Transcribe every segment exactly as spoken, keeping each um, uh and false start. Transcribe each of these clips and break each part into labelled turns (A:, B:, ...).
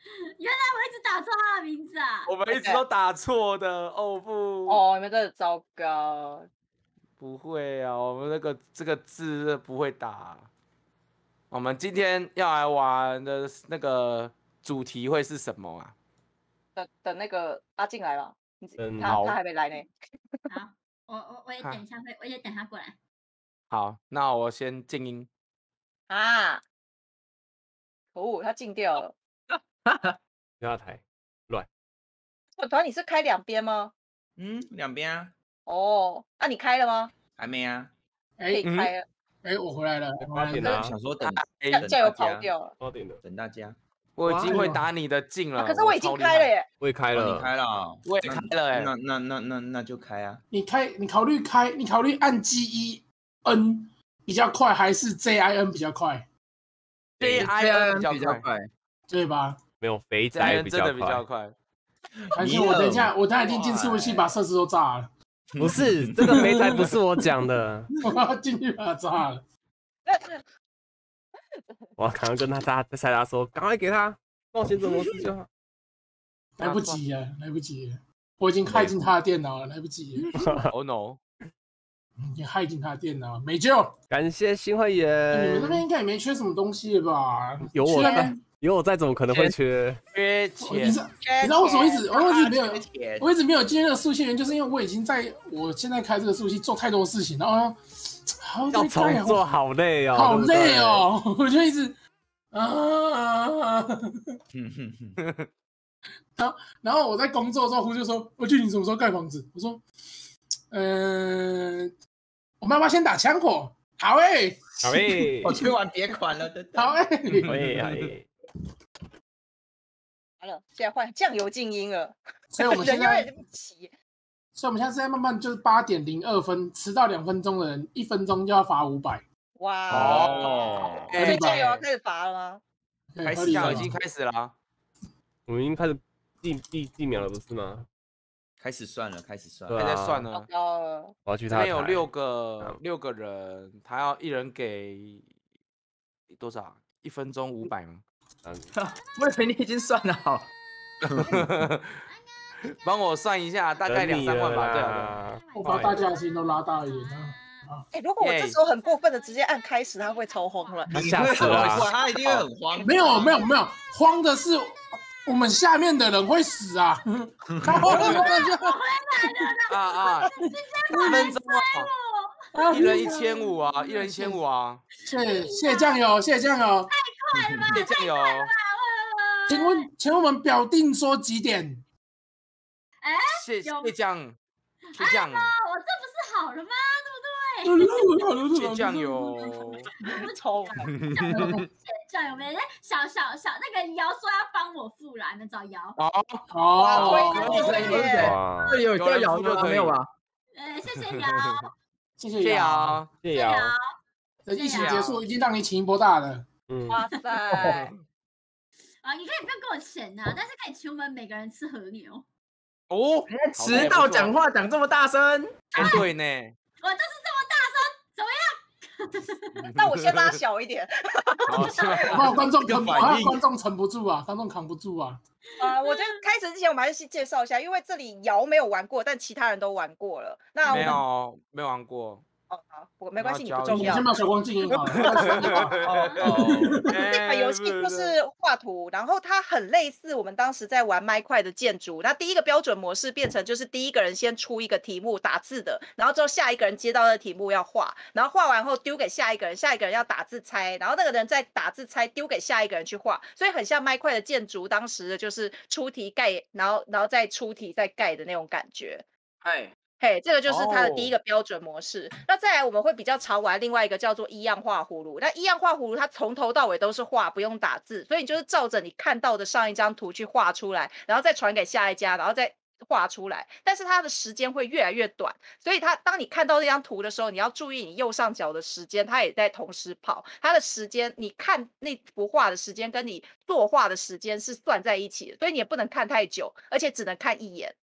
A: 原来我一直打错他的名字啊！
B: 我们一直都打错的，哦不。
C: 哦，你们真的糟糕。
B: 不会啊，我们那个这个字不会打。我们今天要来玩的那个主题会是什么啊？
C: 等等那个阿进来吧，
D: 嗯，
C: 他他还没来呢。
A: 好，我我我也等一下会，我也等他过来。
B: 好，那我先静音。
C: 啊！哦，他静掉了。
D: 第二台乱。
C: 我团你是开两边吗？
E: 嗯，两边啊。
C: 哦，那、啊、你开了吗？
E: 还没啊。
C: 可以开了。
F: 哎、欸，我回来了，我
D: 点了、啊。
E: 想说等
C: 酱油跑掉了，
D: 八点了，
E: 等大家。
B: 我已经会打你的镜了、
C: 啊，可是我已经开了耶。
D: 我也开了，
E: 哦、你开了、哦，
B: 我也开了哎。
E: 那那那那那就开啊。
F: 你开，你考虑开，你考虑按 G E N 比较快，还是 J I N 比较快
B: ？J I N 比较快，
F: 对吧？
D: 没有肥宅
B: 比较快。快
F: 而且我等一下，我等一下一定进伺服器把设置都炸了。
D: 不是，这个肥宅不是我讲的，
F: 我要进去把它炸了。
D: 我要赶快跟他他在赛他说，赶快给他冒险者模式就好。
F: 来不及了，来不及了，我已经害进他的电脑了，来不及了。
B: Oh no！
F: 已经害进他的电脑，没救。
D: 感谢新会员、
F: 欸。你们那边应该也没缺什么东西吧？
D: 有我在，有我在，怎么可能会缺？
B: 缺钱。
F: 你知道为什么一直我一直没有，我一直没有进那个速线源，就是因为我已经在我现在开这个速器做太多事情，然后。
D: 要重做好累哦，
F: 好累哦！我就一直啊，然后然后我在工作的时候，胡就说：“我去，你什么时候盖房子？”我说：“嗯、呃，我们要不要先打枪火？”好诶、欸，
D: 好诶、欸，
E: 我去玩别款了，等等。
F: 好诶、欸，
D: 好诶、欸，好诶。
C: 好了，现在换酱油静音了，
F: 所以我们现在。所以我们现在是在慢慢就是八点零二分，迟到两分钟的人，一分钟就要罚五百。
C: 哇
B: 哦！
C: 所以酱油要开始罚了吗？
B: 开始了，已经开始了、啊。
D: 我们已经开始计计计秒了，不是吗？
E: 开始算了，开始算了，
B: 还在算呢。
D: 我要去他。
B: 这边有六个六个人，他要一人给多少？一分钟五百吗？
E: 我以为你已经算了好。
B: 帮我算一下，大概两三万吧。对
D: 啊，
F: 我把大家的心都拉大一点啊！
C: 哎、欸，如果我这时候很过分的直接按开始，他会超慌了。
D: 他吓死了，
E: 他一定会很慌。
F: 没有没有没有，慌的是我们下面的人会死啊！他慌了
B: 啊啊！一分钟啊！一人一千五啊！一人一千五啊！
F: 谢谢酱油，谢谢酱油，
A: 太快了吧！
B: 谢谢酱油。
F: 请问，请问我们表定说几点？
A: 哎，
B: 谢谢酱，谢酱。
A: 啊，我这不是好了吗？对不
B: 对？谢酱油。
C: 超
A: 酱油没？小小小那个瑶说要帮我付啦，你们找瑶。
B: 哦
F: 哦，
E: 可以可以可以，这有叫瑶就可以吧？
A: 呃，谢谢瑶，
F: 谢谢
B: 瑶，
D: 谢谢瑶。
F: 一起结束，已经让你请一波大的。
D: 嗯，
C: 哇塞！
A: 啊，你可以不用给我钱呐，但是可以请我们每个人吃和牛。
B: 哦，
E: 迟到讲话讲这么大声，
B: 哎，对呢，
A: 我就是这么大声，怎么样？
C: 那我先拉小一点。
F: 怕观众扛，怕观众撑不住啊，观众扛不住啊。
C: 啊，我觉得开始之前我们还是先介绍一下，因为这里瑶没有玩过，但其他人都玩过了。那
B: 没有没有玩过。
C: 哦，好，我没关系，你不重要。
F: 先把小光静音好了。
C: 这款游戏就是画图，然后它很类似我们当时在玩麦块的建筑。那第一个标准模式变成就是第一个人先出一个题目打字的，然后之后下一个人接到的题目要画，然后画完后丢给下一个人，下一个人要打字猜，然后那个人再打字猜丢给下一个人去画，所以很像麦块的建筑当时的就是出题盖，然后然后再出题再盖的那种感觉。
E: 哎。
C: 嘿， hey, 这个就是它的第一个标准模式。Oh. 那再来，我们会比较常玩另外一个叫做一样画葫芦。那一样画葫芦，它从头到尾都是画，不用打字，所以你就是照着你看到的上一张图去画出来，然后再传给下一家，然后再画出来。但是它的时间会越来越短，所以它当你看到这张图的时候，你要注意你右上角的时间，它也在同时跑。它的时间，你看那幅画的时间跟你作画的时间是算在一起的，所以你也不能看太久，而且只能看一眼。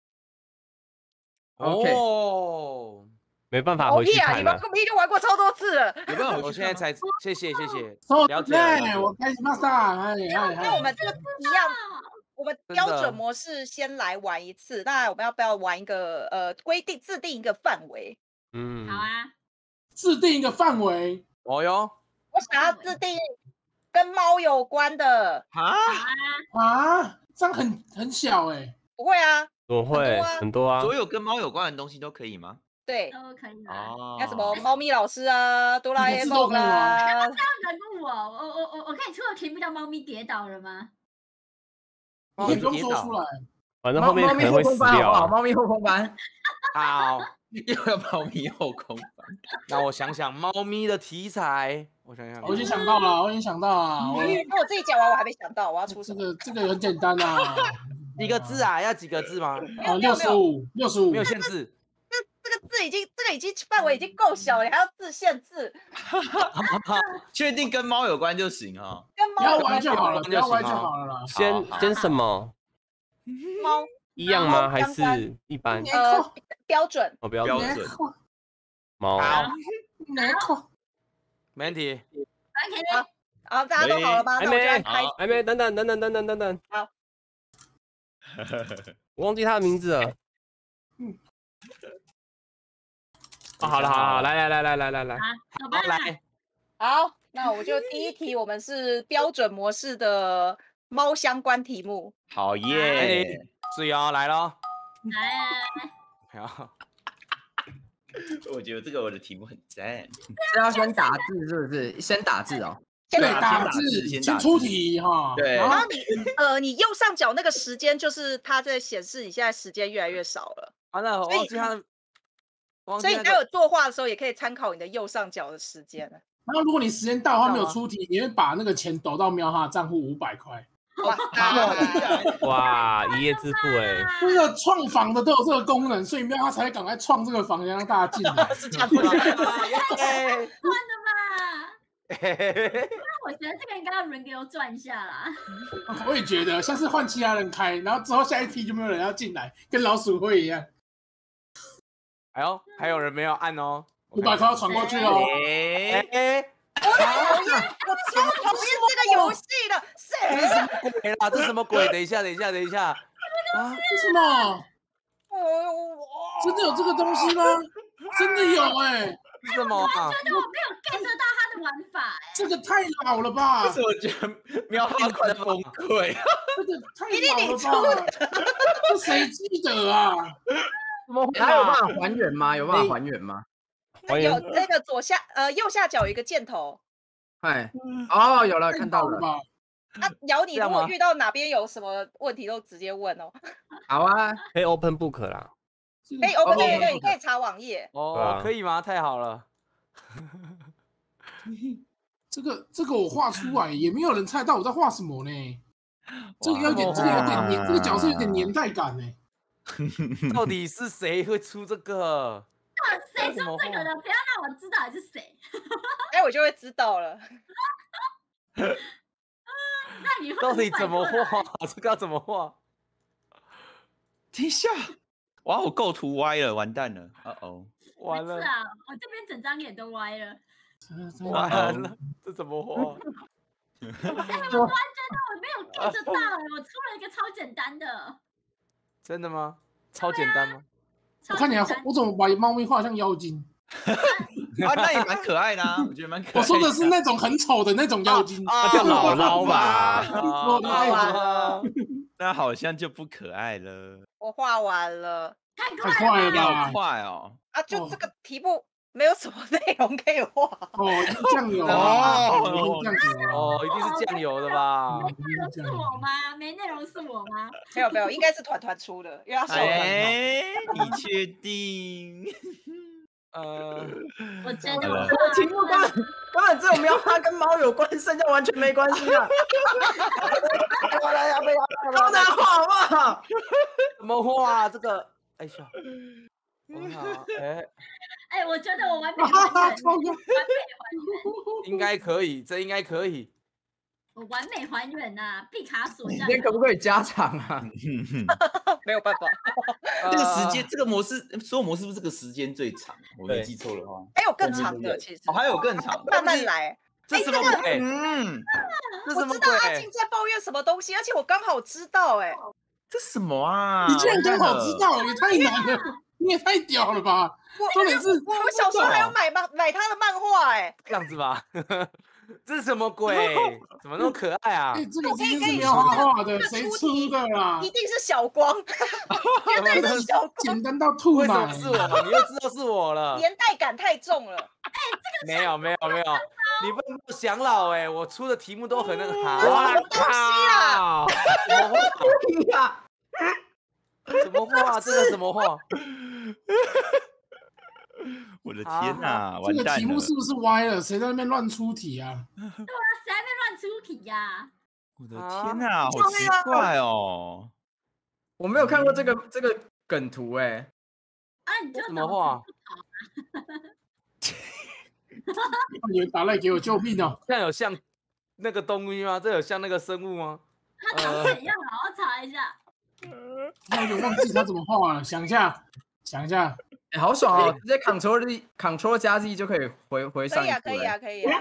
B: 哦，
D: 没办法回去看了。
C: 你们根本就玩过超多次了。
B: 有没有？我现在才谢谢谢谢。
F: 了解。我开始马上，哎哎
C: 哎。跟我们这个一样， 我们标准模式先来玩一次，那我们要不要玩一个呃规定制定一个范围？
D: 嗯，
A: 好啊，
F: 制定一个范围。
B: 哦哟，
C: 我想要制定跟猫有关的。
E: 啊，
F: 啊，这样很很小哎。
C: 不会啊，
D: 怎么会很多啊？
E: 所有跟猫有关的东西都可以吗？
C: 对，
A: 都可以啊。
E: 哦，
C: 那什么猫咪老师啊，哆啦 A 梦啊，
A: 这样人物我，我我我我可以出个题目叫“猫咪跌倒了”吗？
F: 你可以不用说出来。
D: 反正后面可能会死掉啊。
E: 猫咪后空翻，
B: 好，
E: 又要猫咪后空翻。
B: 那我想想猫咪的题材，我想想，
F: 我已经想到了，我已经想到了。我
C: 那我自己讲完，我还没想到我要出什么。
F: 这个这个很简单啊。
B: 几个字啊？要几个字吗？
F: 啊，六十五，六十五，
B: 没有限制。
C: 这个字已经，这个已经范围已经够小了，你还要字限制？
E: 确定跟猫有关就行啊。
C: 跟猫
F: 不要玩就好了，不要玩就好了啦。
D: 先先什么？
C: 猫
D: 一样吗？还是一般？
C: 呃，标准。
D: 哦，标
E: 标
D: 准。
E: 准。
D: 猫。
B: 好，
F: 没错，
B: 没问题。
A: OK，
C: 好，大家都好了吗？
D: 还没，还没，等等等等等等等等。
C: 好。
D: 我忘记他的名字了。嗯。哦，好了，好好，来来来来来来来，
A: 好
B: 来。
C: 好，那我就第一题，我们是标准模式的猫相关题目。
E: 好耶！
B: 水哦，来喽。
A: 来。
B: 好。
E: 我觉得这个我的题目很赞。
G: 是要先打字是不是？先打字哦。
F: 对，打字先出题哈。
E: 对。
C: 然后你呃，你右上角那个时间就是它在显示你现在时间越来越少了。
B: 完了，我忘记他的。
C: 所以你待会作画的时候也可以参考你的右上角的时间。
F: 然后如果你时间到他没有出题，你会把那个钱抖到喵哈账户五百块。
D: 哇，一夜致富哎！
F: 这个创房的都有这个功能，所以喵哈才会赶快创这个房，让大家进来。
C: 是这样子。
A: 算的吧。我觉得这个应该要轮流转一下啦。
F: 我也觉得，像是换其他人开，然后之后下一批就没有人要进来，跟老鼠会一样。
B: 哎呦，还有人没有按哦，
F: 五百块要传过去哦。
B: 哎哎，
C: 我超讨厌这个游戏的，谁？
B: 这什么鬼啦？这什么鬼？等一下，等一下，等一下。
F: 啊？为什么？真的有这个东西吗？真的有哎。
B: 是什么啊？
A: 我觉得我没有 get 到它的玩法哎。
F: 这个太老了吧？
E: 但是我觉得喵哈快崩溃。
F: 这个太老了吧？这谁记得啊？
G: 还有办法还原吗？有办法还原吗？
C: 有那个左下呃右下角有一个箭头。
G: 哎，哦，有了，看到了。
C: 啊，咬你如果遇到哪边有什么问题都直接问哦。
G: 好啊，
D: 可以 open book 啦。
C: 可以 open book，对，你可以查网页。
B: 哦，可以吗？太好了。
F: 这个这个我画出来也没有人猜到我在画什么呢。这个有点，这个有点年，这个角色有点年代感呢。
B: 到底是谁会出这个？
A: 谁出这个的？不要让我知道你是谁。
C: 哎，我就会知道了。
A: 那你
B: 到底怎么画？这个要怎么画？
E: 等一下，哇，我构图歪了，完蛋了，哦哦，
B: 完了。
A: 是啊，我这边整张脸都歪了。
B: 完了，这怎么画？
A: 哎，我突然觉得我没有 get 到哎，我出了一个超简单的。
B: 真的吗？超简单吗？
F: 我看你还，我怎么把猫咪画像妖精？
E: 啊，那也蛮可爱的啊，我觉得蛮可爱。
F: 我说的是那种很丑的那种妖精，
D: 那叫姥姥吧。
F: 我
C: 画完了，
E: 那好像就不可爱了。
C: 我画完了，
A: 太
F: 太快了吧？
E: 好快哦！
C: 啊，就这个题目没有什么内容可以画。
F: 哦，酱油哦，酱油
B: 哦，一定是酱油的吧？
A: 没内容是我吗？没内容是我吗？
C: 没有没有，应该是团团出的，因为他手
E: 哎，你确定？
B: 呃，
A: 我觉得我
G: 题目根本根本只有喵哈跟猫有关，剩下完全没关系啊！好难画好不好？
B: 怎么画这个？哎呀，哎
A: 哎，我觉得我完美还原，完美还原，
B: 应该可以，这应该可以。
A: 我完美还原呐，毕卡索。
G: 今天可不可以加长啊？
C: 没有办法。
E: 这个时间，这个模式，所有模式不是这个时间最长？我没记错的话，
C: 还有更长的，其实。
E: 哦，还有更长的，
C: 慢慢来。
B: 这什么鬼？
E: 嗯，
B: 这什么
C: 我知道阿
B: 鬼
C: 静？在抱怨什么东西，而且我刚好知道，哎，
E: 这什么啊？
F: 你居然刚好
E: 完蛋了
F: 知道，也太难了，你也太屌了吧！
C: 我
F: 重点是，
C: 我我小时候还有买漫买他的漫画，哎，
B: 这样子吧，这是什么鬼？怎么那么可爱啊
F: 哎，？这个一定是没有画画的，谁出的啦
C: 一？定是小光，绝对是小光，
F: 简单到吐
B: 为什么
F: 奶。
B: 是我？你又知道是我了？
C: 年代感太重了。
B: 没有没有没有，你不能够想老哎！我出的题目都很那个哈，
D: 哇靠！
B: 什么画？
G: 呀，
B: 什么画？这个什么画？
E: 我的天哪，
F: 这个
E: 完蛋了！
F: 题目是不是歪了？谁在那边乱出题啊？
A: 谁还在乱出题呀？
E: 我的天哪，好奇怪哦！
G: 我没有看过这个这个梗图哎，
A: 啊，你就
B: 什么画？
F: 你们打来给我救命哦！
B: 这样有像那个东西吗？这有像那个生物吗？
A: 他长怎样？好好查一下。
F: 我有点忘记他怎么画了，想一下，想一下。
G: 哎好爽哦，直接 Ctrl Z Ctrl 加 Z 就可以回回
C: 可以啊，
G: 上一图了。
C: 可以啊，可以啊。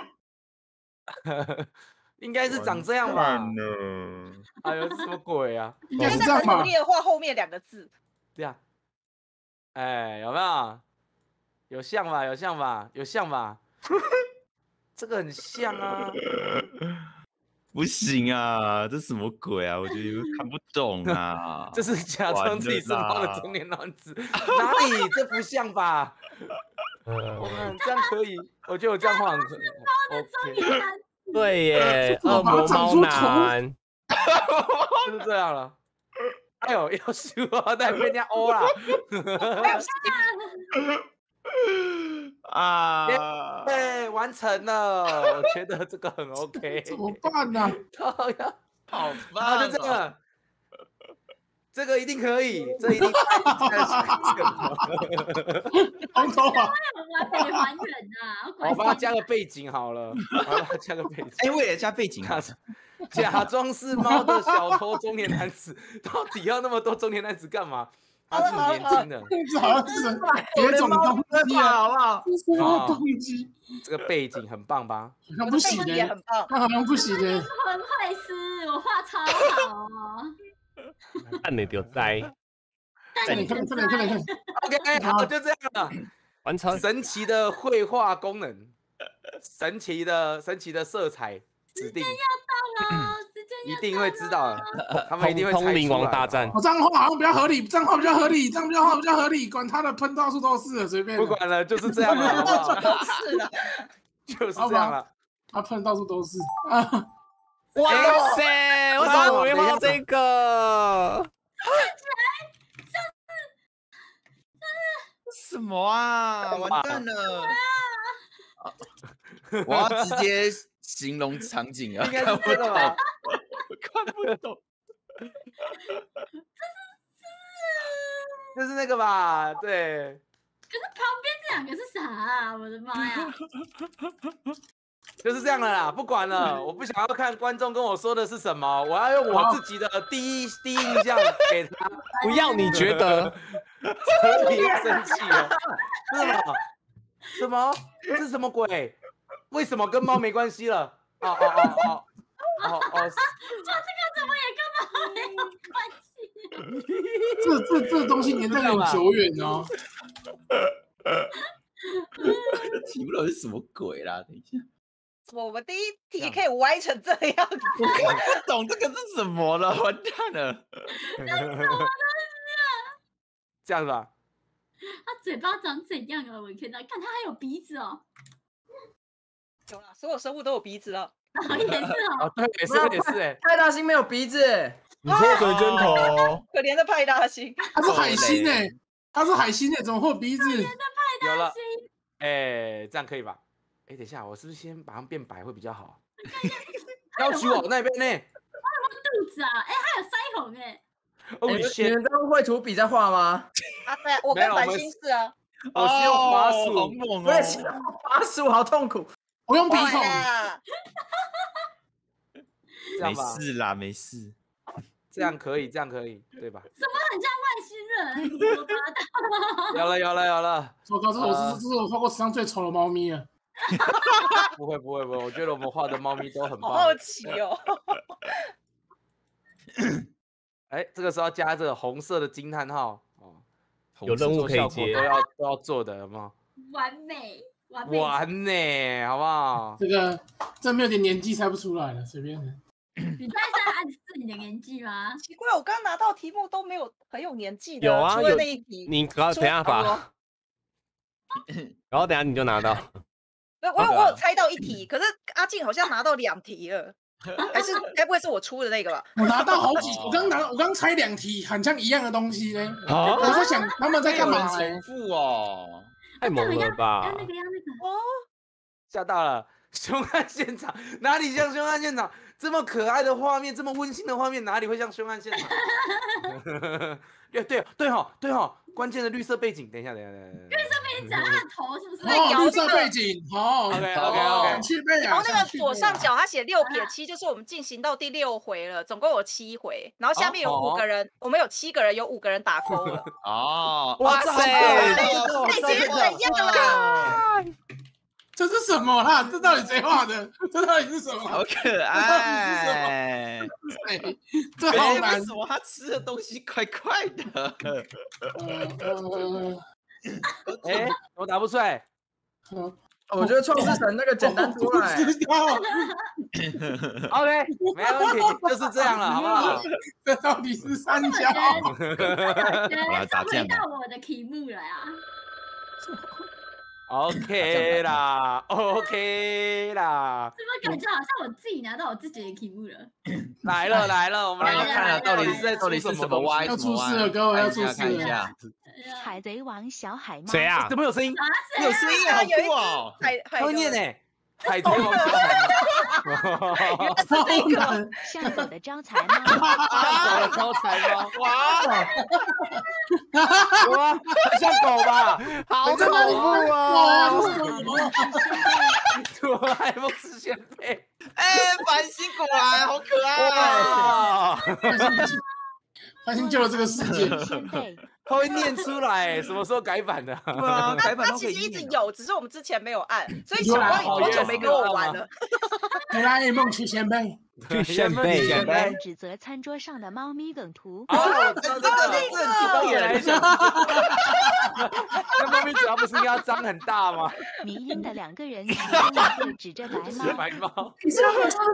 B: 应该是长这样吧？
E: 呢？
B: 哎呦，这什么鬼啊？
F: 应该
C: 现在很努
F: 是这样吧？
C: 力的画后面两个字，
B: 这样，哎，有没有？有像吧？有像吧？有像吧？这个很像啊！
E: 不行啊，这什么鬼啊？我觉得看不懂啊。
B: 这是假装自己是猫的中年男子，哪里？这不像吧？我们这样可以，我觉得我这样画很可以。OK，
A: 中年男
D: 对耶，
F: 怎么把它
D: 恶魔猫
F: 长出头
D: 男，
B: 就是这样了。哎呦，要输啊！但被人家欧了。
E: 啊！
B: 对，完成了，我觉得这个很 OK。
F: 怎么办呢？
B: 好呀，
E: 好
B: 然
E: 棒哦！
B: 后就这个，这个一定可以，这一定。
F: 红头啊！
A: 完美还原啊！
B: 我帮他加个背景好了，我帮他加个背景。
E: 哎，我也加背景啊。
B: 假装是猫的小偷中年男子，到底要那么多中年男子干嘛？他是年轻的，
F: 这好像是
G: 我的
F: 别种动
G: 猫在
F: 机啊！
G: 画好不好？
F: 这是什么动机？
B: 这个背景很棒吧？
F: 好像
C: 我的背
F: 不行的，
C: 景也很棒。
F: 他好像不行的。
A: 很会撕，我画超好哦。
D: 看你就栽，
F: 快点，快点，快点，快点，快点！
B: OK，好，就这样了。
D: 完成。
B: 神奇的绘画功能，神奇的神奇的色彩指定，
A: 到了，时间
B: 一定会知道的，他们一定会猜
D: 通灵
B: 出来的。
D: 王大战，
F: 我这样画好像比较合理，这样画比较合理，这样比较画比较合理，管他的喷到处都是，随便。
B: 不管了，就是这样了，好不好？
C: 是的，
B: 就是这样了。
F: 他喷到处都是啊！
D: 哇塞，为什么我没画这个？
E: 什么啊？完蛋了！我要直接形容场景啊，
B: 应该是这个吧？
E: 我看不懂。
B: 就是那个吧？对，
A: 可是旁边这两个是啥啊？我的妈呀！
B: 就是这样了啦，不管了，我不想要看观众跟我说的是什么，我要用我自己的第一第一印象给他。
D: 不要你觉得？
B: 彻底生气了，是什么？什么？这是什么鬼？为什么跟猫没关系了？哦哦哦哦哦哦！
A: 哇，这个怎么也跟猫没有关系？
F: 这这这东西年代有点久远哦。
E: 题目到底是什么鬼啦？等一下，
C: 我们第一题可以歪成这样子，
E: 我看不懂这个是什么了，完蛋了！
B: 这样子吧，
A: 它嘴巴长怎样啊？我看到，看它还有鼻子哦。
C: 有啦，所有生物都有鼻子了。
A: 啊，也是哦。
B: 哦，对，也是也是，哎，
G: 派大星没有鼻子，
D: 你说水针头？
C: 可怜的派大星，
F: 它是海星哎，它是海星哎，怎么会有鼻子？
B: 有了，哎，这样可以吧？哎，等一下，我是不是先把它们变白会比较好？要取我那边呢？
A: 肚子啊，哎，还有腮红哎。
B: 哦，
G: 你们你
B: 先，
G: 们在用绘图笔在画吗？
C: 啊，对，我跟繁
B: 没有我们
C: 星是啊，
B: 我是用滑
E: 哦好
B: 鼠，
E: 猛
G: 我也是
E: 哦！
G: 八十五，好痛苦。
F: 我用鼻
C: 哇
F: 孔，
C: 呀，
E: 没
B: 这样吧？
E: 事啦，没事。
B: 这样可以，这样可以，对吧？
A: 怎么很像外星人？我把它
B: 有了，有了，有了。
F: 我靠，这是我这是这是我画过史上最丑的猫咪啊！
B: 不会不会不会，我觉得我们画的猫咪都很
C: 好
B: 棒。
C: 好奇哦。
B: 哎，这个时候要加这个红色的惊叹号哦，
D: 有任务可以
B: 做效果
D: 接
B: 都要都要做的，有没有？
A: 完美，完美。
B: 玩呢，好不好？
F: 这个这没有点年纪猜不出来了，随便。
A: 你猜是在暗示你的年纪吗？
C: 奇怪，我刚刚拿到题目都没有很有年纪的，除了
D: 有啊有
C: 那一题。
D: 你等
C: 除
D: 一下把，然后等一下你就拿到。
C: 我我有我有猜到一题，可是阿静好像拿到两题了，还是该不会是我出的那个吧？
F: 我拿到好几，我刚拿，我刚猜两题，很像一样的东西呢。
D: 啊
F: 我在想他们在干嘛呢？
E: 重复哦，
D: 太猛了吧
A: 要！那个要那个。
C: 哦，
B: 吓到了！凶案现场哪里像凶案现场？这么可爱的画面，这么温馨的画面，哪里会像凶案现场？对对对哈对哈，关键的绿色背景，等一下等一下等一下。
A: 绿色背景长他的头是不是？
F: 哦，绿色背景，好
B: OK OK OK。
F: 想去背啊。
C: 然后那个
F: 想去背啊
C: 左上角他写六撇七，就是我们进行到第六回了，总共有七回，然后下面有五个人，我们有七个人，有五个人打勾了。
E: 哦，
D: 哇塞，
C: 这已经是怎样了？
F: 这是什么啦？这到底谁画的？这到底是什么？
E: 好可爱。
F: 哎，这
E: 哎，为
F: 好难
E: 什。么他吃的东西怪怪的？
F: 呃呃
B: 哎，我答不出来。
F: 呃，
G: 我觉得创世神那个简单出来，
F: 不知道
B: OK，没问题，就是这样了，好不好？
F: 这到底是三角？
E: 好啦打
A: 回
E: 架嘛
A: 到我的题目了呀。
B: OK 啦 ，OK 啦，
A: 是不是感觉好像我自己拿到我自己的题目了？
B: 来了来了，我们来
A: 来了
B: 看了，到底是在
E: 到底是什么歪？
F: 要
E: 什么歪
F: 出事了各位要出
E: 看一下
F: 事了
E: 看一下，
H: 海贼王小海猫。
D: 谁啊？
B: 怎么有声音？
E: 有声音，好酷哦！
C: 海海
B: 他会念
C: 的
B: 呢，海贼王小海猫，
F: 超难。
H: 像狗的招财猫。
B: 像狗的招财猫，
E: 哇，
B: 有吗？像狗吧？好恐怖啊！哆啦 A 梦是先辈，
E: 哎，繁星果然好可爱
B: 哇！
F: 发现救了这个世界。
H: 先辈。
B: 他会念出来，什么时候改版的？
E: 对啊，改版
C: 它
E: 都可以
C: 其实一直
E: 念
C: 有，只是我们之前没有按，所以小光已经好久没跟我玩了。
F: 哆啦 A 梦去先辈，
D: 去先辈
B: 先辈。
H: 指责餐桌上的猫咪梗图。
B: 哦，我知道这个，这很经典来讲。那猫咪嘴巴不是应该要张很大吗？
H: 迷因的两个人其中一个指着白猫。
B: 白猫。
G: 你是不是这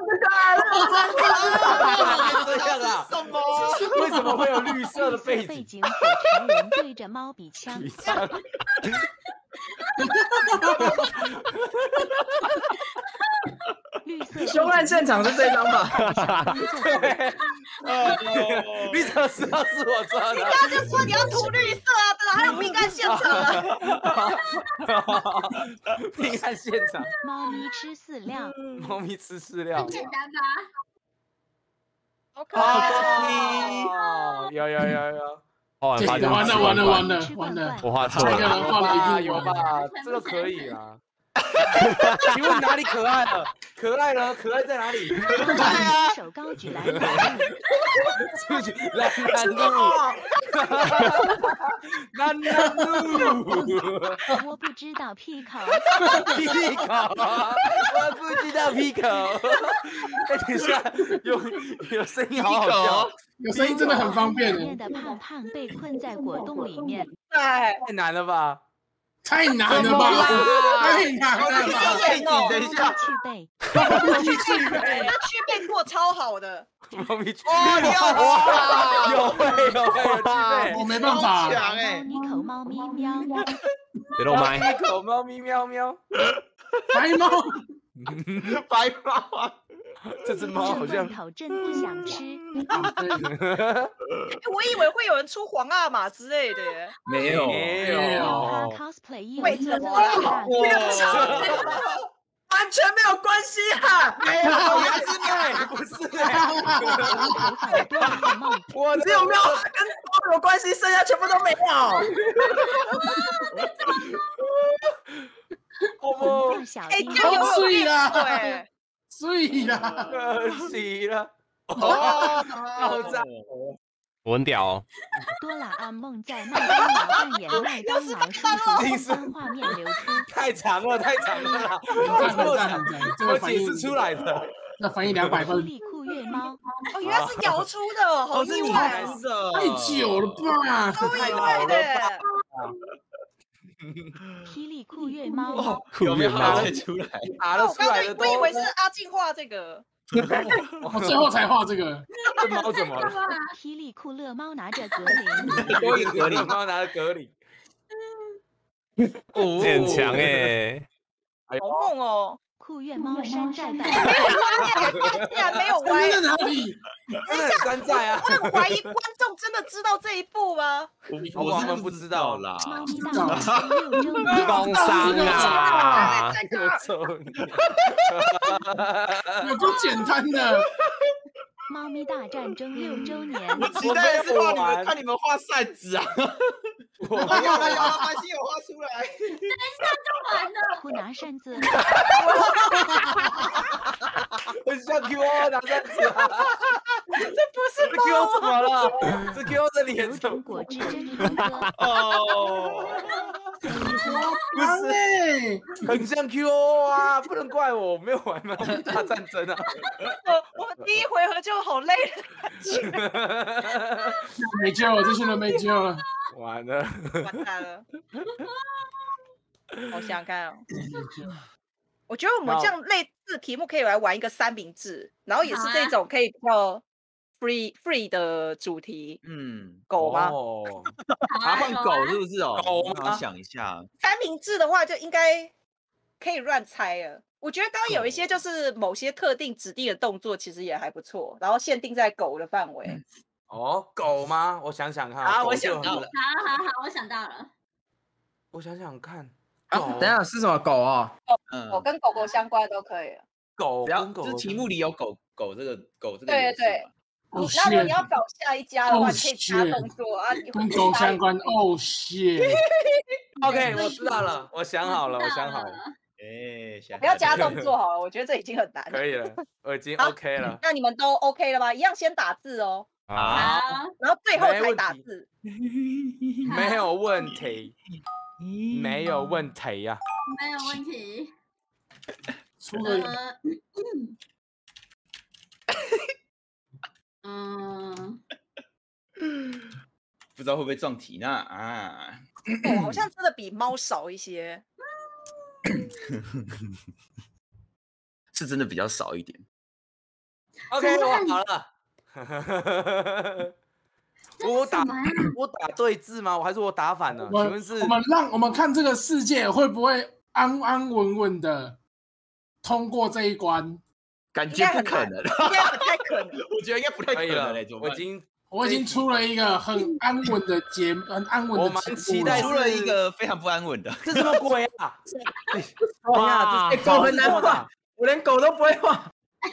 G: 个？
B: 这样啊？
E: 什么？
B: 为什么会有绿色的背景？
H: 背景火柴人对着猫比枪。
B: 比枪。
H: 绿色。
G: 凶案现场是这张吧？
B: 对。你怎么知道是我做的？
C: 你刚刚就说你要涂绿色啊，对了，还有命案现场啊。
B: 命案现场。
H: 猫咪吃饲料。
B: 猫咪吃饲料。
A: 简单吧？
C: 好可爱
B: 哦！有有有有。
D: 画完发现
F: 完了完了完了完了，
D: 我画错
F: 这个人
D: 了。
F: 画了一
B: 吧，
F: 定完
B: 有吧？这个可以啊。请问哪里可爱了？可爱了，可爱在哪里？
H: 手高举蓝蓝路。
B: 出去蓝蓝路，蓝蓝路。
H: 我不知道屁口。
B: 屁口，我不知道屁口。哎，等一下，有有声音，好好笑。
F: 有声音真的很方便
H: 里面的胖胖被困在果冻里面。
C: 哎，
B: 太难了吧？
F: 太难了吧？太难了吧？
E: 背景，等一下，
H: 去背。
B: 去去背，
C: 那去背过超好的。
B: 猫咪去。
E: 哦，你好强，
B: 有会有会有去背。
F: 我没办法。
E: 强哎！
H: 猫咪口猫咪喵。
D: 别动麦。
B: 一口猫咪喵喵。
F: 白猫，
E: 白猫啊！
B: 这只猫好像
H: 这口真不想吃。
C: 我以为会有人出黄阿玛之类的耶。
E: 没有，
B: 没
H: 他
B: 有。
H: cosplay 一
C: 为什么啊？
G: 完全没有关系啊！
B: 没有，原来是你，不是。
G: 我只有没有跟猫有关系，剩下全部都没有。
B: 好不？
C: 哎，
H: 小丁。
C: 这样有
F: 碎了，
C: 对。
F: 碎了。
B: 可惜了。
E: 哦，
B: 爆炸！
D: 我很屌哦。
H: 多啦 A 梦在麦当劳扮演麦当劳叔叔，将画面流出。
B: 太长了，太长了啦，
F: 很赞很赞很赞，这
B: 我
F: 个反应
B: 解释出来的。
F: 那反应两百分，
H: 霹雳酷月猫，
C: 哦，原来是摇出的，好意外哦，
E: 的
F: 太久了吧？
C: 超意外的。
H: 霹雳酷月猫，
E: 哦，
D: 酷
E: 有没有
D: 月猫
E: 画出来？
B: 打得
C: 我刚
B: 出来的都，
C: 刚我以为是阿静画这个，
F: 我最后才画这个，
B: 这猫怎么了？
H: 霹雳酷乐猫拿着格林，
B: 多一格林，猫拿着格林，
E: 哦
D: 这很强哎。
C: 好梦哦。
H: 酷月猫山寨版，
C: 竟然没有歪，
F: 在哪里？
B: 真的很山寨啊！
C: 我很怀疑观众真的知道这一部吗？
E: 我
B: 我们
E: 是不知
B: 不知道
E: 道啦。
H: 猫咪大战六周年，
D: 工伤啊！
B: 我操你！
F: 有够简单的，
H: 猫咪大战争六周年，
E: 我期待的是画你们看你们画扇子啊！
B: 我
E: 有了有了，繁星有画出来。
A: 完了，
H: 不拿扇子，
B: 很像 Q O 拿扇子啊！这不是 Q O 怎么了？这 Q O 的脸
H: 有
B: 怎么
H: 种果汁真风哥，
E: 哦，
F: 不是，
B: 很像 Q O 啊？不能怪我，我没有玩《猫咪大战争》啊。
C: 我我第一回合就好累了，
F: 没救了，这群人没救了。
B: 完了，
C: 完蛋了。我想想看哦，我觉得我们这样类似题目可以来玩一个三明治，然后也是这种可以比较 free free 的主题。
E: 嗯，
C: 狗吗？
B: 哦，
E: 啊，换狗是不是哦？
B: 狗吗
E: 我想想一下，
C: 三明治的话就应该可以乱猜了。我觉得刚刚有一些就是某些特定指定的动作，其实也还不错，然后限定在狗的范围。
B: 哦，狗吗？我想想看。
E: 啊，
B: 狗
E: 我
B: 就很
E: 想到了，
A: 好好好，我想到了，
B: 我想想看。
G: 啊，等一下是什么狗啊？
C: 狗
E: 嗯，
C: 跟狗狗相关的都可以。
B: 狗
E: 只要
B: 跟狗
E: 就是题目里有狗狗这个狗这个
C: 对
E: 元素
C: 对
E: 嘛
F: 哦
C: 你那如果你要
F: shit，
C: 搞下一家的话，
F: 哦
C: 你可以加
F: shit
C: 动作啊，你
F: 跟狗相关。哦 shit，
B: OK，我知道了，我想好了，我想好了，
E: 哎，想
C: 不要加
E: 起来了
C: 动作好了，我觉得这已经很难了。
B: 可以了，我已经
C: 好
B: OK 了。
C: 那你们都 OK 了吗？一样先打字哦，
D: 啊，
A: 好，
C: 然后最后才
B: 没问题
C: 打字。
B: 没有问题，没有问题呀、
A: 没有问题。
F: 出了
A: 呃，嗯，
E: 不知道会不会撞题呢？啊，
C: 狗好像真的比猫少一些。
E: 是真的比较少一点。
B: OK，我好了。我打
A: 什么呀？
B: 我打对字吗？我还是我打反了？
F: 我们
B: 请问是
F: 我们让我们看这个世界会不会安安稳稳的通过这一关？
E: 感觉不可能，
C: 应该不太可能。
E: 我觉得应该不太可
B: 可以了
E: 能嘞，怎？么办？
B: 我已经
F: 我已经出了一个很安稳的节，很安稳
B: 我蛮
F: 的节目
B: 期待
F: 了
E: 出了一个非常不安稳的，
B: 这什么鬼啊？等一下，这
G: 狗很难
B: 画
G: 画，我连狗都不会画。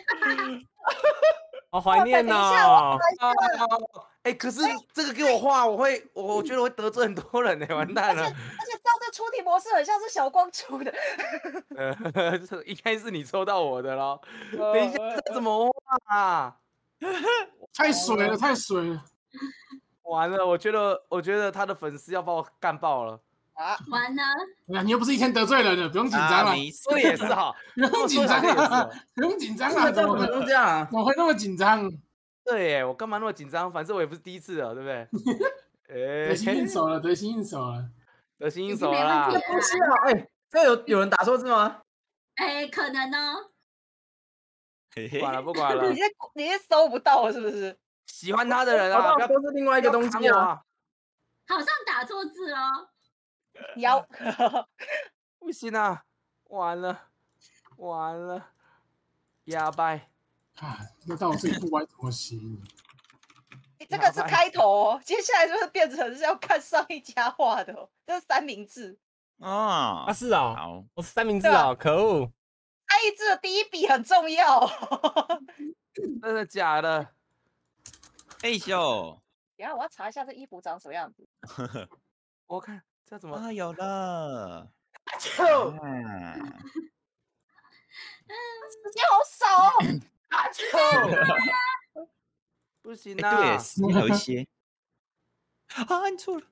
D: 好怀念
C: 等一下我
D: 哦。
B: 哦，哎，可是这个给我画，我会，我我觉得会得罪很多人呢，完蛋了。
C: 而且照这出题模式，很像是小光出的。
B: 呃，这应该是你抽到我的咯。等一下，这怎么画啊？
F: 太水了，太水了。
B: 完了，我觉得，我觉得他的粉丝要把我干爆了。
C: 啊，
A: 完了，
F: 哎呀，你又不是一天得罪人了，不用紧张了，
E: 啊没事
B: 这也是哈，
F: 不用紧张
B: 这么说起来也
F: 了，不用紧张了，怎么会
G: 怎么可能这样啊？
F: 怎么会那么紧张？
B: 对耶，我干嘛那么紧张？反正我也不是第一次了，对不对？
F: 得心应
B: 哎，
F: 手了，得心应手了。
B: 得心应
A: 已经没
B: 手了啦
A: 问题。
G: 不是啊，哎，这有有人打错字吗？
A: 哎，可能哦。
E: 嘿
B: 不管了，
E: 嘿，
B: 不管了
C: 你。是你是搜不到了是不是？
B: 喜欢他的人啊，
G: 好
B: 不要
G: 像都是另外一个东西啊。
B: 不要砍我啊！
A: 好像打错字哦。
C: 你要
B: 不行啊，完了，完了，哑巴。
F: 啊，那到我这一步该怎么行？
C: 欸这个是开头哦，接下来就是变成是要看上一家画的、哦，这是三明治。
E: 啊
D: 啊，是哦，
E: 好，
D: 我是三明治哦，可恶！
C: 三明治的第一笔很重要。
B: 真的假的？
E: 哎秀
C: 等一下我要查一下这衣服长什么样子。
B: 我看这怎么？
E: 啊，有了，
B: 就
E: 啊，
C: 时间好少哦。
B: 啊就不行
E: 哎对，
B: 啊！
E: 时间有一些， 啊，按错了。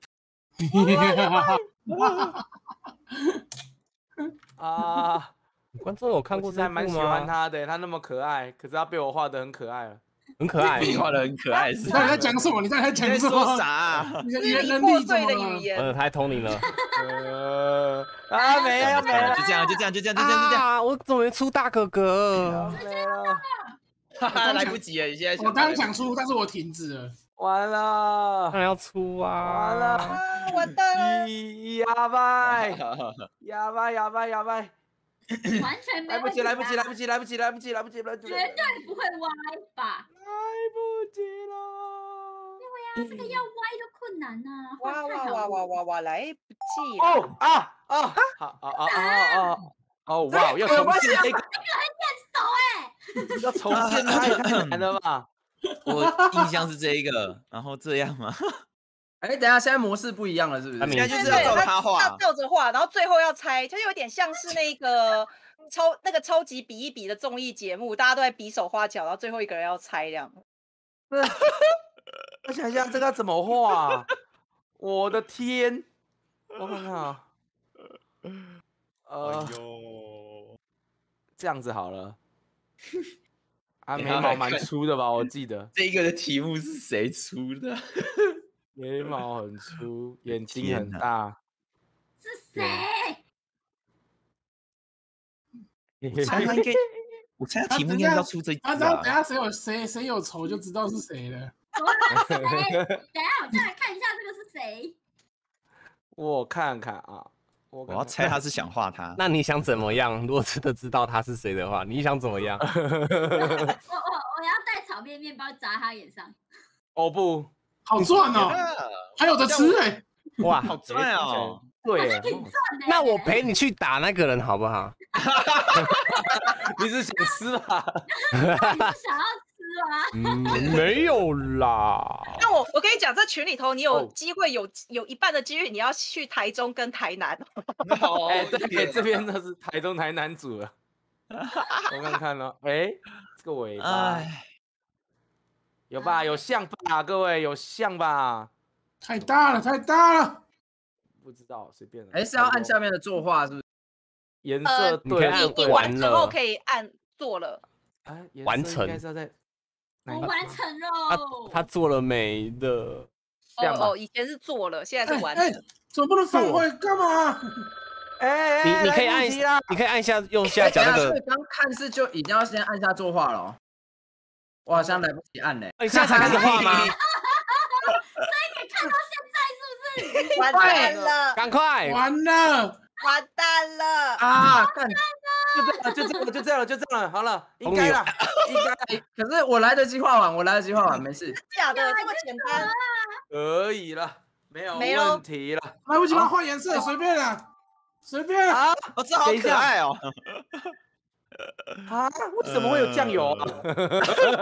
B: 啊，
D: 观众有看
B: 我
D: 过这一部
B: 其实还蛮喜欢
D: 吗？
B: 他的，他那么可爱，可是他被我画的很可爱了。
D: 很可爱。
E: 你画的很可爱，是
F: 你到底在讲什么？你到底在
E: 你在
F: 讲什么？
E: 说啥啊？
F: 你的
C: 支离
F: 语言能力怎
C: 破碎的
F: 么了？
C: 语言。
D: 呃，他还通灵了。
B: 呃，啊，没了没了
E: 就这样，就这样，就这样，就这样，就这样。
D: 啊！我怎么没出大哥哥？
B: 没了，
E: 哈哈，来不及了，你现在
F: 我刚刚想
E: 想
F: 出，但是我停止了。
B: 完了
D: 当，然要出啊！
B: 完了，
C: 啊，完蛋了！
B: 咦，哑巴，哑巴，哑巴，哑巴，
A: 完全没
B: 来不及，
A: 问题
B: 来不及，来
A: 吧
B: 不及，来不及，来不及，来不及，来不及，
A: 绝对不会歪吧？
B: 来不及了。
A: 对呀，这个要歪都困难呐，
C: 哇
A: 画太
C: 哇哇
A: 好了。
C: 哇哇哇，来不及了！
B: 哦啊啊，好啊啊啊啊！哦哇，要重现这个，要重现它也太难了吧？
E: 我印象是这一个，然后这样吗？
G: 哎，等一下，现在模式不一样了，是不是？
D: 他明
E: 现在就是要
C: 对对，他
E: 照他画
C: 要。照着画，然后最后要猜，就有点像是那个超那个超级比一比的综艺节目，大家都在比手画脚，然后最后一个人要猜这样。
B: 我想一下，这个要怎么画啊？我的天！我看看啊，呃，
E: 呦，
B: 这样子好了。啊，
E: 等一
B: 眉毛蛮
E: 下来看
B: 粗的吧？我记得
E: 这个的题目是谁出的？
B: 眉毛很粗，眼睛
E: 天哪
B: 很大。
A: 是谁？
E: 我猜他应该，我猜他题目应该是要出这一
F: 啊，
E: 句啊
F: 然后等。下谁有谁谁有仇就知道是谁了。
A: 谁？等一下我再来看一下这个是谁。
B: 我看看啊，我
E: 我要猜他是想画他。
D: 那你想怎么样？如果真的知道他是谁的话，你想怎么样？
A: 我我我要带炒面面包砸他脸上。
B: 哦不，
F: 好赚哦，还有的吃哎。
D: 哇，
E: 好赚哦！
B: 对耶，
A: 好像挺赚的。
D: 那我陪你去打那个人好不好？
B: 你是想吃吧？
A: 你是想要吃吗？
D: 嗯，没有啦。
C: 那我我跟你讲，这群里头你有
B: 哦
C: 机会有有一半的几率你要去台中跟台南。
B: 哎，对，这边都是台中台南组了。我看看哦，哎，这个尾巴
E: 哎，
B: 有吧？有像吧？各位有像吧？
F: 太大了，太大了。
B: 不知道，随便了。
G: 哎，是要按下面的作画，是不是？
B: 颜
C: 呃
B: 色对
D: 你可以按
C: 你你
B: 对对。
C: 完之后
D: 了
C: 可以按做了。
B: 哎，颜
D: 完
B: 色应该
D: 成
B: 是要在哪
A: 我
B: 一个
A: 完成
D: 他
A: 喽。
D: 他做了没的？
C: 哦
B: 这样吧
C: 哦，以前是做了，现在
F: 哎哎
C: 是完成。，
F: 怎么不能返回？干嘛？
B: 哎，
D: 你
B: 哎
D: 你可以按
B: 来不及啦，
D: 你可以按下右下
G: 哎，等一下，
D: 角那个
G: 所以。刚看是就已经要先按下作画了哦。我好像来不及按嘞。
D: 你现在才开始画吗？
C: 完蛋了，
D: 赶快！
F: 完了
C: 完蛋了！
G: 啊，干！
B: 就这样了，就这样了，就这样了，就这样了，好了，应该啦，应该
G: 哎可是我来得及画完，我来得及画完，没事。
C: 假的这么简单？
B: 可以了，没有
C: 没咯
B: 问题了。
F: 来不及帮他换颜色，随便啦，随便。
B: 啊
E: 哦，这好
B: 等一下
E: 可爱哦！
B: 啊，为什么会有酱油啊？
A: 你问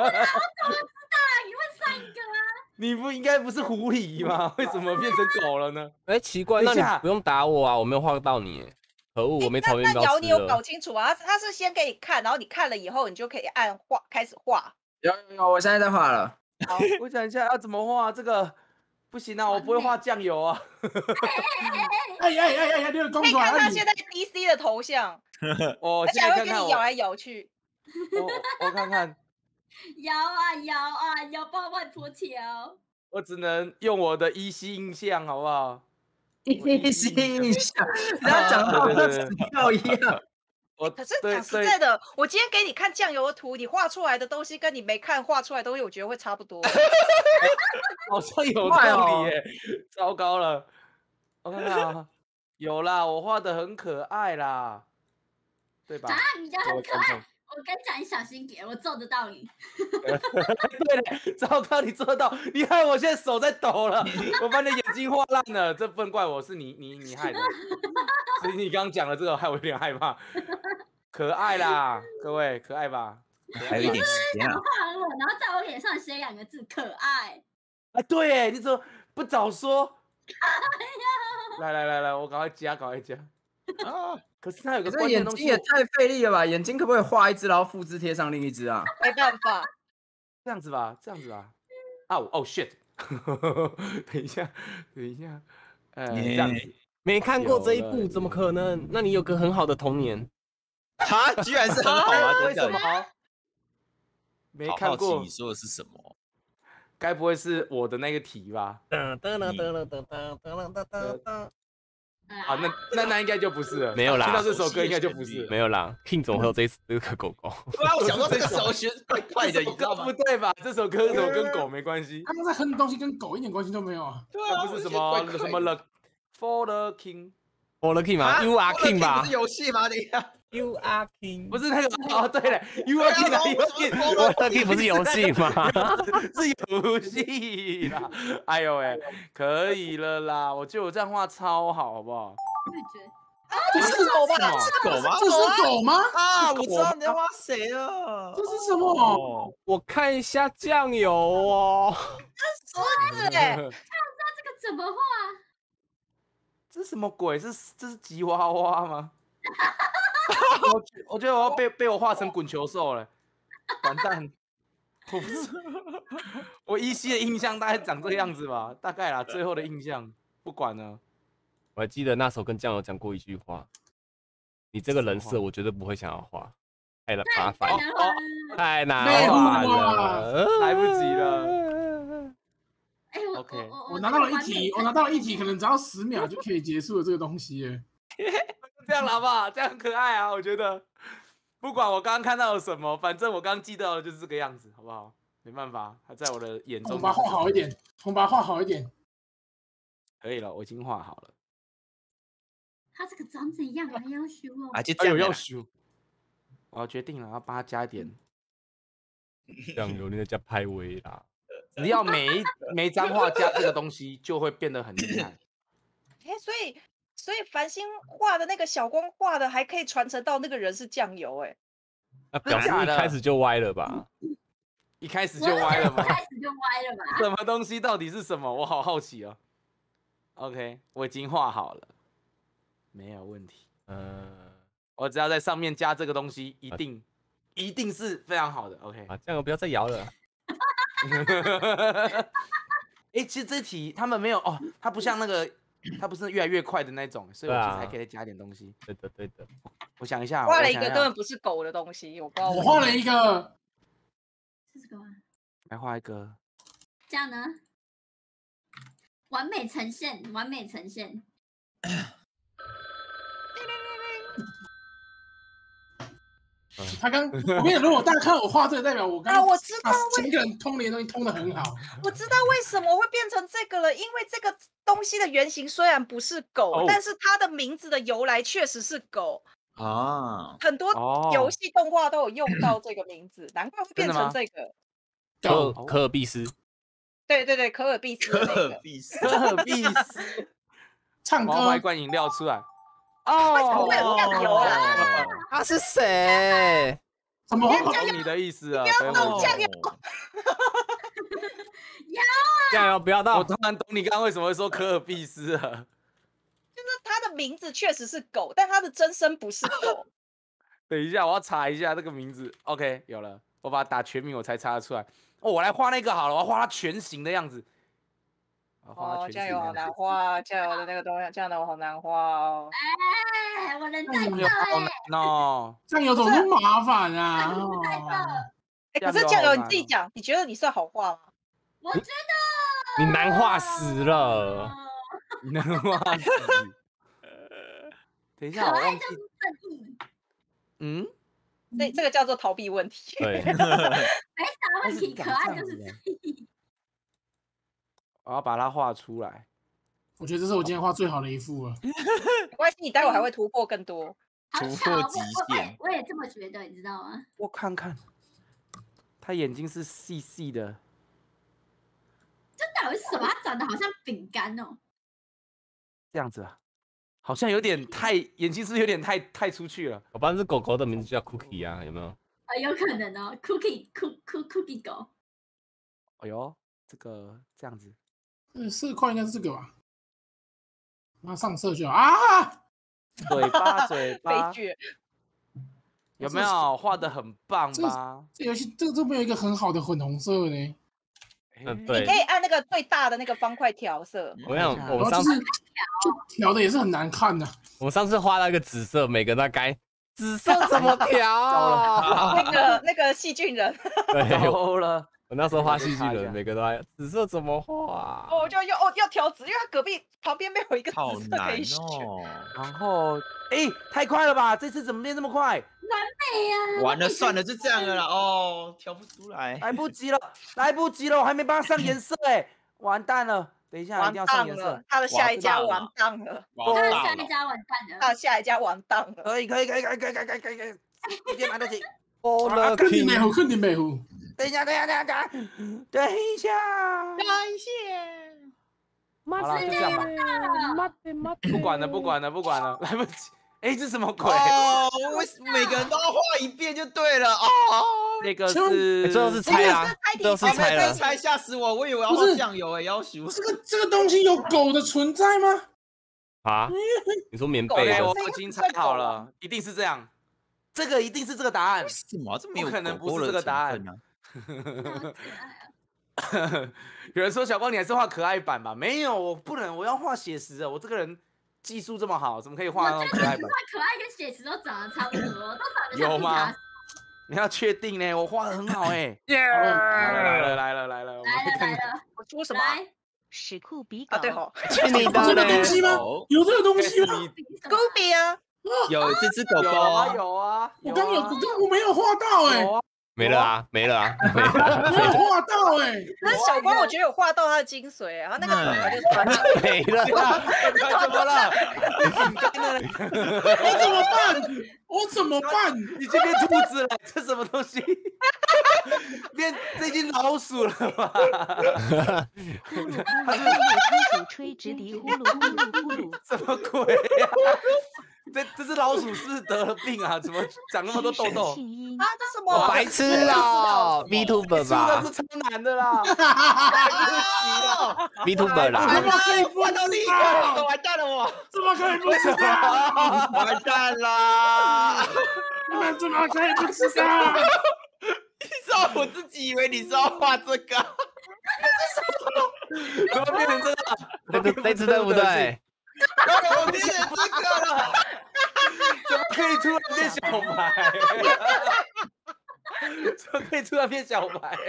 A: 上一个啊？
B: 你不应该不是狐狸吗？为什么变成狗了呢？
D: 哎，奇怪，那
B: 等一下
D: 你不用打我啊，我没有画到你耶。可恶，我没炒面
C: 那
D: 包吃
C: 瑶你有搞
D: 了。
C: 清楚啊？他他是先给你看，然后你看了以后，你就可以按画开始画。
G: 有有有，我现在在画了。
B: 好，我想一下要怎么画这个。不行啊，我不会画酱油啊。
F: 哎呀呀呀呀！你有公
C: 可以
F: 主啊！你
C: 看他现在 D C 的头像，
B: 我
C: 而且还会
B: 现在看看我，
C: 跟你摇来摇去。
B: 我我看看，
A: 摇啊摇啊摇爆外婆桥。
B: 我只能用我的依稀印象，好不好？
G: 一心一想，不要讲到跟死掉一样。
B: 我
C: 可是讲实
B: 对对
C: 在的，我今天给你看酱油的图，你画出来的东西跟你没看画出来的东西，我觉得会差不多。
B: 好像有
G: 快哦
B: 道理耶，糟糕了。我看看啊，有啦，我画的很可爱啦，对吧？
A: 啊，你家
B: 各
A: 很可爱
B: 位观众。
A: 我跟你讲，你小心点，我揍得到你。
B: 对了，糟糕，你做得到，你害我现在手在抖了，我把你的眼睛画烂了，这不能怪我，是你你你害的。所以你刚刚讲的这个害我有点害怕。可爱啦，各位可爱吧？可爱吧
E: 还有一点时间啊！
A: 画我，然后在我脸上写两个字“可爱
B: 啊，对耶，你怎么不早说？来来来来，我赶快加，赶快加。
E: 啊，
B: 可是它有个
G: 这
B: 关键东西
G: 眼睛也，太费力了吧？眼睛可不可以画一只，然后复制贴上另一只啊？
C: 没办法，
B: 这样子吧，这样子吧。哦哦 shit， 等一下，等一下，呃，
E: 耶
B: 这样子，
D: 没看过这一部，
B: 有了
D: 怎么可能？那你有个很好的童年。
E: 哈，居然是很好啊！
B: 为什
E: 等等，
B: 么？没
E: 好好奇
B: 看过
E: 你，说的是什么？
B: 该不会是我的那个题吧？
D: 噔噔噔噔噔噔噔噔噔噔。
B: 啊，那那那应该就不是了。
D: 没有啦
B: 听到这首歌应该就不是了。
D: 没有啦 ，King 总会有这一这个狗狗。
E: 对啊，我想说这个首选怪怪的，你知道吗
B: 不？对吧？这首歌怎么跟狗没关系？
F: 他们在哼的东西跟狗一点关系都没有啊。
E: 对啊，
B: 那不是什么
E: 我觉得怪怪的
B: 什么了 For the King，
D: For the King 吗
E: 啊
D: ？You are
E: For the
D: King 吧
E: 不是游戏吗？等一下，
D: ？You are King
B: 不是那个哦，对了，You are King 啊，You are King，
D: For the King 不是游戏吗？
B: 是游戏啦。哎呦喂，可以了啦，我觉得我这样画超好，好不好？
A: 我也觉得。
F: 这是
C: 狗吧？
E: 狗吗？
F: 这是狗吗？
E: 啊，我知道你在挖谁了。
F: 这是什么？
E: 哦，
D: 我看一下酱油哦。
C: 是哎，
A: 这个怎么画？
B: 这是什么鬼？这是这是吉娃娃吗？我觉我觉得我要被被我画成滚球兽了，完蛋！我不是，我依稀的印象大概长这个样子吧，大概啦，最后的印象不管了。
D: 我还记得那时候跟酱油讲过一句话：你这个人设，我绝对不会想要画，太麻烦
A: 太，难画了。
D: 太难
F: 内
D: 画
F: 户啊
D: 了，
B: 来不及了。
A: 哎，我
B: OK
A: 我
F: 我拿到了一题，我拿到了一题，可能只要十秒就可以结束了这个东西耶。
B: 这样了好不好？这样很可爱啊，我觉得。不管我刚刚看到了什么，反正我刚刚记到的就是这个样子，好不好？没办法，它在我的眼中。
F: 我把它画好一点，我把它画好一点。
B: 可以了，我已经画好了。
A: 他这个长怎样还要修哦？
E: 啊，就
B: 哎呦，
E: 这样啦
B: 要修！我要决定了，要帮他加一点。
D: 酱油你在加派威啦。
B: 只要每一每张画加这个东西，就会变得很厉害。
C: 哎，所以所以繁星画的那个小光画的还可以传承到那个人是酱油哎。
D: 那表示一开始就歪了吧？
B: 一开始就歪了吗？
A: 一开始就歪了吧？
B: 什么东西到底是什么？我好好奇哦。OK， 我已经画好了，没有问题。
D: 嗯，
B: 我只要在上面加这个东西，一定、一定是非常好的。OK，
D: 啊，酱油不要再摇了。
B: 哎、欸，其实这题他们没有哦，它不像那个，它不是越来越快的那种，所以我其实还可以再加一点东西。
D: 对的，对的。
B: 我想一下，
C: 画了一
B: 我想下
C: 个根本不是狗的东西，我不知道为什么。
F: 我画了一个，
A: 是这个吗？
B: 来画一个。
A: 这样呢？完美呈现，完美呈现。
F: 他刚，我跟你讲，如果大家看我画这个，代表我刚
C: 啊我知道
F: 把前一个人通联东西通的很好。
C: 我知道为什么会变成这个了，因为这个东西的原型虽然不是狗，
B: 哦
C: 但是它的名字的由来确实是狗。
E: 啊，
C: 很多
B: 哦
C: 游戏动画都有用到这个名字，难怪会变成这个。
D: 科
F: 狗，
D: 科尔必斯，
C: 对对对，科尔必斯的那
E: 科尔
C: 个。
E: 必斯，
B: 科尔必斯，
F: 唱
B: 我要画一
F: 歌，
B: 罐饮料出来。
C: 为什么
B: 哦，
C: 会有酱油啊？
D: 他是谁？
F: 什么？
B: 懂你的意思啊，等我
C: 弄酱油
D: 酱油不要
B: 我
D: 到。
B: 突然懂你刚刚为什么会说科尔必斯了。
C: 就是它的名字确实是狗，但它的真身不是狗。
B: 等一下，我要查一下这个名字。OK， 有了，我把它打全名，我才查得出来。哦，我来画那个好了，我要画它全形的样子。我要画它
C: 哦，
B: 全
C: 酱油好
B: 形的样子。
C: 难画，酱油的那个东西，酱油好难画哦。
A: 哎，我人在
B: 哎
A: 这
B: 呦好
A: 哎，
B: 难哦。
F: 酱油怎么那么麻烦啊？哦
C: 哎，可是
B: 酱油
C: 酱油
B: 好难哦
C: 你自己讲，你觉得你算好画吗？
A: 我觉得
D: 你难画死了。
B: 你能画死？等一
A: 可
B: 下，我忘记。
A: 爱就是正义，
B: 嗯，
C: 这这个叫做逃避问题。
D: 对，
A: 没啥问题，
B: 它是长
A: 可爱就是
B: 这样子
A: 正义。
B: 我要把它画出来。
F: 我觉得这是我今天画最好的一幅了。
C: 没关系，你待会还会突破更多。
E: 突
A: 好巧哦，
E: 破极
A: 我我
E: 限
A: 我也这么觉得，你知道吗？
B: 我看看，它眼睛是细细的。
A: 这到底是什么？它长得好像饼干哦。
B: 这样子啊，好像有点太眼睛是不是有点太太出去了？
D: 我班是狗狗的名字叫 Cookie 啊，有没有？
A: 啊，有可能哦，Cookie Cook Cook Cookie 狗。
B: 哎呦，这个这样子，
F: 嗯，色块应该是这个吧？那上色就好啊！
B: 嘴巴嘴
C: 悲
B: 巴
C: 剧。
B: 有没有画的很棒
F: 这
B: 吧？
F: 这游戏这个都没有一个很好的粉红色呢。
D: 嗯，对
C: 你可。以按那个最大的那个方块调色。
D: 我想，我
F: 然后就是
D: 们上次
F: 就调的也是很难看的。
D: 我们上次画那个紫色，每个人都该紫色怎么调啊？
C: 那个那个细菌人，
D: 对，
B: 糟了，
D: 我那时候画戏剧人，
B: 我查一下
D: 每个都在紫色怎么画？
C: 哦，就要哦要调紫，因为它隔壁旁边没有一个
E: 好
C: 紫色可
E: 难
C: 以选。
E: 哦。
B: 然后哎，太快了吧？这次怎么变这么快？
A: 对呀，
E: 完了，算了，就这样了啦。哦，调不出来。
B: 来不及了，来不及了，我还没帮他上颜色哎，完蛋了！等一下，一
C: 完
B: 定要上
C: 蛋
B: 颜色
C: 了，。他的下一家
E: 完
C: 完蛋了，
E: 完
A: 他的
E: 蛋了
A: 下一家完蛋
C: 他
A: 了。
C: 的下一家完蛋了。
B: 可以，可以，可以，可以，可以，可以，可以，可以，可以，一定来得及。
D: 哦了
F: 肯定没糊，肯定没糊。
B: 等一下，等一下，等一下，等一下。
C: 感谢。
B: 好了，就这样吧。不管了，不管了，不管了，来不及。哎，这什么鬼？
E: 哦，为什么每个人都要画一遍就对了？哦，
B: 那个
F: 千万
B: 是
D: 欸最后是猜啦，最后是
E: 哦
D: 猜了。
E: 没有猜，吓死我！我以为要画酱油哎，要求。
F: 这个这个东西有狗的存在吗？
D: 啊？你说棉被
B: OK，
D: 的
B: 我已经猜好了，一定是这样。这个一定是这个答案
E: 为，什么这没有
B: 不可能不是
E: 狗狗的
B: 这个答案
E: 成分呢？
B: 有人说小光你还是画可爱版吧？没有，我不能，我要画写实的。我这个人技术这么好，怎么可以画那种可爱版？
A: 画可爱跟写实都长得差不多，都长得像
B: 有吗
A: 皮卡？
B: 你要确定呢，我画的很好哎。
D: 耶！
B: 来了来了来了，我们
A: 来了
B: 来看看。
C: 我
A: 来了，
C: 出什么啊？
A: 来，
H: 史库比狗。
C: 啊对吼
D: 去你
F: 有这个
D: 的嘞
F: 东！西吗？
E: 狗
F: 有这个东西吗？
C: ，Scooby 啊，
E: 有这只狗
B: 有啊
E: 狗，
B: 有啊，
F: 我刚有，
B: 有啊
F: 我刚我没有画到哎，
B: 有啊，
D: 没了啊，没了啊，没了啊，
F: 没有画到哎，
C: 但是小光我觉得有画到他的精髓啊，他那个头发就是传统。
D: 没了。
B: 怎么了？你干了，
F: 我怎么办？我怎么办？
B: 已经变兔子了，这什么东西？变这已经老鼠了吧？
H: 呼噜呼噜呼噜，吹吹直笛，呼噜呼噜呼噜。
B: 什么鬼呀、这这只老鼠是不是得了病啊？怎么长那么多痘痘？
H: 庆音
C: 啊，这什么？
D: 白痴哦，VTuber
B: 输
D: 吧
B: 的是超难的啦！
D: ，VTuber 啦。
F: 怎么可以不
E: 画到第一
F: 知道？
E: 个，完蛋了我，
F: 怎么可以不知道？
E: 完蛋啦！
F: 你们怎么可以不知道？
E: 你知道我自己以为你是要画这个，
B: 怎么变成这个？
D: 这个这次对不对？
E: 我变成这个了。
B: 怎么可以突然变小白？怎么可以突然变小白？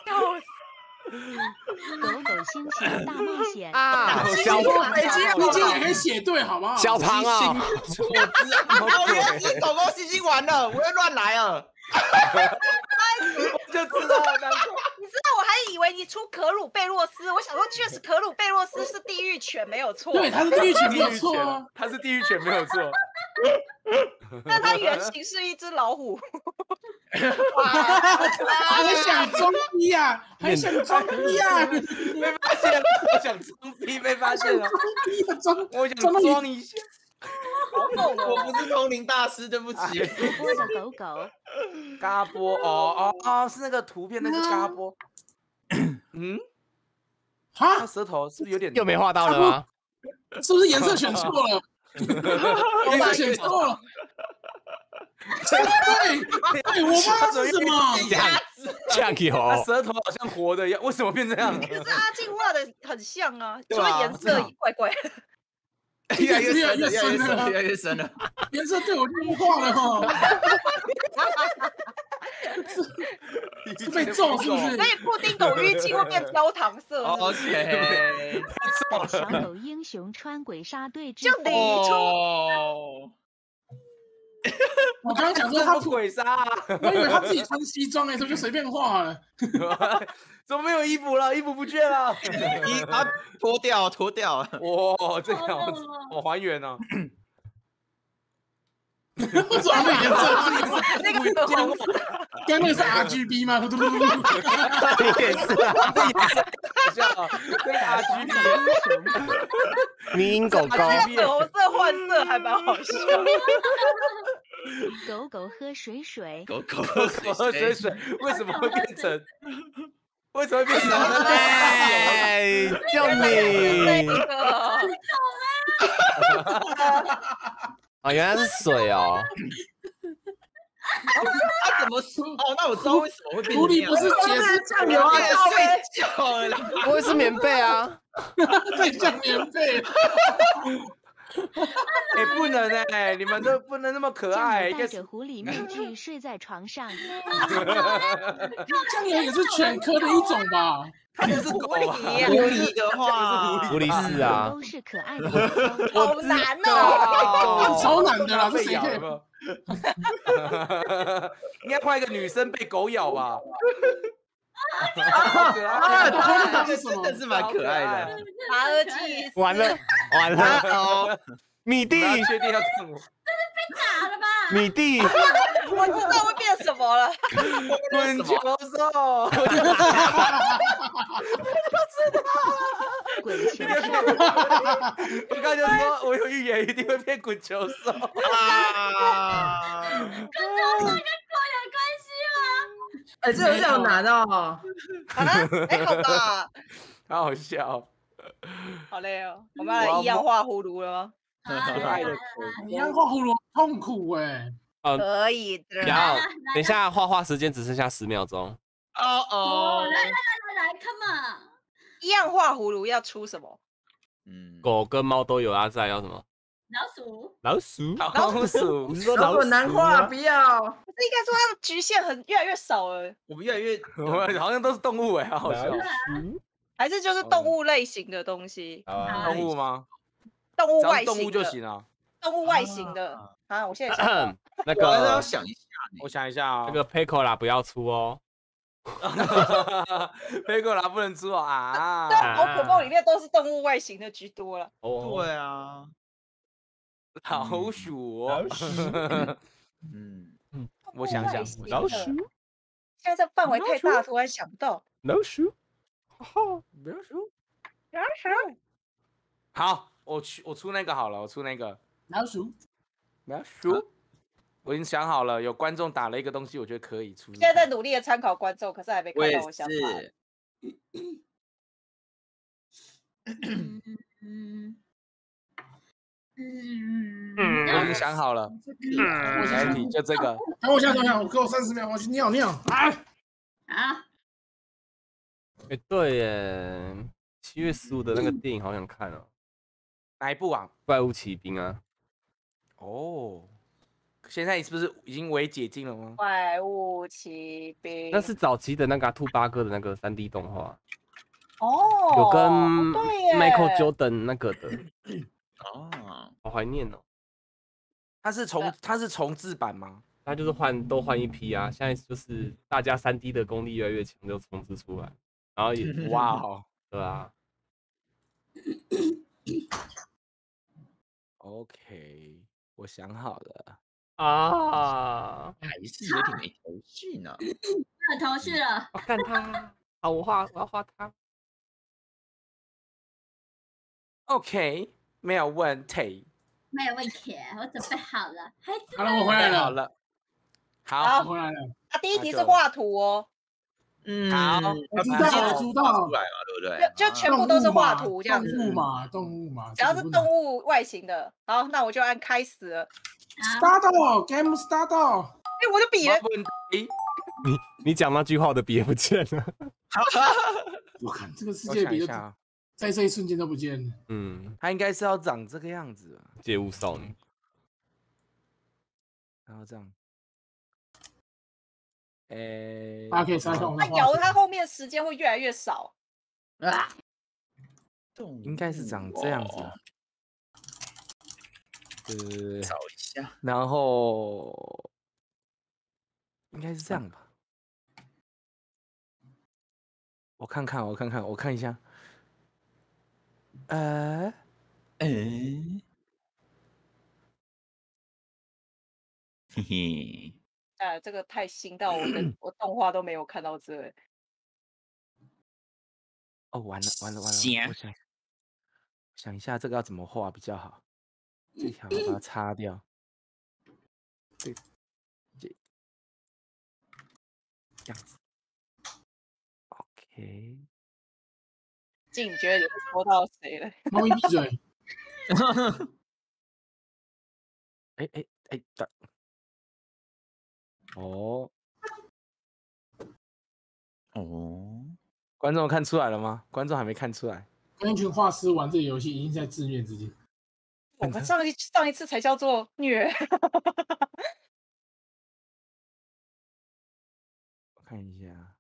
H: 狗狗星星大冒险。
D: 啊，小
F: 北京，北京也可以写对，好不好？
D: 小唐啊，
E: 哦，原来是狗狗星星完了，我又乱来了。
B: 我就知道，难怪。
C: 你知道我还以为你出可鲁贝洛斯，我想说确实可鲁贝洛斯是地狱犬没有错，
F: 对，他是地狱犬没有
B: 地狱犬
F: 错啊。，
B: 它是地狱犬没有错。
C: 但它原型是一只老虎。
F: 还想装逼呀？还想装逼呀？
B: 被发现了，我想装逼被发现了，
F: 装逼呀？装
B: 我想
F: 装
B: 装一下。
C: 好猛
E: 我
C: 哦！
E: 不是通灵大师，对不起。
H: 主播的狗狗。
B: 嘎波哦哦哦，是那个图片那个嘎波。嗯，它
F: 哈，
B: 舌头是不是有点？
D: 又没画到了吗？
F: 是不是颜色选错了？颜色选错了。对，对，我妈是什么？
D: 呛
B: 它
D: 油，
B: 舌头好像活的一样，为什么变这样？
C: 可是阿静画的很像啊，
B: 对啊
C: 除了颜色怪怪。
E: 越来越深了，
F: 越
E: 越来越深了，
F: 来越深了
E: 越来越深了。
F: 颜色对我就不画了哈。是被揍是不是
C: 所？以布丁狗淤青会变焦糖色。
E: 哦 OK，
H: 小狗英雄穿鬼杀队之父。
C: 就你出
E: 哦，
F: 我刚刚讲说
B: 这
F: 他
B: 是鬼杀啊！
F: 我以为他自己穿西装的时候就随便画了。
B: 怎么没有衣服了？衣服不见了。
E: 一啊脱掉脱掉，
B: 哇，这样子，我还原呢。
F: 为什么那颜色？
C: 那个粉红色，
F: 刚那个是 R G B 吗？嘟嘟嘟嘟嘟
D: 也是啊，
B: 好像啊，跟 R G B
D: 迷因狗狗，
C: 粉红色换色还蛮好笑。
H: 狗狗喝水水。
E: 狗狗
B: 我喝水水，为什么会变成？为什么会变成？
D: 哎，就
C: 那
D: 你
C: 个
D: 啊，原来是水哦，
E: 他怎么哦？那我知道为什么会变
F: 狐狸不是
G: 都
F: 解释
G: 是酱油啊，
E: 变
G: 靠背
E: 睡觉了啦。
D: 不会是棉被啊？
F: 最像棉被。
B: 哎，不能哎，你们都不能那么可
H: 酱
B: 爱，
H: 油戴
B: 一个
H: 着狐狸面具睡在床上，
F: 酱油也是犬科的一种吧？
B: 它不是狗啊，
E: 狐狸的话，
D: 狐狸是啊，
H: 都是可爱的狗狗。
C: 好难哦。
F: 超难的啦，这谁可以
B: 被咬有？没有？应该换一个女生被狗咬吧？好可爱
F: 啊
B: 啊！
F: 这是什么
E: 真的是蛮可爱的。
C: 马尔济斯
D: 完了完了，
E: 哦，
D: 米蒂
B: 你要确定要看我？
A: 打了吧？
D: 米蒂，
C: 我知道会变什么了。
B: 滚球兽，
H: 滚球兽，
B: 我刚就说，我有预言一定会变滚球兽。
E: 啊！
A: 跟这跟狗有关系吗？
G: 哎，这有点好难哦。
C: 好了，还好吧？
B: 好好笑，
C: 好累哦，我们要来一样画葫芦了吗？
B: 可爱的狗
F: 一样画葫芦痛苦哎。
C: 可以的。
D: 然后等一下画画时间只剩下十秒钟。
E: 哦
A: 哦，
E: 哦，
A: 来来来来来 ，come on！
C: 一样画葫芦要出什么？
E: 嗯，
D: 狗跟猫都有啊，再要什么？
A: 老鼠，
D: 老鼠，
B: 老鼠
D: 你，是说
G: 老
D: 老鼠
G: 滚难画，
D: 吗
G: 不要。
C: 不是应该说它的局限很越来越少了，
E: 我们越来越
B: 我们好像都是动物哎，好好笑。
D: 老鼠，
C: 还是就是动物类型的东西？
D: 好啊
B: 动物吗？
C: 动物
B: 只要是动
C: 外形的
B: 物就行了。
C: 动物外形的啊！我现在想到
D: 那
E: 我还是要
D: 个
E: 想一下
B: 我想一下啊，
D: 那个 Pecola 不要出哦。
B: 飞过来不能出哦啊！
C: 对啊，宝可梦里面都是动物外形的居多了。
D: 哦，
E: 对啊，
B: 老鼠哦，
E: 嗯，
B: 我想想，我想
D: 老
B: 想
D: 鼠，
C: 现在这范围太大，突然想不到。
D: 老鼠，哈哈，
B: 老鼠。
C: 然后
B: 好，我去，我出那个好了，我出那个
F: 老鼠，
B: 老鼠。我已经想好了，有观众打了一个东西，我觉得可以出。
C: 现在在努力的参考观众，可是还没
E: 我也
C: 看到我想法。
E: 是。
A: 嗯嗯嗯
B: 我已经想好了，
F: 我
B: 下一题就这个。
F: 等我一下，等我一下，我给我三十秒，我去尿尿。啊！
A: 啊，
D: 哎，对耶，七月十五的那个电影好想看哦，
B: 哪一部啊？
D: 怪物骑兵啊。
B: 哦，现在是不是已经微解禁了吗？
C: 怪物骑兵，
D: 那是早期的那个兔八哥的那个三 D 动画，
C: 哦，
D: 有跟
C: 哦对耶
D: Michael Jordan 那个的，
E: 哦，
D: 好怀念哦。
B: 它是重它是重置版吗？
D: 他就是换都换一批啊，现在就是大家三 D 的功力越来越强，就重置出来，然后也
B: 哇哦
D: 对啊，
B: ，OK，我想好了。
D: 啊，
E: 还是有点没头绪呢。
A: 有头绪了，
D: 我看他，好，我画，我要画他。
B: OK，没有问题。
A: 没有问题，我准备好了。孩子
F: 好了，我回来了，
B: 好了，好，
C: 好
F: 我回来了。
C: 啊，第一题
B: 那就
C: 是画图哦，
E: 嗯，
B: 好
F: 我知道，我知道
E: 出，来嘛，对不对？
C: 就就全部都是画图这样
F: 动
C: 子，
F: 物嘛，动物嘛，
C: 只要是动物外形的。好，那我就按开始了。
A: 啊，
F: ，start game start。
C: 哎，我的笔了，
B: 没问题。
D: 你你讲那句话，我的笔也不见了。
F: 我看这个世
B: 我
F: 界比
B: 想一下啊，
F: 在这一瞬间都不见了。
D: 嗯，
B: 它应该是要长这个样子啊，
D: 街舞少女。
B: 然后这样。诶，
F: 大家可以猜看我
C: 它
F: 的画
C: 摇它后面时间会越来越少。
E: 啊，
B: 应该是长这样子啊。对对对对，
E: 找一下，
B: 然后应该是这样吧？我看看，我看看，我看一下。呃，
E: 哎，嘿嘿，
C: 啊，这个太新到我的我动画都没有看到这欸。
B: 哦，完了完了完了，
E: 行
B: 我想想一下这个要怎么画比较好。这条我把它擦掉。这这这样子。OK。
C: 静，你觉得你会抽到谁了？
F: 猫咪闭嘴。
B: 哎哎哎，等。哦，
E: 哦，
B: 观众看出来了吗？观众还没看出来。
F: 跟一群画师玩这个游戏，已经在自虐自己。
C: 我们上一上一次才叫做虐。
B: 我看一下。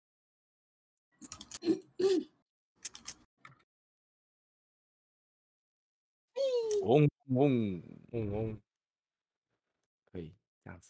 B: 嗡嗡嗡嗡，可以这样子。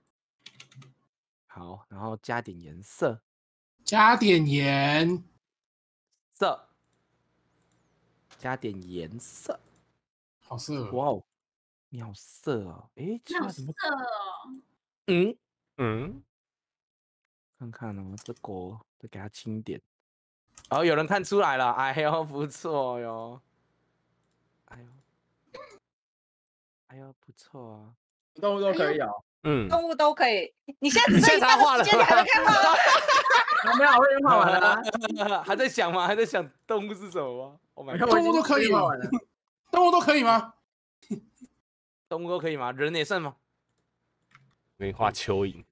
B: 好，然后加点颜色，
F: 加点颜
B: 色，加点颜色，
F: 好色。
B: 哇哦，你好色哦！哎，
A: 你好色哦！
B: 嗯
D: 嗯，
B: 看看哦，这个再给它轻点。哦，有人看出来了，哎呦，不错哟，哎呦，哎呦，不错啊，
G: 动物都可以哦。
D: 嗯，
C: 动物都可以。你现在只
D: 你现
C: 剩一半的
D: 在画了
C: 时间，你还没看画吗？
G: 没有，我已经画完了。
B: 还在想吗？还在想动物是什么吗 ？Oh my god，
F: 动物都可以吗？动物都可以吗？
B: 动物都可以吗？人也算吗？
D: 我给你画蚯蚓。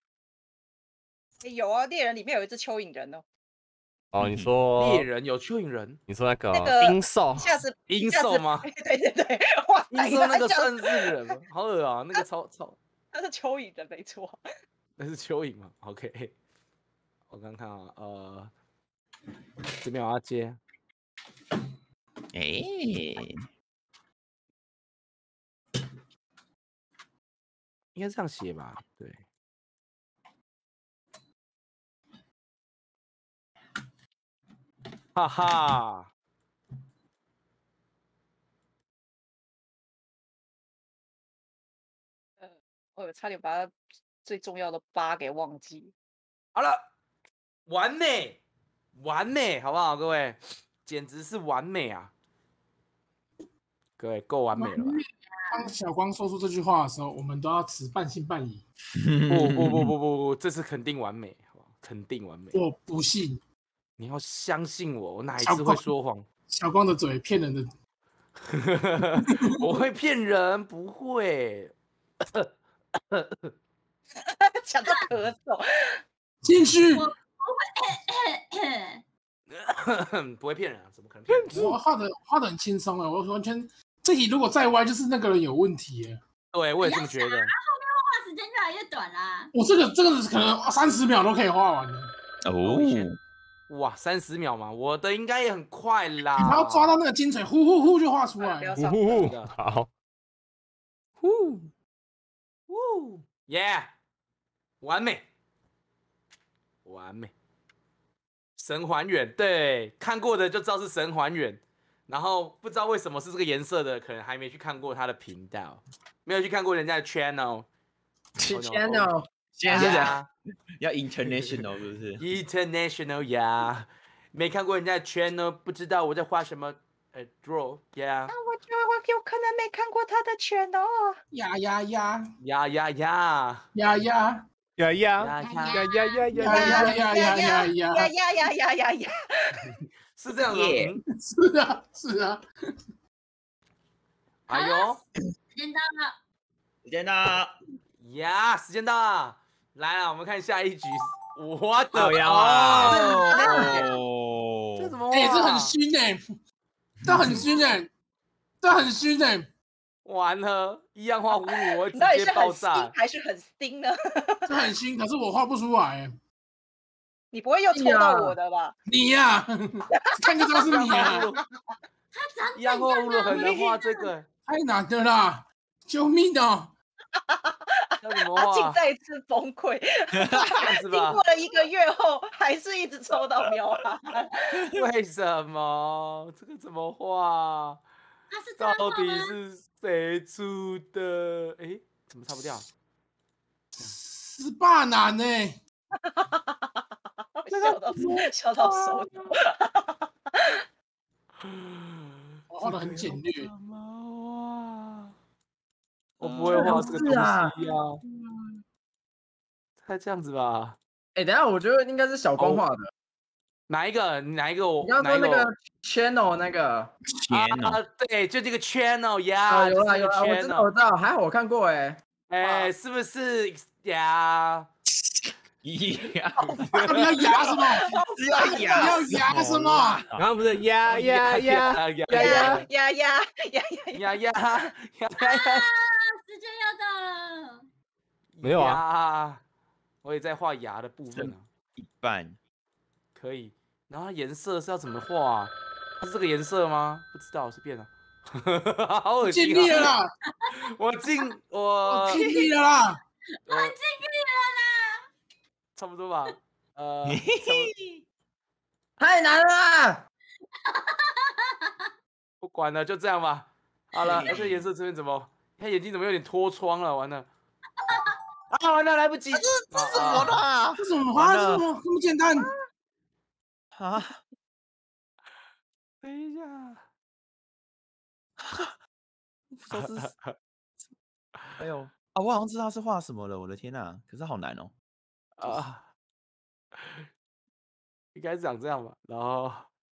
C: 有啊，猎人里面有一只蚯蚓人哦。
D: 哦，你说
B: 猎人有蚯蚓人，
D: 你说那个
C: 那个
D: 鹰兽
C: 一，下子
B: 鹰兽吗？
C: 对对对，哇塞，
B: 鹰兽那个
C: 他
B: 算是人吗？好恶啊，那个超超，
C: 他是蚯蚓人没错。
B: 那是蚯蚓吗 ？OK， 我刚看啊，呃，这边我要接，
E: 哎，
B: 应该这样写吧？对，哈哈，
C: 我有差点把他最重要的八给忘记。
B: 好了，完美，完美，好不好，各位？简直是完美啊！各位够完美了吧？
F: 当小光说出这句话的时候，我们都要持半信半疑。
B: 不不不不不不，这次肯定完美，好不好？肯定完美。
F: 我不信，
B: 你要相信我，我哪一
F: 小
B: 次会
F: 光
B: 说谎？
F: 小光的嘴骗人的。
B: 我会骗人，不会。
C: 讲到咳嗽，
F: 继续。
A: 我
B: 不会骗人啊，怎么可能骗人？
F: 我画的画的很轻松啊，我完全这题如果再歪，就是那个人有问题耶。
B: 对，我也这么觉得。
A: 后面画时间越来越短啦。
F: 我这个这个可能三十秒都可以画完的。
E: 哦，
B: 哇，三十秒嘛，我的应该也很快啦。
F: 然后抓到那个精髓，呼呼呼就画出来了。
C: 不要上。
D: 呼呼，
B: 的
D: 好，
B: 呼呼耶，完美，完美。神还原，对，看过的就知道是神还原。然后不知道为什么是这个颜色的，可能还没去看过他的频道，没有去看过人家的 channel。
G: channel
E: 现在是讲
B: 呀
E: 要 international 是不是？
B: ，international 呀，没看过人家的 channel，不知道我在画什么，呃 ，draw 呀，
C: 那我觉得我有可能没看过他的拳哦。
F: 呀呀呀
B: 呀呀呀
F: 呀呀
D: 呀呀
B: 呀呀，
D: 呀呀呀呀
F: 呀呀呀呀呀
C: 呀
F: 呀！
C: 呀呀呀呀呀！
B: 是这样的。
E: 耶
B: 嗯
F: 是啊是啊。
B: 哎呦，
A: 时间到了，
E: 时间到，
B: 呀，时间到了，来了，我们看下一局。我的
D: 好呀啊
E: 哦，
B: 这怎么？
F: 哎，这很熏哎，这很熏哎，这很熏哎。
B: 完了，一样画葫芦，我会直
C: 你到底
B: 接
C: 是很
B: 爆炸
C: 新。还是很新呢？
F: 这很新，可是我画不出来哎。
C: 你不会又抽到我的吧？
F: 你呀，看就知道是你啊！
A: 他长
B: 一样画葫芦很难画这个，
F: 太难的啦！救命哦！
B: 要怎么
C: 阿庆
B: 画？
C: 再次崩溃，
B: 这样子吧
C: 经过？了一个月后，还是一直抽到苗啊！
B: 为什么？这个怎么画？
A: 他是这样
B: 到底
A: 画吗？
B: 是谁出的？哎，怎么擦不掉？
F: 十八难呢？
C: 笑到笑到手抖。
F: 我画的很简略。
B: 怎么画？我不会画这个东西啊！才这样子吧？
G: 哎，等一下，我觉得应该是小光画的。
B: 哪一个？哪一个我？
G: 你刚刚说那
B: 哪一
G: 个 channel 那个，
E: 天
B: 啊，
E: 哦，
B: 对，就这个 channel 呀，
G: 啊，有
B: 就是这个
G: 啦有啦，我知道我
B: channel，
G: 知道，还好我看过哎。
B: 哎，是不是呀？
E: 呀，
F: 到底要压什么？
E: 要
F: 你要压什么？
D: 刚刚不是呀呀呀
B: 呀
D: 呀
C: 呀
D: 呀，
C: 呀呀呀呀！
B: 呀呀呀
A: 啊，
B: 呀！
A: 时间要到了。
D: 没有啊
B: 啊，我也在画牙的部分啊，
E: 一半。
B: 可以。然后它颜色是要怎么画啊？它是这个颜色吗？不知道，随便了。好恶
F: 尽
B: 心
F: 力了
B: 啊！
F: 啦，
B: 我尽我
F: 我尽力了啦。
B: 我
A: 尽力了
B: 差不多吧。呃，差不
G: 太难了啦。
B: 不管了，就这样吧。好了，哎，这颜色这边怎么？他眼睛怎么有点脱窗了？完了，啊，完了，来不及。
E: 这是什么啦？
F: 这怎么画？这么这么简单？
E: 啊！
B: 等一下，
E: 不知道是，哎呦啊！我好像知道是画什么了，我的天哪！可是好难哦。
B: 啊，应该是长这样吧。然后，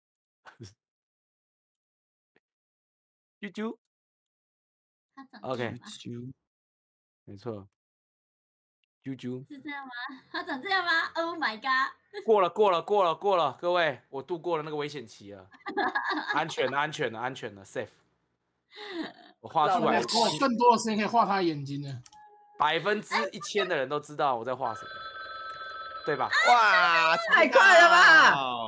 B: 啾啾
A: 他长
B: ，OK，
A: 这样吗？
E: 啾
B: 没错，啾啾，
A: 是这样吗？他长这样吗 ？Oh my god！
B: 过了，过了，过了，过了，各位，我度过了那个危险期了，安全了，安全了，安全了 ，safe。我画出来，
F: 我有更多的时间可以画他的眼睛呢。
B: 百分之一千的人都知道我在画什么，对吧？
E: 哇，
G: 太快了吧！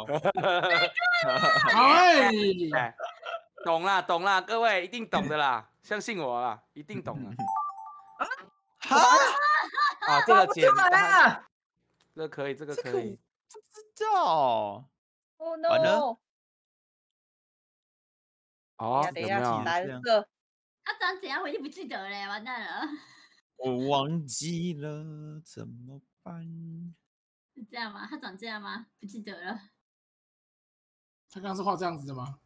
F: 哎，
B: 哎，懂啦，懂啦，各位一定懂的啦，相信我啦，一定懂了。
E: 哈，
B: 啊，这个简
G: 出来
B: 单，
G: 了。
B: 这个可以，这个
E: 这个
B: 可以。
E: 不知道。
C: Oh
E: 完了
C: no！
B: 哦，
C: 等一下，
B: 有没有？
C: 蓝色。
A: 他长怎样我已经不记得了，完蛋了。
E: 我忘记了怎么办？
A: 是这样吗？他长这样吗？不记得了。
F: 他刚刚是画这样子的吗？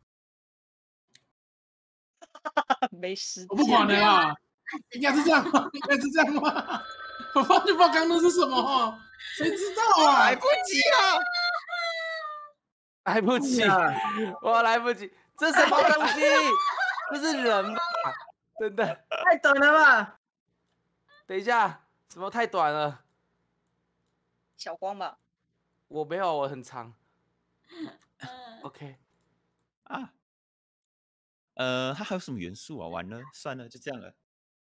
C: 没时间。
F: 我不管了啦，应该是这样吗？应该是这样吗？我完全不知道刚刚那是什么，谁知道啊？
E: 来不及了，
B: 来不及，我来不及，这什么东西？这是人吧？真的。
G: 太短了吧？
B: 等一下，什么太短了？
C: 小光吧。
B: 我没有，我很长。
A: 嗯
B: OK，
E: 啊，呃，它还有什么元素啊？完了，算了，就这样了。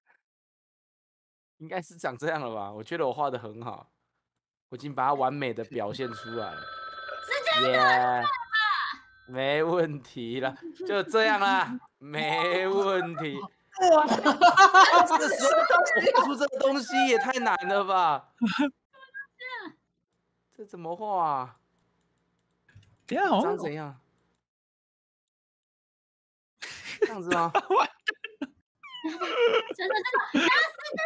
B: 应该是长这样了吧？我觉得我画的很好，我已经把它完美的表现出来了。耶，没问题了，就这样啦，没问题。哇，这个时候画出这个东西也太难了吧？这怎么画啊？
E: 等一下，好像
B: 长怎样？这样子吗？
A: 真的真的，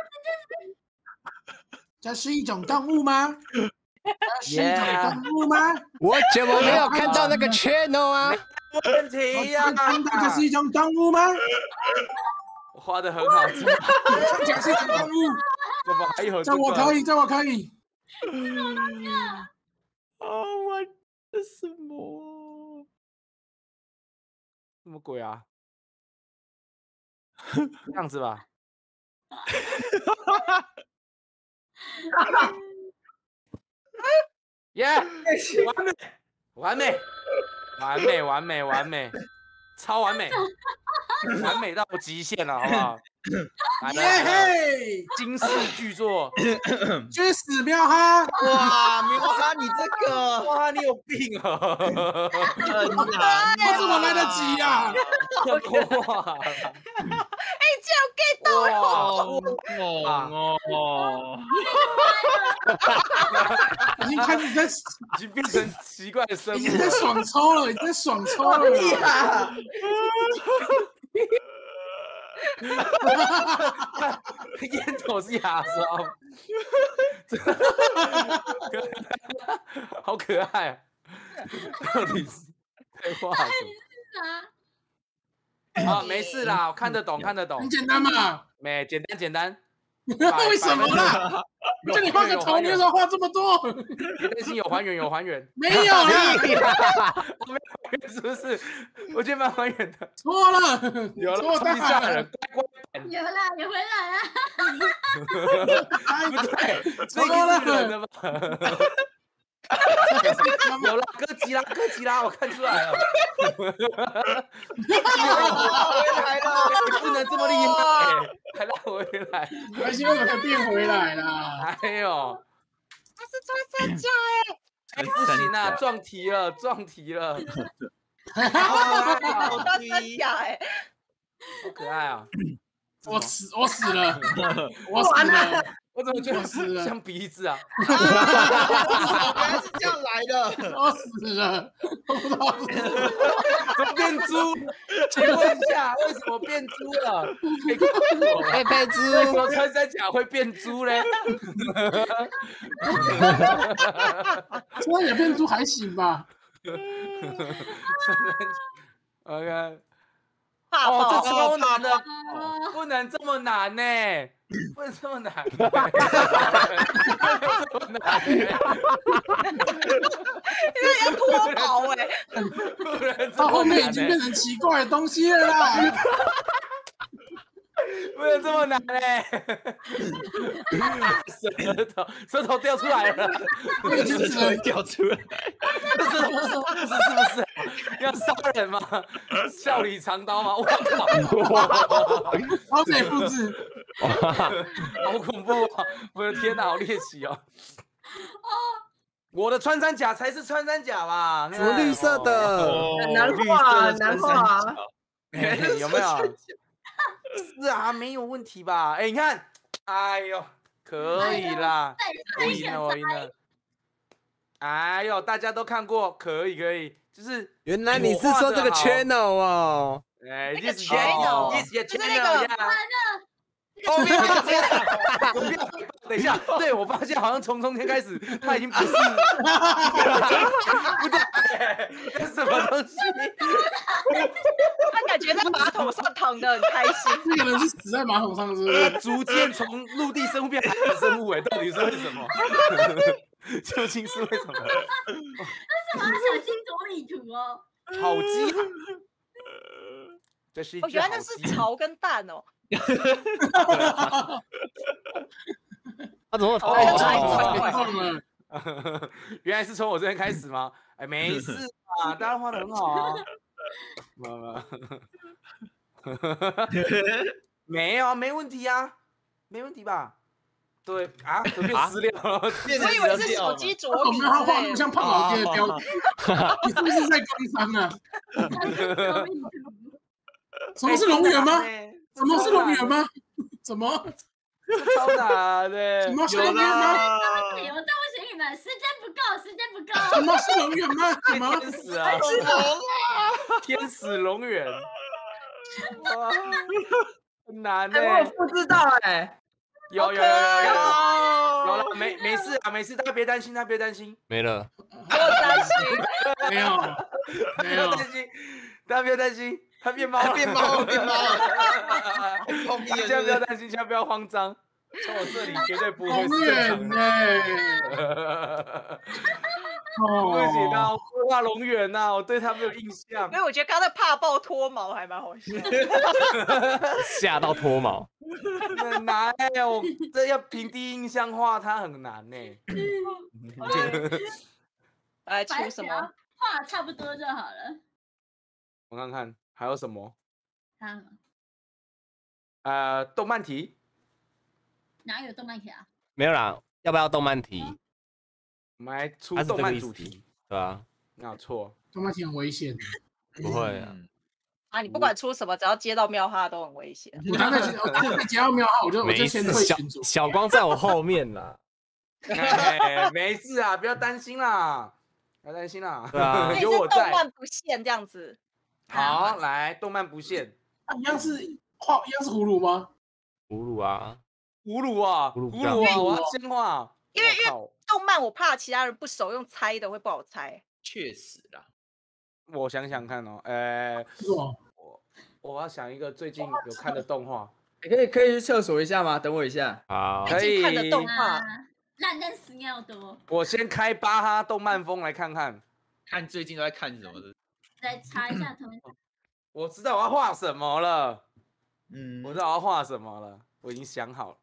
F: 这是一种动物吗？这是一
B: Yeah
F: 种动物吗？
D: 我怎么没有看到那个 channel 啊？
B: 没问题呀、
F: 我看到这是一种动物吗？
B: 我画的很好，怎么
F: 看起来是一种动物，
B: 怎么还有
F: 这
B: 这个？
F: 我可以，这我可以。
E: 哦，我这什么？
B: 什么鬼啊？这样子吧。耶！完美，完美，完美，完美，完美，超完美，完美到极限了，好不好？来
F: 耶
B: 来来，
F: 嘿！
B: 惊世巨作！
F: 去死喵哈！
E: 哇，棉花，你这个
B: 哇，你有病哦！
E: 很难，
F: 我怎么来得及呀？
B: 哇！
C: 哎，这样 get 到了。
E: 好猛哦！
F: 已经开始在，
B: 已经变成奇怪的生物
F: 已经在
B: 了。
F: 爽抽了，已经在爽抽了。
G: 呀！
B: 烟头是牙刷，好可爱啊！到底是在画什么？啊，没事啦，我看得懂，看得懂
F: 很，简单嘛。
B: 没简单简单。
F: 为什么啦？我叫你画个头，你为什么画这么多？
B: 别担心，有还原，有还原，
F: 没有啦，
B: 我没有还原是不是？我觉得蛮还原的。
F: 错了，
B: 有了，
F: 错
B: 地上的人
F: 了。
B: 乖乖版，
A: 有啦，有回来啊！
B: 不对，这个是人的吧？有啦，哥吉拉，哥吉拉，我看出来了。
G: 回来了，
B: 不能这么厉害，还拉回来。
F: 还行，我才变回来啦。
B: 哎呦，
C: 他是穿山甲
B: 哎，不行啊，撞题了，撞题了。
C: 哎，穿山甲哎，
B: 好可爱啊！
F: 我死，我死了，我死了。
B: 我怎么觉
F: 我死了
B: 得像鼻子啊？
G: 原来是这样来的。
F: 我死了，我不知道
B: 怎么变猪？请问一下，为什么变猪了？可以告诉我吗？
D: 佩佩猪，
B: 为什么穿山甲会变猪嘞？
F: 穿山甲变猪还行吧？
B: OK。
C: 怕
B: 哦，
C: 爆
B: 这超难的，
A: 哦，
B: 不能这么难呢，不能这么难，这么难，
C: 因为要脱毛哎，
B: 不能这
F: 到后
B: 么难
F: 面已经变
B: 呢，
F: 成奇怪的东西了啦。
B: 不能这么难嘞，舌头舌头掉出来了，
F: 已经只能
E: 掉出来，
B: 这舌头是不是是不是要杀人吗？笑里藏刀吗？我靠！
F: 超水复制，
B: 好恐怖啊！我的天哪，好猎奇哦！我的穿山甲才是穿山甲吧？
D: 什么绿色的？
G: 很难画，很难画。
B: 哎有没有？是啊，没有问题吧？哎，你看，哎呦，可以啦，我赢了，我赢了。哎呦，大家都看过，可以可以，就是
D: 原来你是说这个 channel 哦？
B: 哎
C: 那个
B: ，this
C: channel，
B: yes
C: 就是
B: channel
C: 那个
B: 呀。哦，不要这样，不要，等一下，对我发现好像从中间开始，他已经不是，不对，这是什么东西？
C: 他感觉在马桶上躺得很开心。
F: 这个人是死在马桶上，是不是？
B: 逐渐从陆地生物变海洋生物，哎，到底是为什么？究竟是为什么？
A: 什么小心左里图哦？
B: 好鸡啊！这是一
C: 哦，
B: 只
C: 原来那
B: 好鸡。
C: 是巢跟蛋哦。
D: 他怎么
C: 哦
F: 太
C: 哦
F: 痛了，
B: 原来是从我这边开始吗？哎，没事啊，大家画的很好啊。没有，没问题啊，没问题吧？对啊，怎么变资料了？
C: 我以为是手机着笔
F: 我们他画那
C: 之类的。
F: 么像胖老爹的标题，你是不是在工商啊？什么是龙源吗？什么是龙源吗？什么？
B: 超难的。
F: 什么是龙
G: 有
F: 源吗？
G: 啦，
A: 我对不起你们，时间不够，时间不
F: 什
A: 够。
F: 么是龙源吗？什么？
B: 天使啊！天使龙源，哇，很难呢。
G: 哎，我不知道哎。
B: 有有有有有有了，没没事啊，没事，大家别担心，大家别担心，
D: 没了。
C: 不用担心，
F: 没有，
B: 不
F: 没有。
B: 要担心，大家不要担心，他变猫了，
G: 变猫了变猫
B: 了，
G: 碰壁了
B: 千万不要担心，千万不要慌张，从我这里绝对不会
F: 龙
B: 是
F: 源
B: 正常
F: 呢？
B: 的。
F: 哦，
B: 对不起呐，我不画龙源呐，我对他没有印象
C: 因。为我觉得刚才怕爆脱毛还蛮好笑。
D: 吓到脱毛。
B: 很难哎、我这要凭第一印象画它很难呢、
C: 来出什么？
A: 画差不多就好了。
B: 我看看还有什么？
A: 看
B: 呃，动漫题，
A: 哪有动漫题啊？
D: 没有啦，要不要动漫题？
B: 我们来出
D: 它是这
B: 动漫
D: 个意思
B: 主题，
D: 对吧？
B: 没有错。
F: 动漫题很危险，
D: 不会啊，
C: 啊，你不管出什么，只要接到喵哈都很危险。
F: 我刚才我刚才接到喵号，我就我
D: 没
F: 就先
D: 事，小
F: 退群组。
D: 小光在我后面啦。
B: 哎没事啊，不要担心啦，不要担心啦，
D: 对啊
C: 所以是动
B: 有我在。
C: 漫不限这样子。
B: 好，来，动漫不限，
F: 啊一样是画，一样是葫芦吗？
D: 葫芦啊，
B: 葫芦啊，
D: 葫芦
B: 葫芦啊，
F: 酱
B: 我要先画。
C: 因为因为
B: 我靠
C: 动漫我怕其他人不熟，用猜的会不好猜。
G: 确实啦，
B: 我想想看哦，呃，
F: 是吧？
B: 我我要想一个最近有看的动画，
G: 你可以可以去厕所一下吗？等我一下。
D: 好，
B: 可以
C: 最近看的动画，
A: 啊，烂蛋屎尿多。
B: 我先开巴哈动漫风来看看。
G: 看最近都在看什么的？
A: 来查一下同一
B: 我知道我要画什么了。
E: 嗯，
B: 我知道我要画什么了，我已经想好了。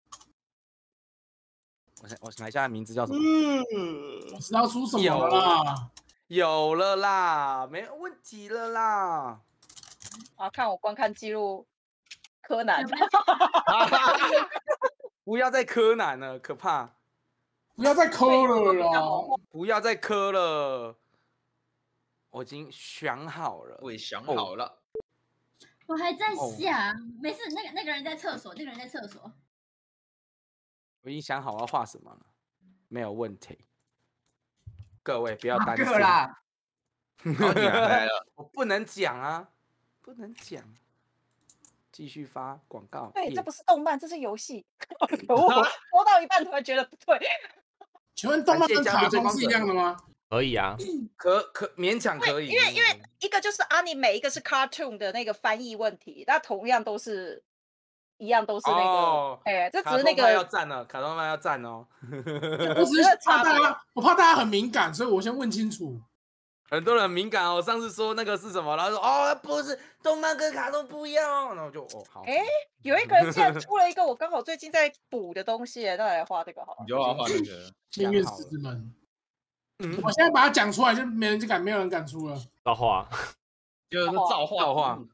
B: 我想我想一下名字叫什么？
G: 嗯，
F: 我知道出什么了啦。
B: 有了啦，没有问题了啦。
C: 啊，看我观看记录，柯南
A: 有。没有
B: 不要再柯南了，可怕！
F: 不要再抠了啦！
B: 不要再柯了，我已经想好了。
E: 我也想好了。
A: 我还在
B: 哦
A: 想，没事，那个那个人在厕所，那个人在厕所。
B: 我已经想好要画什么了，没有问题。各位不要
G: 哪
B: 担心
G: 个啦？
E: 好，你来了。
B: 我不能讲啊，不能讲。继续发广告。
C: 对，
B: 耶
C: 这不是动漫，这是游戏。可恶，说到一半突然觉得不对。
F: 请问动漫跟卡通是一样的吗？
D: 可以啊，
B: 可可勉强可以，
C: 因为因为一个就是 anime，一个是 cartoon 的那个翻译问题，那同样都是一样都是那
B: 哦
C: 个，哎，这只是那
B: 卡通漫要
C: 个
B: 赞了，卡通漫要赞哦。
F: 我只是怕大家，我怕大家很敏感，所以我先问清楚。
B: 很多人很敏感哦，上次说那个是什么，然后说哦不是，动漫跟卡通不一样哦，然后我就哦好。
C: 哎，有一个人竟然出了一个我刚好最近在补的东西，那来画这个好了
E: 你。就要画那个。
F: 命运石之门，
B: 嗯
F: 我现在把它讲出来，就没人就敢，没有人敢出了。
D: 造画，
E: 就是造画
B: 造画。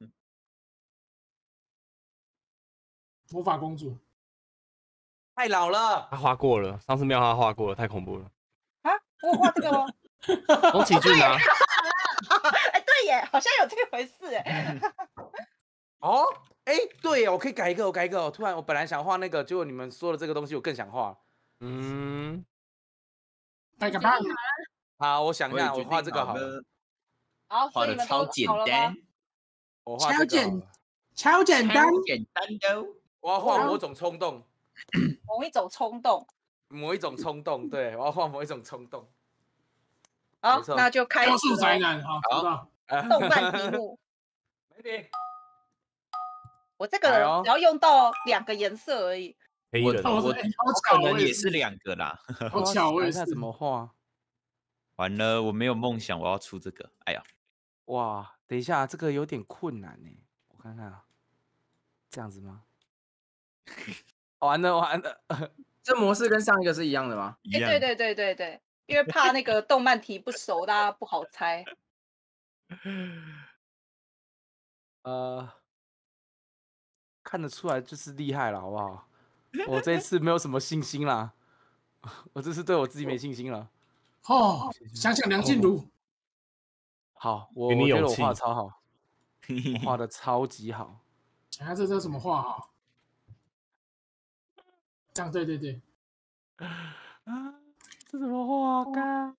F: 魔法公主
B: 太老了，
D: 他画过了，上次没有他画过了，太恐怖了。
C: 啊，我有画这个吗？
D: 宫崎骏啊，
C: 哎，对耶，好像有这回事哎。
B: 哦，哎，对耶，我可以改一个，我改一个。我突然我本来想画那个，结果你们说的这个东西，我更想画。
D: 嗯，
F: 拜个棒！
B: 好，我想一下，
E: 我也决定
B: 我画这个好
E: 好
B: 了，
C: 好，所
E: 画的
C: 以你们都
E: 超简
C: 好了吗
E: 单？，
B: 我画这个好
F: 超简
B: 了。
F: 超简单，
E: 超简单的哦。
B: 我要画某种冲动，
C: 某一种冲动。
B: 某一种冲动，对，我要画某一种冲动。
C: 好
B: 没，错
C: 那就开
F: 雕
C: 始了
F: 塑宅男，好，
E: 好
F: 知道。
C: 动漫题目。
B: 没题。
C: 我这个
B: 来哦
C: 只要用到两个颜色而已。
E: 我
D: 黑人
E: 我
F: 哦哎好
E: 我
F: 巧我也
E: 可能也是
F: 是
E: 两个啦。
F: 好巧，我也是
B: 想一下。怎么画？
E: 完了，我没有梦想，我要出这个。哎呀，
B: 哇，等一下，这个有点困难呢。我看看啊，这样子吗？完了完了，
G: 这模式跟上一个是一样的吗？
C: 哎，
E: 一样
C: 对对对对对，因为怕那个动漫题不熟，大家不好猜。
B: 呃，看得出来就是厉害了，好不好？我这一次没有什么信心啦，我这次对我自己没信心了。
F: 哦，想想梁静茹，
B: 好，我
D: 给你
B: 我觉得我
D: 勇气
B: 画的超好，我画的超级好。
F: 想下这这什么画哈？这样对对对，
B: 啊，这怎么画？干？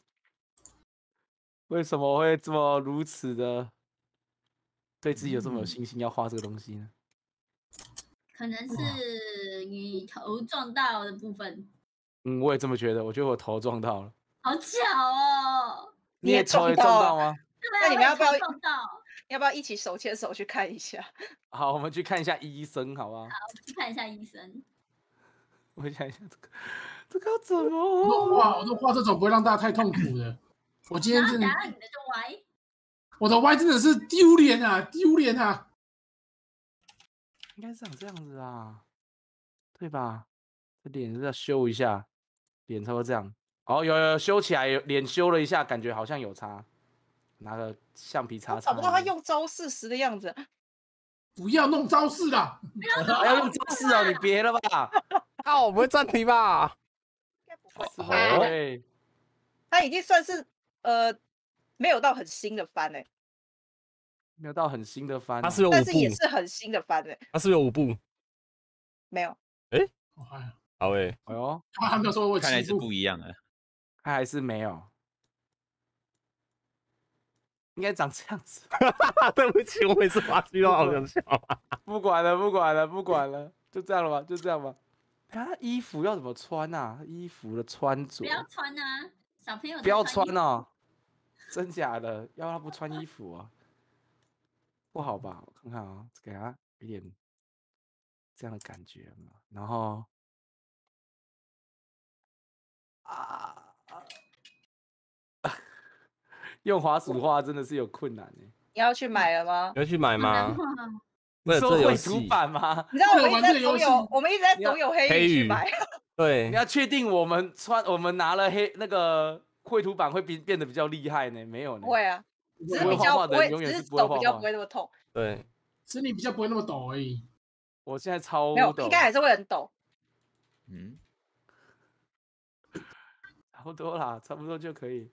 B: 为什么会这么如此的对自己有这么有信心要画这个东西呢？
A: 可能是你头撞到的部分。
B: 嗯，我也这么觉得，我觉得我头撞到了。
A: 好巧哦！
B: 你也头也撞到吗？
A: 对啊
C: 那你们要不要
A: 我也头撞到？
C: 要不要一起手牵手去看一下？
B: 好，我们去看一下医生，好不好？
A: 去看一下医生。
B: 我想一下这个，这个要怎么
F: 我都
B: 画？
F: 画，我都画这种不会让大家太痛苦的。我今天
A: 然后
F: 真的
A: 等，下你的就歪。
F: 我的歪真的是丢脸啊，丢脸啊！
B: 应该是长这样子啊，对吧？这脸是要修一下，脸差不多这样。哦，有有修起来，有脸修了一下，感觉好像有差。拿个橡皮擦擦。
C: 我找不到他用招式时的样子。
F: 不要弄招式啦！
B: 还要用招式哦，你别了吧？
D: 啊，我不会暂停吧？
C: 应该不会
B: 什么
C: 吧？
B: 会？
C: 他已经算是呃没有到很新的番哎，
B: 没有到很新的番哦。
D: 他是有五
C: 但是也
D: 部，
C: 是很新的番哎，
D: 他是不是有五部。
C: 没有。
F: 哦哎呀
D: 好诶，
B: 哎呦，
F: 他还没有说我
E: 看来是
F: 起步，
E: 不一样啊。
B: 他还是没有，应该长这样子。
D: 对不起，我每次发剧都好想笑啊。
B: 不管了，不管了，不管了，就这样了吧，就这样吧。他衣服要怎么穿啊？衣服的穿着
A: 不要穿啊，小朋友才
B: 不要
A: 穿
B: 穿哦，真假的？要他不穿衣服啊？不好吧？我看看啊，给他有点这样的感觉嘛。然后啊，用滑鼠画真的是有困难哎。
C: 你要去买了吗？
D: 你要去买
A: 好难
D: 吗？
A: 画。
D: 为了
B: 说绘
D: 这游戏
B: 图板吗？
C: 你知道我们一直在
F: 为了玩这个游戏
C: 怂恿，我们一直在怂恿黑
D: 黑羽
C: 羽去买。
D: 对
B: 你，要确定我们穿我们拿了黑那个绘图板会变变得比较厉害呢？没有呢
C: 不。会啊，只是
B: 不会画
C: 比较不会，
B: 画的人永远
C: 只是
B: 是不会画画
C: 手比较不。会那么痛。
D: 对，
F: 身体比较不会那么抖而已。
B: 我现在超
C: 没有，
B: 抖
C: 应该还是会很抖。
E: 嗯，
B: 差不多啦，差不多就可以。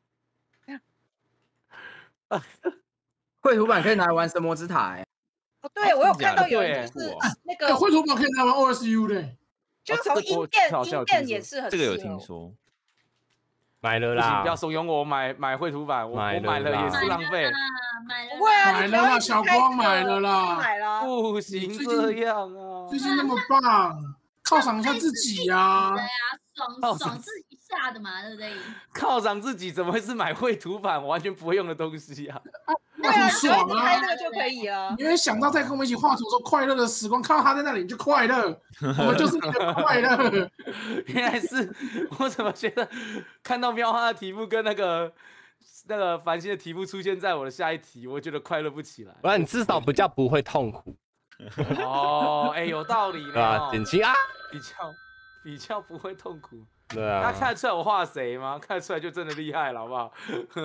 G: 绘图板可以拿来玩神魔之塔哎。
C: 哦，对，我有看到有
B: 对
C: 人就是那
F: 哎，
C: 个，
F: 绘图板可以拿来玩 O S U 的。
C: 就
B: 哦这个我
C: 从音电
B: 好像有
C: 音电
B: 听说
C: 也是很
E: 这个有
C: 适合我。
E: 听说。
D: 买了
B: 不行，
D: 啦
B: 不要，怂恿我买买绘图板，我
D: 买
B: 我买了也
D: 了啦
B: 是浪费。
A: 啊，买了
C: 不会啊，
F: 买了啦
C: 你不要一直开
F: 小光买
C: 课
F: 了啦
C: 买了。
B: 不行
F: 最近
B: 这样啊
F: 最！近那么棒，犒赏一下自己呀。
A: 对啊，爽
B: 哦
A: 爽自己下的嘛，对不对？
B: 犒赏自己怎么会是买绘图板？我完全不会用的东西啊！
C: 对啊，
F: 那很
C: 你只要一
F: 爽啊！
C: 直开那个就可以了。
F: 你会想到在跟我们一起画图的时候快乐的时光，看到他在那里你就快乐，我们就是你的快乐。
B: 原来是我怎么觉得看到喵花的题目跟那个那个繁星的题目出现在我的下一题，我觉得快乐不起来。
D: 不然你至少比较不会痛苦，
B: 哦，哎、有道理呢、
D: 对吧？
B: 哦
D: 减轻啊，
B: 比较比较不会痛苦。
D: 对
B: 那看
D: 啊，
B: 得出来我画谁吗？看得出来就真的厉害了，好不好？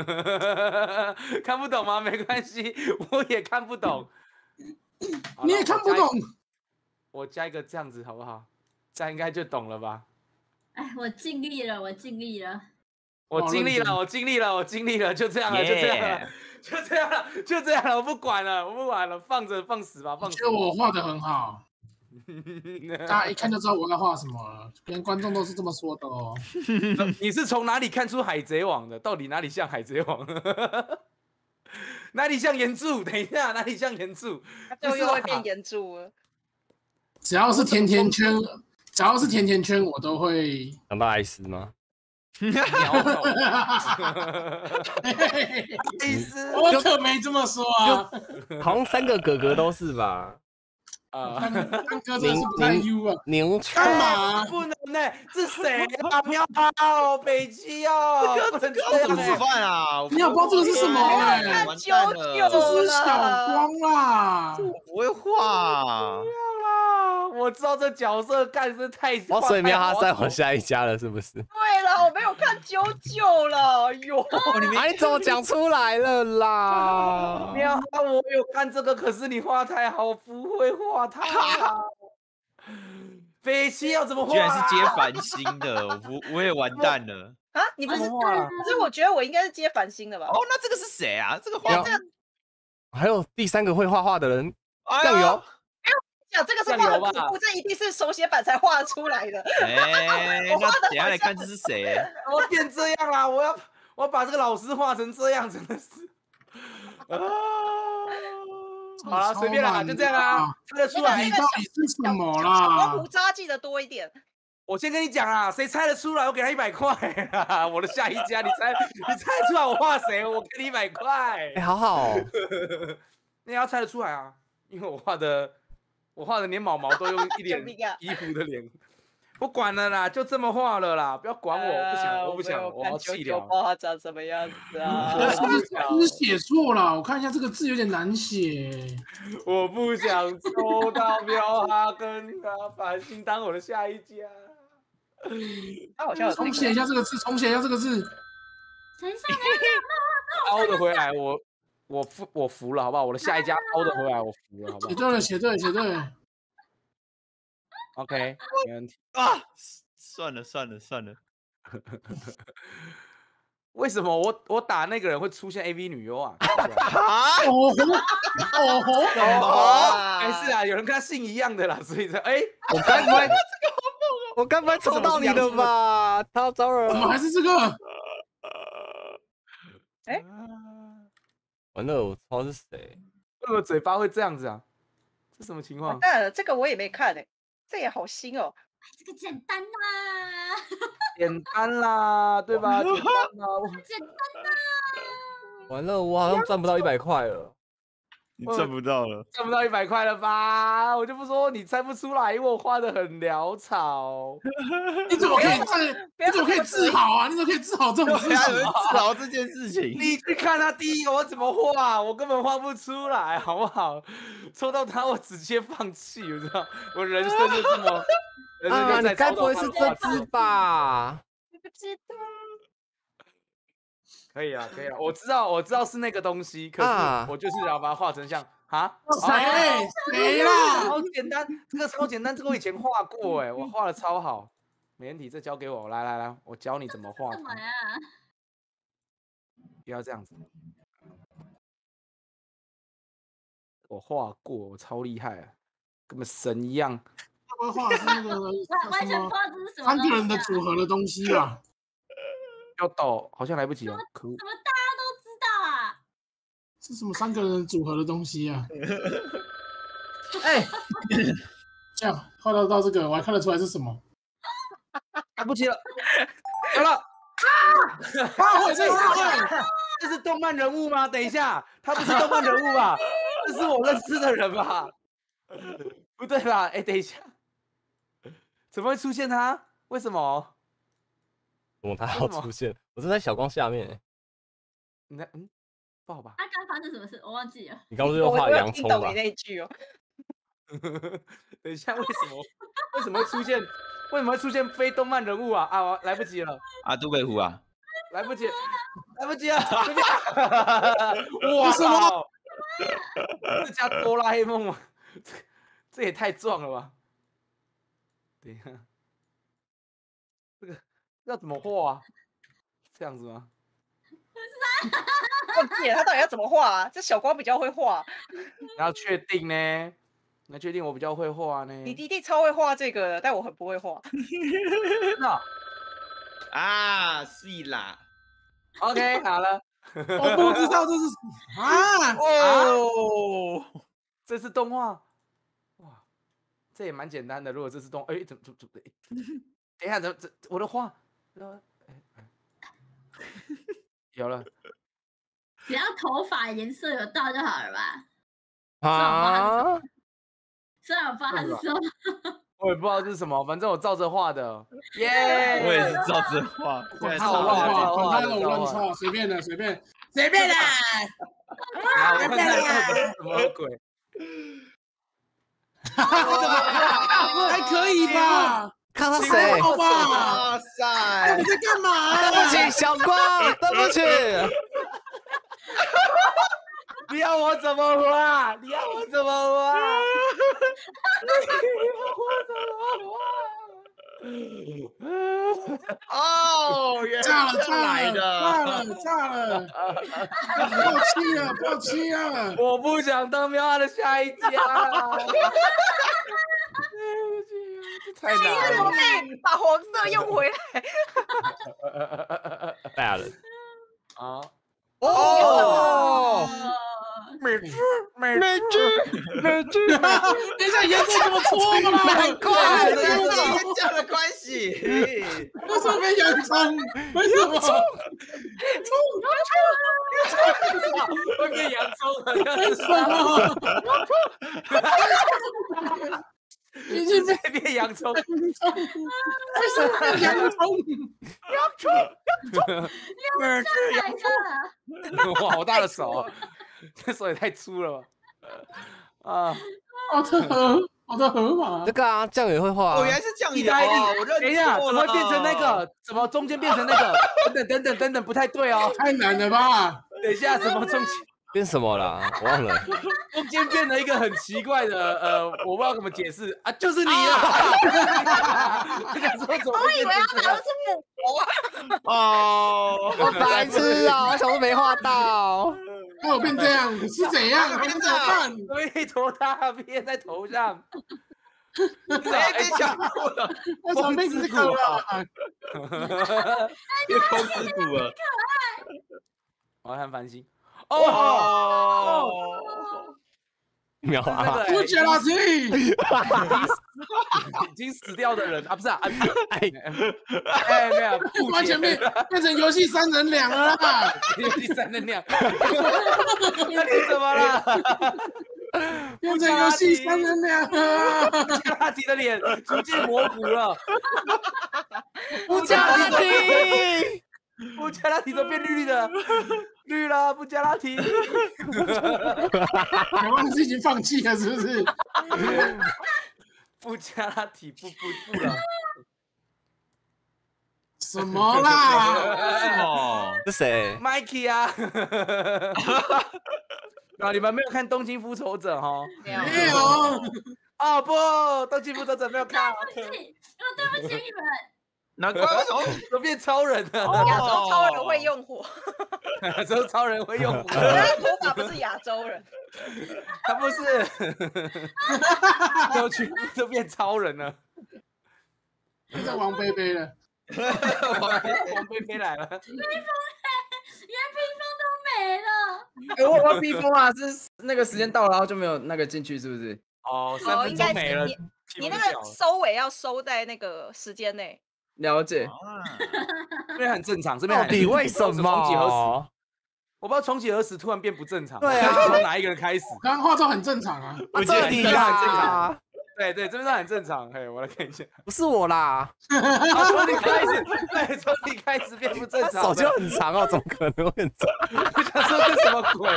B: 看不懂吗？没关系，我也看不懂。好
F: 你
B: 啦
F: 也看不懂，
B: 我加一个这样子好不好？这样应该就懂了吧？
A: 哎，我尽力了，我尽力了。
B: 我尽力了，
F: 认真
B: 我尽力了，我尽力了，就这样了，就这样了
E: Yeah，
B: 就这样了，就这样了，我不管了，我不管了，放着放死吧，
F: 我
B: 放死
F: 觉得我画的很好，大家一
B: 吧。
F: 看就知道我在画什么了，连观众都是这么说的哦。
B: 你是从哪里看出海贼王的？到底哪里像海贼王？哪里像岩柱？等一下，哪里像岩柱？
C: 它最后又会变
B: 不是吧
C: 岩柱了。
F: 只要是甜甜圈，只要是甜甜圈，我都会。
D: 想到艾斯吗？
B: 鸟意思
F: 我可没这么说啊，
D: 好像三个哥哥都是吧？
B: 啊，
F: 三三哥真的是不太 U 啊，
D: 牛
F: 干嘛？
B: 不能呢？这谁啊？喵号北七哦，不能这样
E: 怎么
B: 欸
E: 办啊？我
F: 你也不知道这个是什么
C: 哎
F: 哎
C: 看
E: 完
C: 啾
E: 蛋了
C: 啾
F: 这是小光啦，
E: 我不会画。
B: 啊！我知道这角色干是太……
D: 哦，所以喵他在
B: 太
D: 我下一家了，是不是？
C: 对了，我没有看啾啾了，哎呦，
D: 啊，你怎么讲出来了啦？
B: 喵号，我有看这个，可是你画太好，我不会画它啊。北七要怎么画啊？
E: 居然是接繁星的，我不我也完蛋了。
C: 啊，你不是？
B: 怎么画啊
C: 可是我觉得我应该是接繁星的吧？
E: 哦，那这个是谁啊？这个画
D: 喵还有第三个会画画的人，
E: 哎
D: 酱油。
C: 讲这个是画
B: 酱油吧
C: 很恐怖，这一定是手写板才画出来的。
E: 哎，
C: 我画得
E: 那等一下来看这是谁？
B: 我变这样啦！我要我要把这个老师画成这样，真的是啊！好了，随便啦，就这样啦，猜得出来
F: 你。到底是什么
C: 小
F: 啦
C: 光？胡渣记得多一点。
B: 我先跟你讲啊，谁猜得出来，我给他一百块啊！我的下一家，你猜你猜得出来我画谁，我给你一百块
D: 哎，。好好哦，
B: 你也要猜得出来啊，因为我画的我画的连毛毛都用一脸
C: 救命啊
B: 衣服的脸。不管了啦，就这么画了啦，不要管我，我不想，
C: 呃
B: 我不想，
C: 没有
B: 我要
C: 看九九
B: 弃掉。
C: 包它长什么样子啊？
F: 我是不是是不是写错了？我看一下这个字有点难写。
B: 我不想抽到喵哈跟啊繁星当我的下一家。
C: 它好像有这
F: 重写一
C: 个。
F: 下这个字，重写一下这个字。
A: 等一下，等一下，
B: 凹的回来，我我服我服了，好不好？我的下一家凹的回来，我服了，好不好
F: 写对了，写对了，写对了。
B: ？OK，没问题。
E: 啊，算了算了算了，
B: 为什么我我打那个人会出现 A V 女优啊？
E: 啊，
F: 哦吼，哦吼，
E: 哦，
B: 没事啊，有人跟他姓一样的啦，所以才哎，
D: 我该不会我该不会抽到你的吧？他招人
F: 怎么还是这个？
C: 哎
D: 完了，我抽的是谁？
B: 为什么嘴巴会这样子啊？这什么情况？
C: 完蛋了，这个我也没看诶，这也好新哦。
A: 这个简单啦，
B: 简单啦，对吧？简单啦，我
A: 简单啦。
D: 完了，我好像赚不到一百块了。
E: 你赚不到了，
B: 赚不到一百块了吧？我就不说你猜不出来，因为我画的很潦草。
F: 你怎么可以治？你怎么可以治好啊？你怎么可以治好这种事情？
E: 治好这件事情。
B: 你去看他第一个我怎么画，我根本画不出来，好不好？抽到他我直接放弃，我知道，我人生就这么，人生
D: 啊，
B: 就在
D: 你该不会是这只吧？
C: 不知道。
B: 可以啊，可以啊，我知道，我知道是那个东西，可
D: 啊
B: 是我就是要把它画成像啊，
F: 谁谁啦？
B: 超简单，这个超简单，这个我以前画过哎，我画的超好，没问题，这交给我，来来来，我教你怎么画。
A: 干嘛呀？
B: 不要这样子，我画过，我超厉害啊，跟本神一样。
F: 他们画的是那个
A: 完完全不知道这是什么
F: 三个人的
A: 东西啊
F: 组合的东西吧？
B: 要抖，好像来不及了，可恶！
A: 怎么大家都知道啊？
F: 是什么三个人组合的东西啊？
G: 哎，
F: 这样画到到这个，我还看得出来是什么？
B: 来不及了，有了！
F: 八会，这是八会，
B: 这是动漫人物吗？等一下，他不是动漫人物吧？这是我认识的人吧？不对吧？哎，等一下，怎么会出现他？为什么？
D: 怎么他要出现？我是在小光下面、欸。
B: 你在嗯，不好吧？
A: 他刚发生什么事？我忘记了。
D: 你刚不是又画洋葱吧
C: 听懂你？那一句哦。
B: 等一下，为什么为什么会出现？为什么会出现非动漫人物啊？啊，我来不及了，
E: 啊，杜北湖啊，
B: 来不及，来不及了！随便哇操！这家哆啦 A 梦吗？这这也太壮了吧！等一下，这个要怎么画啊？这样子吗？
C: 忘记了他到底要怎么画啊？这小光比较会画，
B: 你要确定呢？你要确定我比较会画呢？
C: 你弟弟超会画这个的，但我很不会画。
B: 真的哦
E: 啊，是啦，
B: ？OK， 好了。
F: 我不知道这是啊
B: 哦，这是动画，哇，这也蛮简单的。如果这是动，哎，怎么怎么怎么？等一下，怎么怎我的画，有了，
A: 只要头发颜色有到就好了吧？
D: 啊！
A: 虽然我不知道它是什么，
B: 我也不知道这是什么，反正我照着画的，耶！
E: 我也是照着画，
F: 管他我乱画，管他的我乱画，随便的，随便，随便的。
B: 啊，我看看这是什么鬼？
F: 还可以吧？
D: 看到谁？
F: 好吧？
E: 哇塞
F: 你，在干嘛？
D: 对不起，小光，对不起。
B: 你要我怎么画？你要我怎么画？你要我怎么画？
E: 哦，原
F: 炸了，
E: 来是这样
F: 炸了，
E: 来的，
F: 炸了，炸了！爆气了，爆气了！
B: 我不想当喵啊的下一家了。太难了。
C: 把黄色用回来。
D: 大人
B: 啊！
D: 哦，
B: 美剧，美
D: 美剧，美剧，
F: 等一下，颜色怎么错了？
D: 难怪
E: 这是跟这样的关系。
F: 为什么变洋葱？为什么？
B: 会变洋葱的，
F: 为什么？
B: 已经被变洋葱，
F: 为什么变洋葱？
B: 洋葱，
A: 哪个？
B: 哇，好大的手，这手也太粗了吧！啊，
F: 好的河，好的河马
D: 这。个啊，酱油也会画、
E: 哦，
D: 啊
E: 原。来是酱油
B: 意大利
E: 啊！我认
B: 等一下，
E: 错了
B: 怎么变成那个？怎么中间变成那个？等等等等等等，不太对哦。
F: 太难了吧？
B: 等一下，怎么中间
D: 变什么啦？我忘了。
B: 中间变了一个很奇怪的，呃，我不知道怎么解释啊，就是你了。我想说怎么会变成这样？
E: 哦，
D: 我白痴啊！我想说没画到。
F: 那我变这样是怎样？变怎么办？
B: 怎么一坨大便在头上？
E: 谁被抢过了？
F: 为什么变这个了？
E: 变风之谷了。
B: 我要看繁星。
E: 哦，
D: 秒啊！
B: 那个
F: 不觉拉西，
B: 已经死掉的人啊，不是啊，哎
D: 哎，
B: 哎，没有，不
F: 完全变变成游戏三人两了啦！
B: 游戏三能量。那你怎么了？
F: 变成游戏三人两啊！
B: 布加拉提的脸逐渐模糊了。
D: 布加拉提，
B: 布加拉提都变绿绿的，绿了，布加拉提。
F: 台湾是已经放弃了，是不是？
B: 布加拉提不不不了。
F: 什么啦？
E: 哦，
D: 是谁？
B: Mikey 啊！啊，你们没有看《东京复仇者》哈？
C: 没有
F: 没有，
B: 哦不，《东京复仇者》没有看，
A: 对不起，我对不起你们。
E: 难怪为什么
B: 都变超人了。
C: 亚洲超人会用火，
B: 亚洲超人会用火，
C: 他头发不是亚洲人。
B: 他不是，都去都变超人了。
F: 变成王贝贝了。
B: 王菲菲来了，
A: 连披风都没了。
G: 哎，我我披风啊，是那个时间到了，然后就没有那个进去，是不是？
B: 哦，三
C: 哦，
B: 分
C: 应该
B: 钟没了，
C: 是你你那个收尾要收在那个时间内。
G: 了解。
B: 这边很正常，这边
D: 到底为什
B: 重几何时？
D: 么？
B: 我不知道从几何时突然变不正常。
D: 对啊
B: 从哪一个人开始？
F: 刚刚化妆很正常啊。
D: 我这里啦，
B: 对对，这边很正常。嘿，我来看一下。
D: 不是我啦，
B: 啊从你开始，对，从你开始变不正常。
D: 他手就很长哦，怎么可能会很长？
B: 我想说这什么鬼？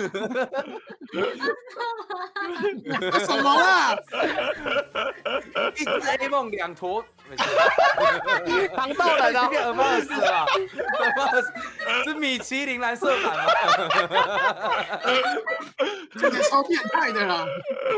F: 什么啦？
B: 一只 A 梦，两坨。
D: 糖豆人啊！
B: 变耳猫耳屎了吧？耳猫耳屎是米其林蓝色版吗？
F: 这个超变态的啦。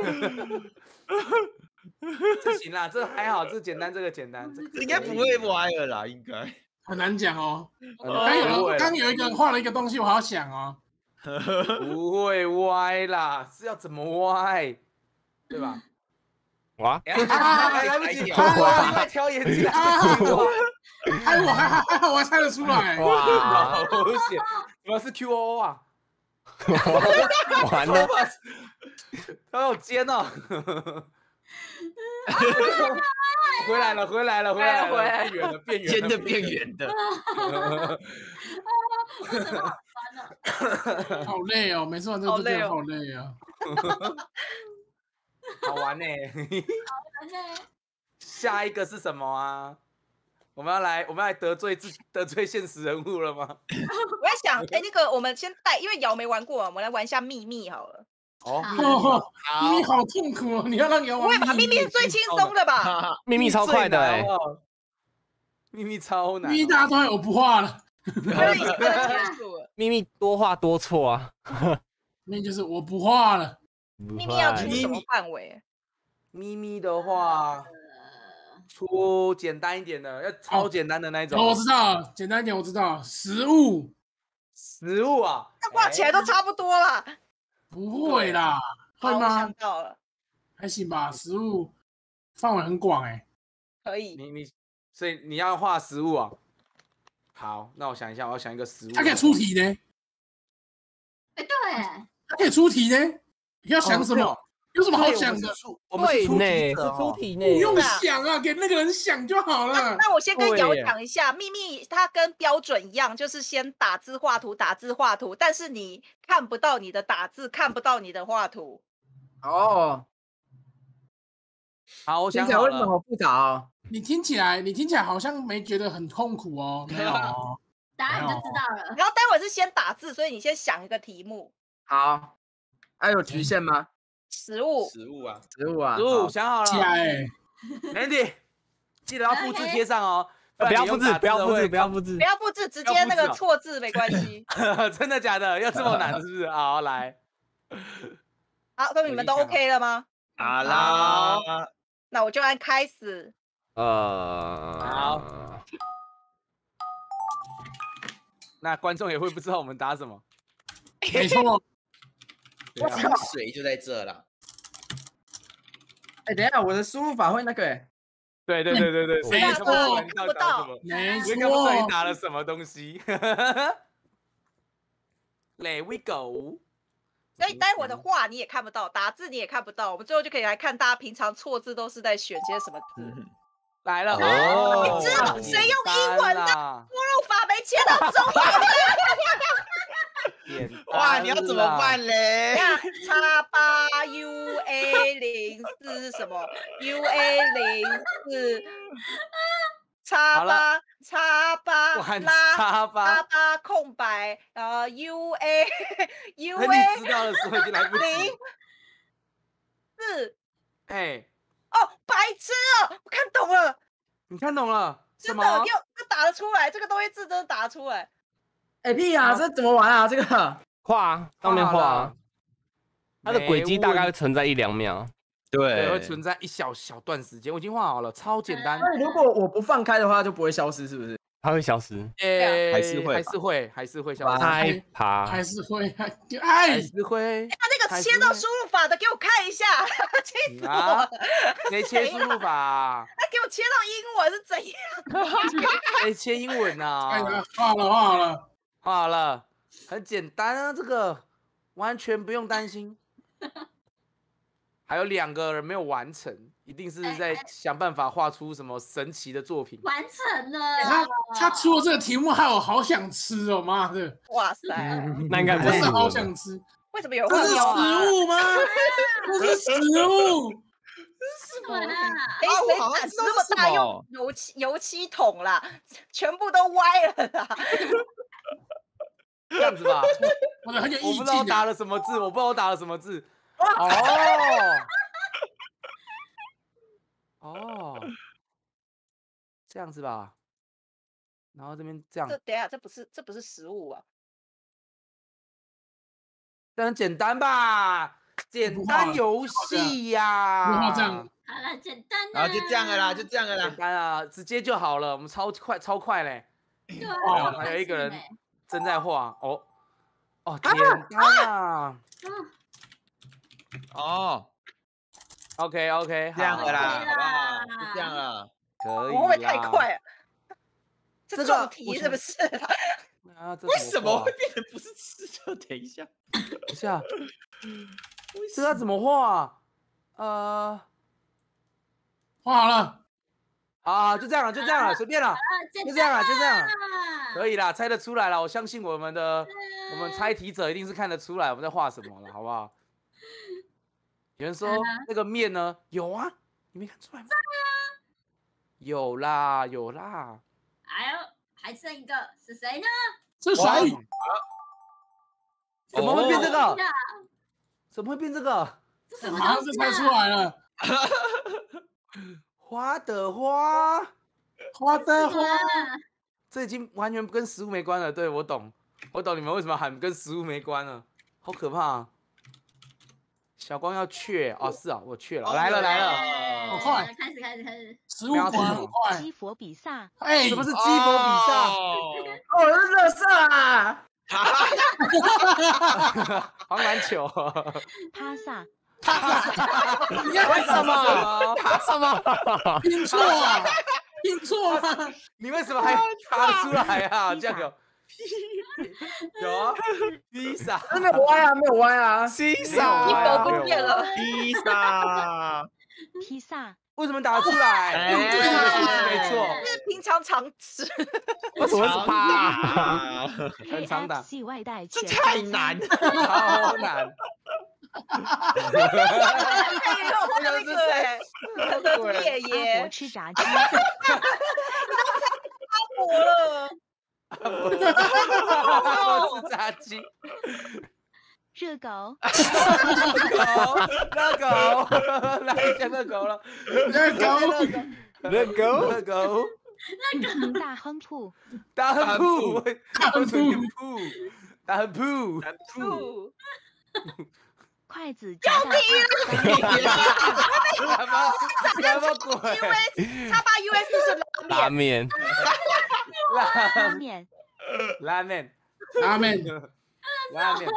B: 这行啦，这还好，这简单，这个简单，这
E: 应该不会歪了啦，应该。
F: 很难讲哦。
B: 刚
F: 刚有人刚有一个人画了一个东西，我好想哦。
B: 不会歪啦，是要怎么歪，对吧？
D: 哇！
B: 来来不及，快挑眼睛，
F: 还我还还还好，我还猜得出来。
D: 哇！
B: 好险！什么是 Q O O 啊？
D: 完了，
B: 他有尖哦。回来了，回来了，回来了，变圆了，变圆了，
E: 尖的变圆的。
F: 好累哦，每次玩这个都觉得好累啊。
B: 好玩呢。下一个是什么啊？我们要来，我们要来得罪自得罪现实人物了吗？
C: 我在想，哎，那个我们先带，因为瑶没玩过，我们来玩一下秘密好了。
B: 哦，
F: 秘密好痛苦哦！你要让瑶玩
C: 不会吧？秘密是最轻松的吧？
D: 秘密超快的哎，
B: 秘密超难。
F: 秘密大家都有不画了。
C: 可以结束了。
D: 秘密多话多错啊。
F: 秘密就是我不画了。
C: 秘密要出什么范围？
B: 秘密的话，出简单一点的，要超简单的那一种。
F: 哦，我知道，简单一点，我知道，食物。
B: 食物啊，
C: 那画起来都差不多啦。
F: 不会啦，会
C: 好，我
F: 吗
C: 想？到了，
F: 还行吧，食物范围很广哎。
C: 可以。
B: 你你，所以你要画食物啊？好，那我想一下，我要想一个食物。
F: 它可以出题呢。
A: 哎，对，
F: 它可以出题呢。你要想什么？有什么好想的？
B: 我们是出
D: 呢，
B: 题
D: 是
B: 者哦。
D: 出题呢。
F: 不用想啊，给那个人想就好
C: 那
F: 了。
C: 那我先跟瑶
B: 对耶
C: 讲一下，秘密它跟标准一样，就是先打字画图，打字画图，但是你看不到你的打字，看不到你的画图。
G: 哦，
B: 好，我
G: 听
B: 想好了。
G: 起来为什么好复杂哦？
F: 你听起来，你听起来好像没觉得很痛苦哦。没有哦。
A: 答案就知道了。
C: 然后待会是先打字，所以你先想一个题目。
G: 好，还有局限吗？
C: 食物，
E: 食物啊，
G: 食物啊，
B: 食物
G: 好
B: 想好
F: 起
B: 了
F: 来，
B: 没问题，记得要复制贴上哦。
D: 不要复制，不要复制，不要复制
C: 不。要复制，直接那个
B: 要复制哦
C: 错字没关系。
B: 真的假的？要这么难是不是？好，来。
C: 好，那你们都 OK 了吗？
E: 好啦，
C: 那我就按开始。
D: 呃，
B: 好，那观众也会不知道我们打什么。
F: 没错。
E: 我精髓就在这了。
G: 哎，等一下，我的输入法会那个哎，
B: 对对对对对，谁也
F: 没
B: 看不出
F: 错
B: 来你到底打什么，
F: 没
B: 谁看不出来你
F: 错。
B: 打了什么东西。Let we go。
C: 所以待会的画你也看不到，打字你也看不到，我们最后就可以来看大家平常错字都是在选些什么字。
B: 来了
D: 哦
C: 你知道谁用英文的
B: 的？
C: 输入法没切到中文？
B: 简
E: 哇，
B: 单
E: 你要怎么
B: 啦
E: 办嘞？
C: 叉八 U A 零四什么 U A 零四叉
B: 好了
C: 八叉八
B: 晚
C: 拉
B: 插吧
C: 叉八空白，然后 U A U
B: 等你
C: A
B: 知道的时候已经来不及。
C: 零四
B: 哎，
C: 哦，白痴哦，我看懂了，
B: 你看懂了什么？
C: 真的，又又打得出来，这个东西字真的打得出来。
G: 哎屁呀，这怎么玩啊？这个
D: 画上面画
B: 了
D: 啊，它的轨迹大
B: 没问
D: 概存在一两秒。
B: 对，会
E: 对，
B: 存在一小小段时间。我已经画好了，超简单。
G: 那如果我不放开的话，就不会消失，是不是？
D: 它会消失。
B: 诶，
E: 还是会吧
B: 还是会，还是会消失，
D: 猜爬，
F: 还是会还
B: 还
F: 哎，
B: 是会。
C: 他那个
B: 还是会
C: 切到输入法的，给我看一下，气死我
B: 啊
C: 了！
B: 谁切输入法啊？
C: 他给我切到英文是怎样？
B: 谁切英文
F: 哎
B: 啊？
F: 呀，画了画了，
B: 画好了，很简单啊，这个完全不用担心。还有两个人没有完成，一定是在想办法画出什么神奇的作品。
A: 完成了。
F: 他他出了这个题目，害我好想吃哦，妈的，
C: 哇塞，
D: 那应该不是
F: 真的好
D: 我的。
F: 想吃。
C: 为什么有
F: 这是食
C: 会有啊？
F: 物吗？这是食物。
A: 对啦，
C: 谁
E: 啊我
C: 谁胆子
E: 好像知道是什
C: 那么大，用
E: 么
C: 油漆油漆桶啦，全部都歪了啦！
B: 这样子吧，
F: 我的很有
B: 我不知道
F: 意境啊。
B: 打了什么字，我不知道我打了什么字。哦，哦，这样子吧。然后这边这样
C: 这，等一下，这不是这不是食物啊！
B: 这很简单吧？简单游戏呀。
F: 不画这样
A: 好了，简单
E: 然后就这样了啦，就这样了
B: 简
E: 啦。
B: 单啊，直接就好了，我们超快超快嘞。
A: 对
B: 哦
A: 啊，
B: 还有一个人
A: 很快速
B: 正在画哦。哦，简单啊。
A: 欸嗯
E: 哦，
B: OK OK，
E: 这样了啦，
A: 好啦
E: 好不好？就这样了。
B: 可以。
C: 我会不会太？快了？这
B: 这个
C: 重题
B: 我
C: 是不是啊？
B: 啊，这
E: 为什么
B: 画
E: 会变成不是吃的？等一下，
B: 等一下，这个要怎么画？呃，
F: 画好了，
B: 啊，就这样了，就这样了，随便了，
A: 啊，简
B: 就这样了，就这样了，
A: 单
B: 可以啦，猜得出来了。我相信我们的我们猜题者一定是看得出来我们在画什么了，好不好？有人说那个面呢？有啊，你没看出来吗？有啦，有啦。
A: 哎呦，还剩一个是谁呢？
F: 这谁？
B: 怎么会变这个？
A: 呀
B: 怎么会变这个？
A: 这什么
F: 马上
A: 东西
F: 就猜出来了，
B: 花的花，
F: 花的花。
A: 啊？
B: 这已经完全跟食物没关了。对，我懂，我懂你们为什么喊跟食物没关了，好可怕啊！小光要雀哦，是啊，我雀了，来了来了，
A: 哎
F: 好快
A: 开始开始开始，
F: 食物果然很快。
H: 基佛比萨，
F: 哎，
B: 什么是鸡佛比萨？
E: 哦
G: 哦，这是乐色啊！
B: 黄篮球，
H: 帕萨，
B: 为什么？
D: 他什么？
F: 拼错啊，拼错啊！
B: 你为什么还查得出来啊？这样有有啊，披萨，
G: 这没有歪啊，没有歪啊。
D: 披
B: 没有
C: 一
B: 啊
C: 佛不见了，
E: 披萨，
H: 披萨，
B: 为什么打得出来？
E: 哎
B: 这个数字没错，
C: 这是平常常吃。
D: 为什么是他？
B: 很常打
H: K F C 外带
E: 这
H: 全
E: 太
H: 套餐
E: 难。
B: 超难。
C: 哎呦，我的那个哎，我的爷
H: 阿
C: 爷
H: 伯吃炸鸡，
C: 活了。
B: 我吃炸鸡，
H: 热狗，
B: 热狗，来一下热狗了，
F: 热狗，
B: 热狗，热狗，
H: 大亨铺，
B: 大亨铺，
F: 大亨铺
B: 铺，大亨铺，
C: 不，
H: 筷子夹到
B: 什么什么鬼？
C: U S 叉八 U S 是
D: 拉面，
H: 拉面，
B: 拉面，
F: 拉面，
B: 拉面，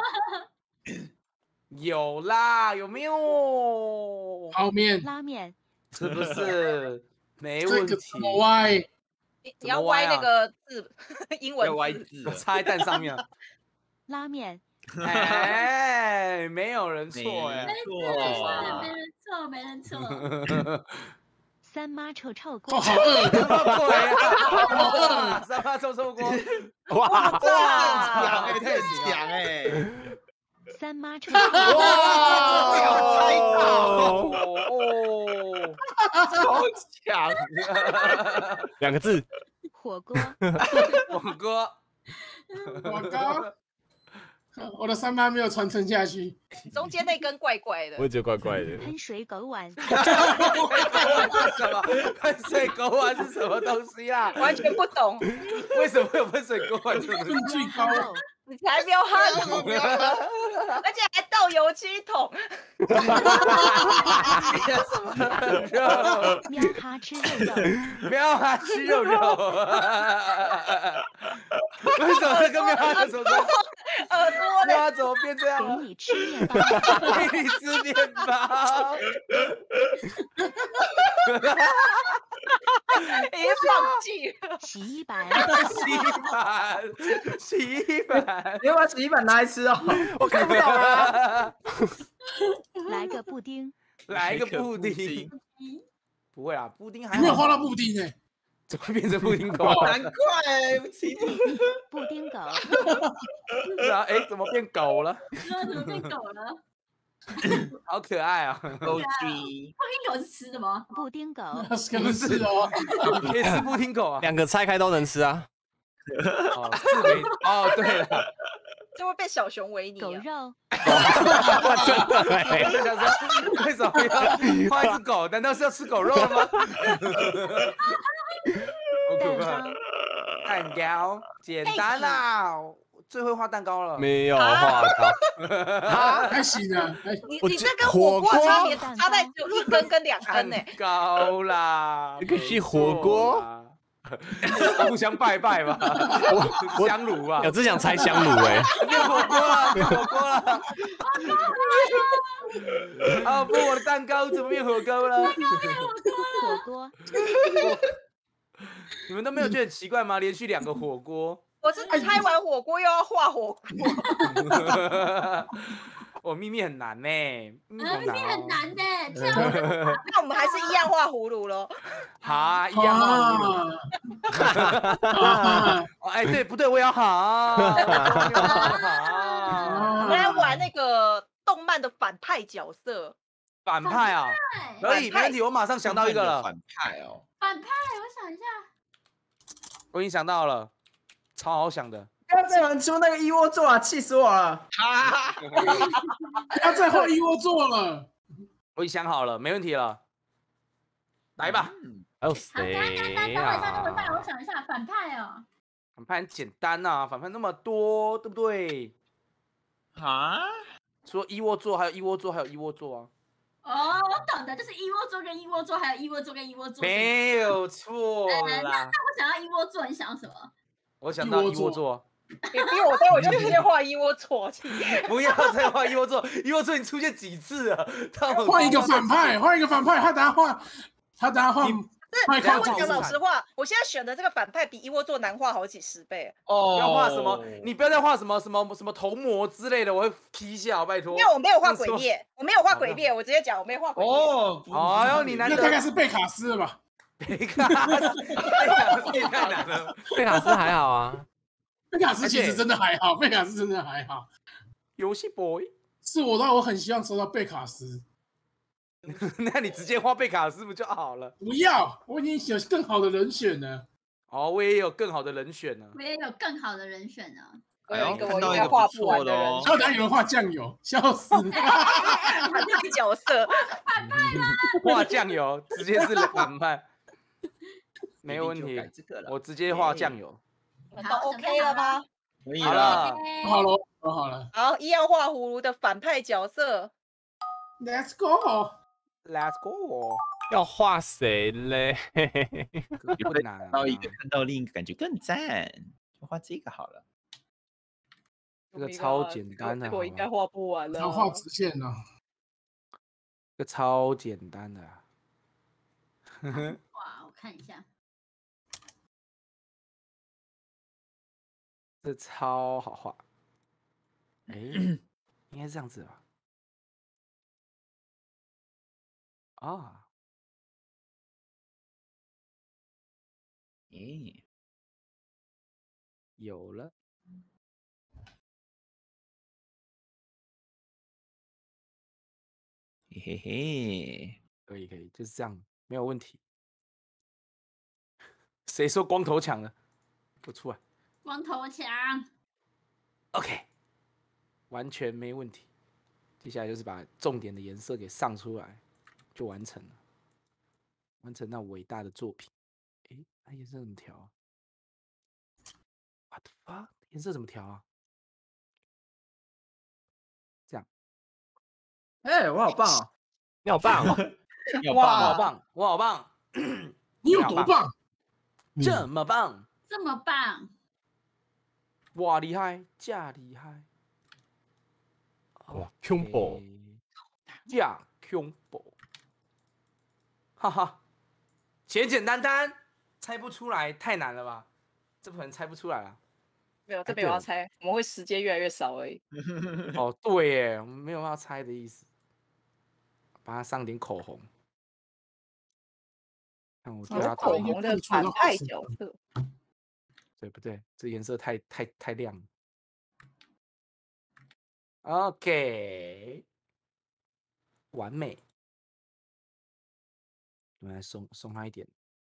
B: 有啦，有没有？
F: 泡面，
H: 拉面，
B: 是不是？没
F: 这
B: 问题。
F: 个怎么歪？
C: 你你要歪那个字，英文
E: 要歪
C: 字。
E: 字了，
B: 插在蛋上面。
H: 拉面，
B: 哎，没有人错哎。
E: 没
A: 没
E: 错
A: 错，没人错，没人错。
H: 三妈臭臭
F: 哦，
H: 锅，
F: 好饿，
B: 什么鬼啊？三妈臭臭锅，
D: 哇，
E: 这很强
C: 哇
E: 哎，这很强哎，
H: 三妈臭臭锅，
E: 猜到
B: 哦，
E: 超强，
D: 两个字，
H: 火锅，
B: 火锅，
F: 我刚，我的三妈没有传承下去。
C: 中间那根怪怪的。
D: 我也觉得怪怪的。
H: 喷水狗碗，
B: 什么喷水狗碗是什么东西啦？
C: 完全不懂，
B: 为什么会有喷水狗碗这种东西？
F: 分最高，
H: 肉，
C: 你才没有哈姆，而且还倒油漆桶，
B: 肉，
H: 喵哈吃肉肉，
B: 喵哈吃肉肉，为什么这跟喵哈有什么关系？
C: 耳朵
B: 喵哈怎么变这样了？
H: 给你吃面包，
B: 给你吃面包。
C: 已经放弃了。
H: 洗衣板，
B: 洗衣板，洗衣板，
G: 你要把洗衣板拿来吃哦。
B: 我看不到了。
H: 来个布丁，
B: 来一个布丁，不会啦，布丁还好
F: 你没有画到布丁呢。
B: 怎么会变成布丁狗？
E: 难怪哎，奇
H: 布丁狗，
B: 是啊，哎，怎么变狗了？
A: 那怎么变狗了？
B: 好可爱啊！
E: 狗 G，
A: 布丁狗是吃的吗？
H: 布丁狗，
F: 那是可能是哦。
B: 你可以吃布丁狗啊。
D: 两个拆开都能吃啊。
B: 哦，是没哦，对了，
C: 就会被小熊维尼、啊。
H: 狗肉，
D: 真的哎、
B: 我就想说，为什么要画一只狗？难道是要吃狗肉了吗？好可怕！蛋糕简单啦，最会画蛋糕了。
D: 没有画到。
F: 还行啊，还
C: 你
D: 我觉
C: 你这跟火锅
D: 火锅
C: 差别差在只有一根跟两根呢、
B: 蛋糕啦，
D: 这个是火锅
B: 没错啦，互相拜拜吧，香炉吧
D: 我，只想拆香炉哎。
B: 变火锅了，变火锅了。啊不，我的蛋糕怎么变火锅了？
H: 火锅，
B: 你们都没有觉得很奇怪吗？连续两个火锅，
C: 我是拆完火锅又要画火锅，
B: 我秘密很难呢，秘密
A: 啊，
B: 好
A: 明明很
B: 哦。
A: 难的，这样
C: 那我们还是一样画葫芦喽。
B: 好，一样吗？
F: 啊，
B: 哦哎，对不对？我也要好，我也要好。
C: 我们来玩那个动漫的反派角色。
B: 反派啊，
A: 对
B: 可以，没问题，我马上想到一个了，
E: 反派哦，
A: 反派，我想一下，
B: 我已经想到了，超好想的。
G: 不要再玩出那个一窝座啊，气死我了！
F: 不要再画一窝座了。
B: 我已经想好了，没问题了，来吧。
D: 还有
A: 好，等一下，
D: 谁
A: 等一下，等我一下，等我一下，
D: 呀？
A: 我想一下，反派哦，
B: 反派很简单呐、啊，反派那么多，对不对？
E: 啊，
B: 除了一窝座，还有一窝座，还有一窝座啊，
A: 哦，我懂的，就是一窝座跟一窝座，还有一窝座跟一窝座。
B: 没有错
A: 呃那那
B: 啦。
A: 我想要一窝座，你想要什么？
B: 我想到一窝
F: 一窝座
B: 座，
C: 你逼我，待会就直接画一窝错气。
B: 不要再画一窝座，一窝座你出现几次了？到底
F: 换一个反派，换一个反派，他等下换，他等下换麦
C: 但我讲
F: 克风。
C: 老实话，我现在选的这个反派比一窝座难画好几十倍。
E: 哦，
B: 不要画什么，你不要再画什么什么什么头模之类的，我会踢笑，拜托。
C: 因为我没有画
B: 那时候
C: 鬼灭，我没有画鬼灭，我直接讲我没画鬼灭。
E: 哦，
B: 哎呦，你难
F: 那
B: 得
F: 大概是贝卡斯了吧？
B: 贝卡斯，贝卡斯也太难了。
D: 贝卡斯还好啊。
F: 贝卡斯其实真的还好，贝卡斯真的还好。
B: 游戏 boy，
F: 是我的话，我很希望收到贝卡斯。
B: 那你直接画贝卡斯不就好了？
F: 不要，我已经有更好的人选了。
B: 哦，我也有更好的人选了。
A: 我也有更好的人选呢。
E: 哎呦，
C: 我有一个
E: 看到一个
C: 我应该画
E: 不错的
C: 不完的人
E: 哦
F: 然，后等下有人画酱油，笑死！
C: 反派角色，
B: 画酱油直接是反派，没有问题
E: 就改。这个了，
B: 我直接画酱油。
C: 那都 OK 了吗？
E: 可以
B: 好
E: 了，
B: 了，
F: 好了，好好了
C: 好，一样画葫芦的反派角色，
F: ，Let's go。
B: Let's go。
D: 要画谁嘞？
B: 不难啊，
E: 看到一个看到另一个，感觉更赞，就画这个好了。
B: 这个超简单的，
C: 这个我应该画不完了。
F: 要画直线了。
B: 这个超简单的。
A: 哇，我看一下，
B: 这超好画。哎，应该是这样子吧？啊，
E: 耶，
B: 有了。
E: 嘿嘿嘿，
B: 可以可以，就是这样，没有问题。谁说光头强了？给我出来。
A: 光头强。
B: OK， 完全没问题。接下来就是把重点的颜色给上出来，就完成了，完成那伟大的作品。诶，那颜色怎么调啊 ？What the fuck？ 颜色怎么调啊？这样。
G: 哎，我好棒哦！
D: 你好棒哦！
E: 你好
B: 我
E: 棒哦！
B: 好棒，我好棒，
F: 你有多棒？
B: 这么棒，
A: 这么棒，
B: 哇厉害，假厉害，
D: 哇，combo，
B: 假 combo， 哈哈，简简单单，猜不出来，太难了吧？这可能猜不出来啊。
C: 没有，这边我要猜，我们会时间越来越少而已。
B: 哦，对耶，我们没有要猜的意思，帮他上点口红。看我对他
C: 口红的反派角色，
B: 对不对？这颜色太太太亮了。OK， 完美。我们来送送他一点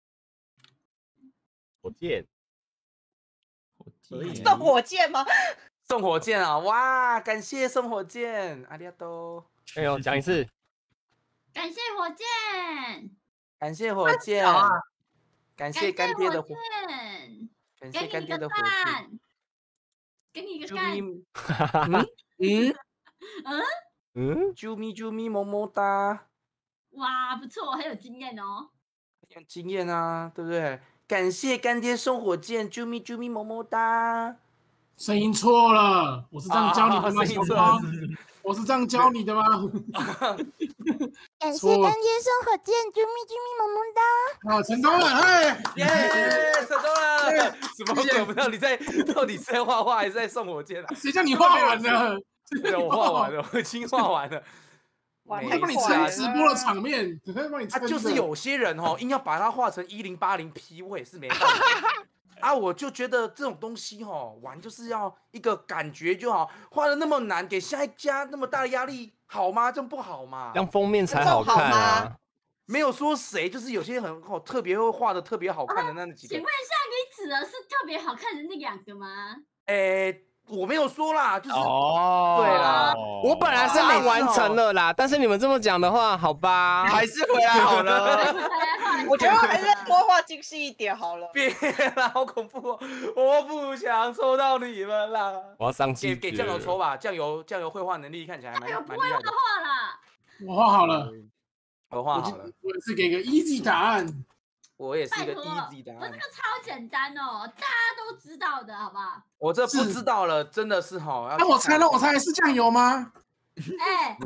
D: 火箭，
E: 可以
C: 送火箭吗？
B: 送火箭啊！哇，感谢送火箭，阿里亚多。
D: 哎呦，讲一次，
A: 感谢火箭，
B: 感谢火箭，感谢干爹的火，感谢干爹的火箭，
A: 给你一个赞，
B: 嗯嗯
A: 嗯
D: 嗯，
B: 啾咪啾咪么么哒，
A: 哇，不错，很有经验哦。
B: 很有经验啊，对不对？感谢干爹送火箭，啾咪啾咪么么哒。
F: 声音错了，我是这样教你的吗？
B: 声音错
F: 小猫
B: 了，
F: 我是这样教你的吗？
I: 感谢干爹送火箭，啾咪啾咪么么哒。
F: 好，成功了，哎，
B: 耶，成功了！什么鬼？不知道你在到底是在画画还是在送火箭啊？
F: 谁叫你画完了？
B: 对，我画完了，我已经画完了。
F: 还帮你撑直播的场面，还帮你
B: 啊，
F: 撑。
B: 就是有些人哦，硬要把它画成一零八零 P， 我也是没办法。啊，我就觉得这种东西哦，玩就是要一个感觉就好，画的那么难，给下一家那么大的压力，好吗？这样不好嘛？
D: 这样封面才好看啊！
B: 没有说谁，就是有些很哦特别会画的特别好看的那几个。
A: 请问一下，你指的是特别好看的那两个吗？
B: 诶。我没有说啦，就是
E: 哦，
B: 对啦，
D: 我本来是按完成了啦，但是你们这么讲的话，好吧，
E: 还是回来好了。
C: 我觉得还是多画精细一点好了。
B: 别啦，好恐怖哦！我不想抽到你们啦。
D: 我要上
B: 给给酱油抽吧，酱油酱油绘画能力看起来蛮蛮厉害的。
A: 画画啦，
F: 我画好了，
B: 我画好了。
F: 我是给个 easy 答案。
B: 我也是一个 easy 答案。
A: 我这个超简单哦，大家都知道的，好不好？
B: 我这不知道了，真的是哈。
F: 那我猜，那我猜是酱油吗？
A: 哎，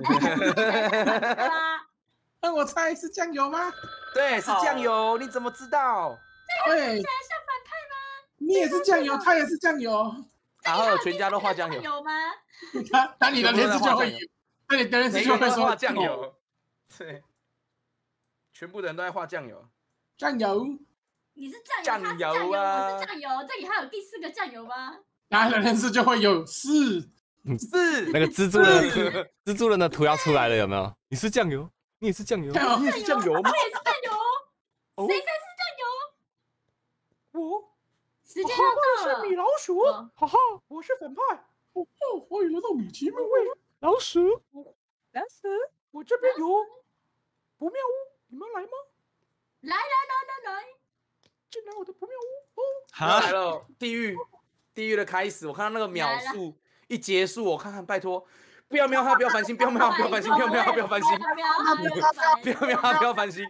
F: 那我猜是酱油吗？
B: 对，是酱油。你怎么知道？
F: 对，
A: 像反派吗？
F: 你也是酱油，他也是酱油。
B: 然后全家都画酱油。
A: 有吗？
F: 他当你的电视就会有，那你的电视就会说
B: 画酱油。对，全部的人都在画酱油。
F: 酱油，
A: 你是酱油，
B: 酱油啊！
A: 我是酱油，这里还有第四个酱油吗？
F: 然后的电视就会有是
B: 是
D: 那个蜘蛛人，蜘蛛人的图要出来了，有没有？你是酱油，你也是酱油，
B: 你也是酱油吗？
A: 我也是酱油，谁才是酱油？
B: 我。
A: 时间要到了。
B: 是米老鼠，哈哈，我是反派。
F: 哦，欢迎来到米奇妙味
D: 老鼠，
C: 老鼠，
B: 我这边有不妙屋，你们来吗？
A: 来来来来来，
B: 进来我的不妙屋哦！来了，地狱，地狱的开始。我看到那个秒数一结束，我看看，拜托，不要瞄他，不要烦心，不要瞄他，不要烦心，不要瞄他，不要烦心，
A: 不要不
B: 要瞄他，不要烦心。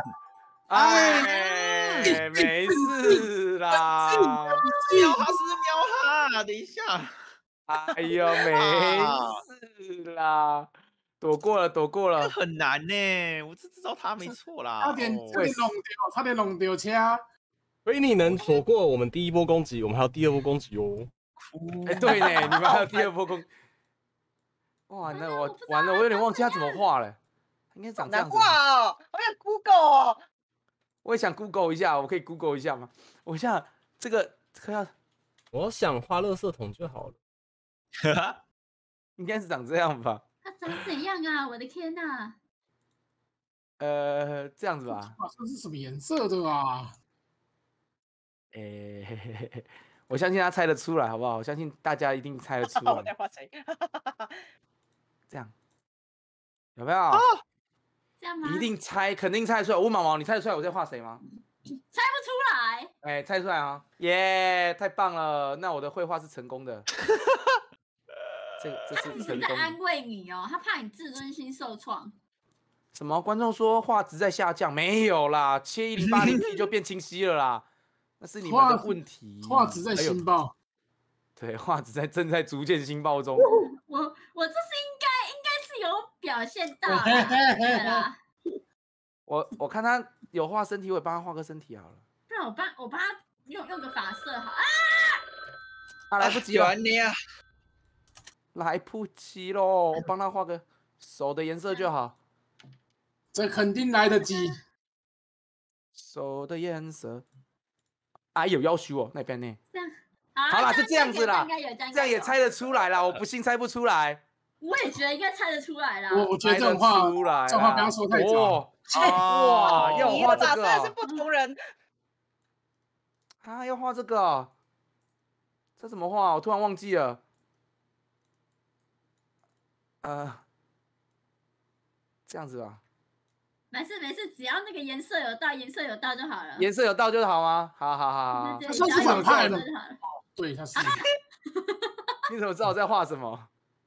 B: 哎，没事啦。
E: 瞄他是不是瞄他？等一下。
B: 哎呦，没事啦。躲过了，躲过了，
E: 很难呢。我只知道他没错啦，
F: 差点差点弄掉，差点弄掉车。
D: 所以你能躲过我们第一波攻击，我们还有第二波攻击哦。
B: 哎，对呢，你们还有第二波攻。哇，那我完了，我有点忘记他怎么画了，应该长这样子。
C: 难画哦，我有 Google 哦。
B: 我也想 Google 一下，我可以 Google 一下吗？我想这个这个要，
D: 我想画垃圾桶就好了。
B: 应该是长这样吧？
A: 它长怎样啊？我的天哪！
B: 呃，这样子吧。
F: 啊，这是什么颜色的啊？
B: 诶、欸，我相信他猜得出来，好不好？我相信大家一定猜得出来。
C: 我在画谁？
B: 这样有没有？
A: 啊、这样吗？
B: 一定猜，肯定猜得出来。问毛毛，你猜得出来我在画谁吗？
A: 猜不出来。
B: 哎、欸，猜出来啊！耶、yeah ，太棒了！那我的绘画是成功的。这个这是成功的。
A: 他在安慰你哦，他怕你自尊心受创。
B: 什么？观众说画质在下降？没有啦，切一零八零 P 就变清晰了啦。那是你们的问题。
F: 画质在新爆。
B: 对，画质在正在逐渐新爆中。
A: 我我这是应该应该是有表现到啦，对啦。
B: 我我看他有画身体，我也帮他画个身体好了。
A: 不然我帮我帮他用用个发色好啊！
B: 啊，来不及了，
E: 你啊，
B: 来不及喽！我帮他画个手的颜色就好。
F: 这肯定来得及。
B: 手的颜色，哎有要求哦，那边呢？
A: 这样，
B: 好啦，就这样子啦，
A: 这
B: 样也猜得出来啦，我不信猜不出来。
A: 我也觉得应该猜得出来啦。
F: 我我觉得这种话，这种话不要说太早。
B: 哇，要画这个，
C: 真的是不同人
B: 啊，要画这个，这怎么画？我突然忘记了。呃，这样子吧。
A: 没事没事，只要那个颜色有到，颜色有到就好了。
B: 颜色有到就好吗？好好好好。
F: 他算是反派了。对，他是。
B: 你怎么知道我在画什么？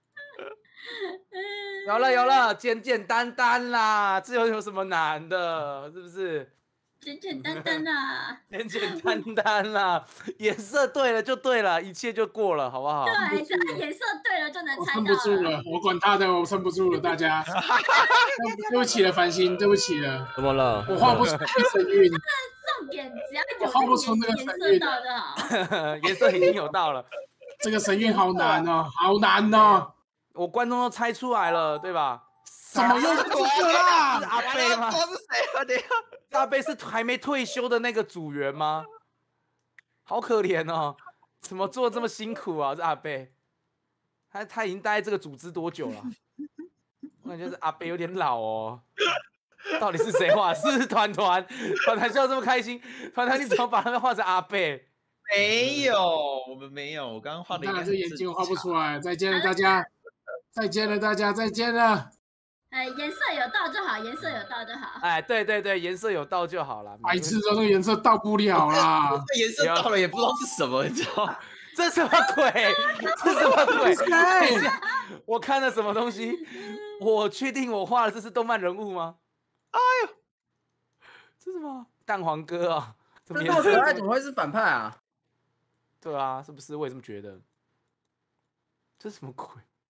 B: 有了有了，简简单单啦，这有有什么难的？是不是？
A: 简简单单啦，
B: 简简单单啦，颜色对了就对了，一切就过了，好不好？
A: 对，只要颜色对了就能猜到了。
F: 撑不住了，我管他的，我撑不住了，大家。对不起了，繁星，对不起了。
D: 怎么了？
F: 我画不出那个神韵。
A: 重点只要有
F: 画不出那个神韵
A: 到就好。
B: 颜色已经有到了，
F: 这个神韵好难哦，好难哦。
B: 我观众都猜出来了，对吧？
F: 怎么又是这个啦？
B: 是阿贝吗？
E: 这是谁啊？你
B: 阿贝是还没退休的那个组员吗？好可怜哦，怎么做这么辛苦啊？这阿贝，他他已经待在这个组织多久了？我感觉是阿贝有点老哦。到底是谁画？是团团，团团笑这么开心，团团你怎么把他们画成阿贝？
E: 没有，我们没有。我刚刚画的，
F: 那这眼睛我画不出来。再见了，大家。再见了，大家，再见了。
A: 哎，颜色有到就好，颜色有到就好。
B: 哎，对对对，颜色有到就好了。
F: 白痴，这个颜色到不了啦。
E: 这颜色到了也不知道是什么，你知道吗？
B: 这什么鬼？这什么鬼？我看了什么东西？我确定我画的这是动漫人物吗？哎呦，这是什么？蛋黄哥啊？
G: 这么可爱，怎么会是反派啊？
B: 对啊，是不是？我也这么觉得。这是什么鬼？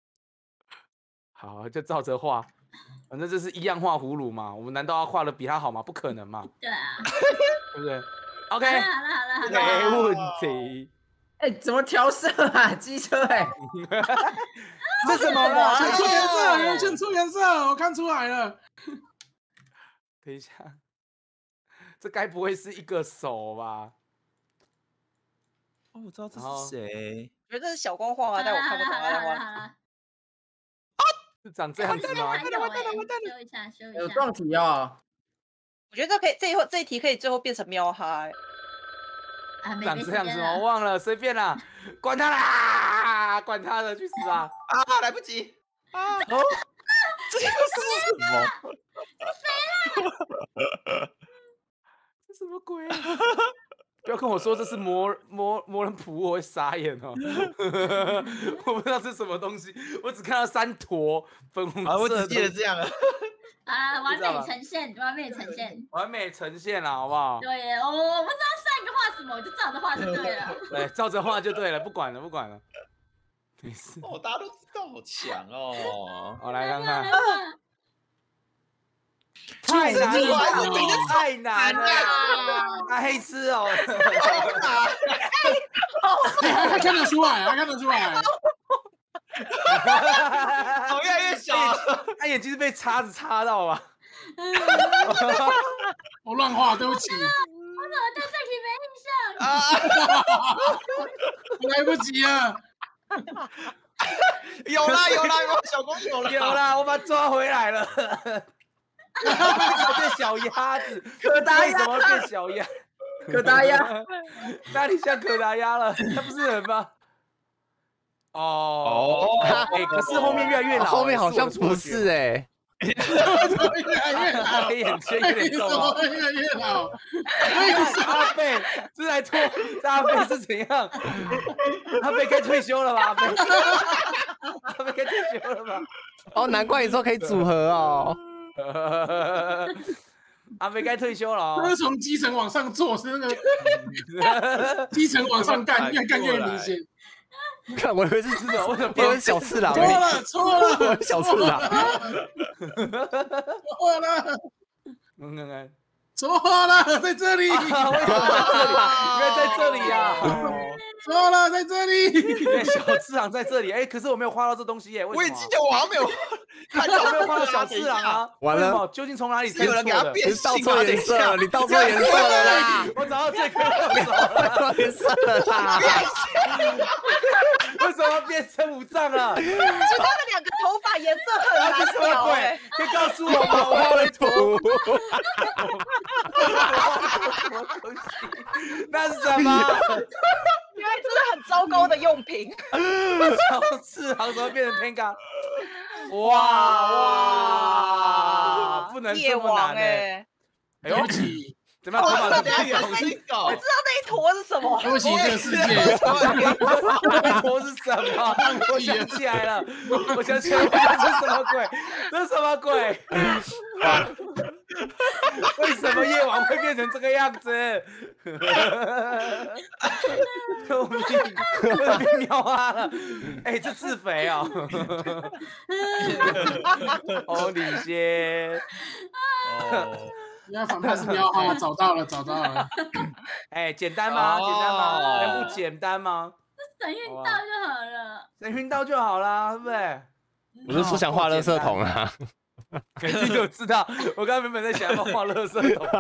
B: 好，就照着画，反正这是一样画葫芦嘛。我们难道要画的比他好吗？不可能嘛。
A: 对啊，
B: 对不对 ？OK，
A: 好了好了好了，
B: 没问题。
G: 哎、欸，怎么调色啊？机车哎、欸，
B: 这什么啦？
F: 选出颜色，选出颜色，我看出来了。
B: 等一下，这该不会是一个手吧？
E: 哦，我知道这是谁。
C: 我觉得这是小光画的，但我看不懂他在画。
B: 是长这样子吗？
A: 完蛋了完蛋了完蛋了！修一下修一下。
G: 有撞题啊！
C: 我觉得这可以，这一后这一题可以最后变成喵哈。
A: 啊，
B: 长这样子吗？忘了，随便啦，管他啦，管他的，去死吧！
E: 啊，来不及啊！哦，这是什么？
A: 这谁啦？
B: 这什么鬼？不要跟我说这是魔魔魔人普，我会傻眼哦！我不知道这是什么东西，我只看到三坨粉红色的。
E: 我只记得这样了。
A: 啊，完美呈现，完美呈现，
B: 完美呈现了，好不好？
A: 对，我我不知道上一个画什么，我就照着画就对了。
B: 对，照着画就对了，不管了，不管了。没事。
E: 哦，大家都知道，好强哦！
B: 我来看看。
F: 太难了，
B: 太难了，太吃哦！
F: 他看得出来，他看得出来。
E: 头越来越小，
B: 他眼睛是被叉子插到吧？
F: 我乱画，对不起。
A: 我怎么对这题没印象？
E: 啊，
F: 来不及了。
E: 有啦有啦，有小公有
B: 有啦，我把它抓回来了。为什么变小鸭子？
G: 可达
B: 为什么
G: 鸭，
B: 变小鸭？
G: 可达鸭，
B: 哪里像可达鸭了？它不是人吗？哦
E: 哦，
B: 哎，可是后面越来越老，
D: 后面好像不是哎。
F: 越来越老，
B: 黑眼圈有点重哦。
F: 越来越老。
B: 阿贝是来拖，阿贝是怎样？阿贝该退休了吧？阿贝，阿贝该退休了吧？
D: 哦，难怪你说可以组合哦。
B: 阿贝该退休了哦。
F: 那是从基层往上做，是那个基层往上干，越干越明显。
D: 看，我以为是这种，我怎么变成小次郎？
F: 错了，错了，
D: 我是小次郎。
F: 错了，
B: 嗯看看，
F: 错了，在这里。
B: 为什么在这里？因为在这里呀。
F: 错了，在这里。
B: 因为小次郎在这里，哎，可是我没有画到这东西耶。
E: 我也记得我好像没有，
B: 看到没有画到小次郎啊？
D: 完了，
B: 究竟从哪里
E: 有人给他变
D: 你倒
E: 性啊？
D: 错颜色了，你倒错颜色了啦！
B: 我找到这颗右手了，
D: 倒颜色了啦！
B: 为什么变成五藏了？
C: 就他们两个头发颜色很
B: 啊，这
C: 难
B: 什么鬼
C: 调哎。？
B: 可以告诉我吗？我画了图。那是什么？
C: 原来这是很糟糕的用品。
B: 小次郎怎么变成 Tenga？哇哇，不能
C: 夜
B: 这么
C: 王
B: 难哎！
C: 哎，
B: 哎呦
F: 对不，起，
B: 怎么样？头发
E: 等下有这个
C: 我知道那一坨是什么。
F: 对不起，这个世界。
B: 那坨是什么？我想起来了，我想起来了，这是什么鬼？这是什么鬼？为什么夜王会变成这个样子？救命！我变喵啊了！哎，这自肥哦！欧里先，
E: 哦，
F: 人家反派是喵啊，找到了，找到了。
B: 哎，简单吗？简单吗？
E: 哦
B: 能不简单吗？
A: 神运到就好了。
B: 能晕到就好啦，对不对？
D: 我是不想画垃圾桶啊。
B: 肯定就知道，我刚刚原本在想要画垃圾桶，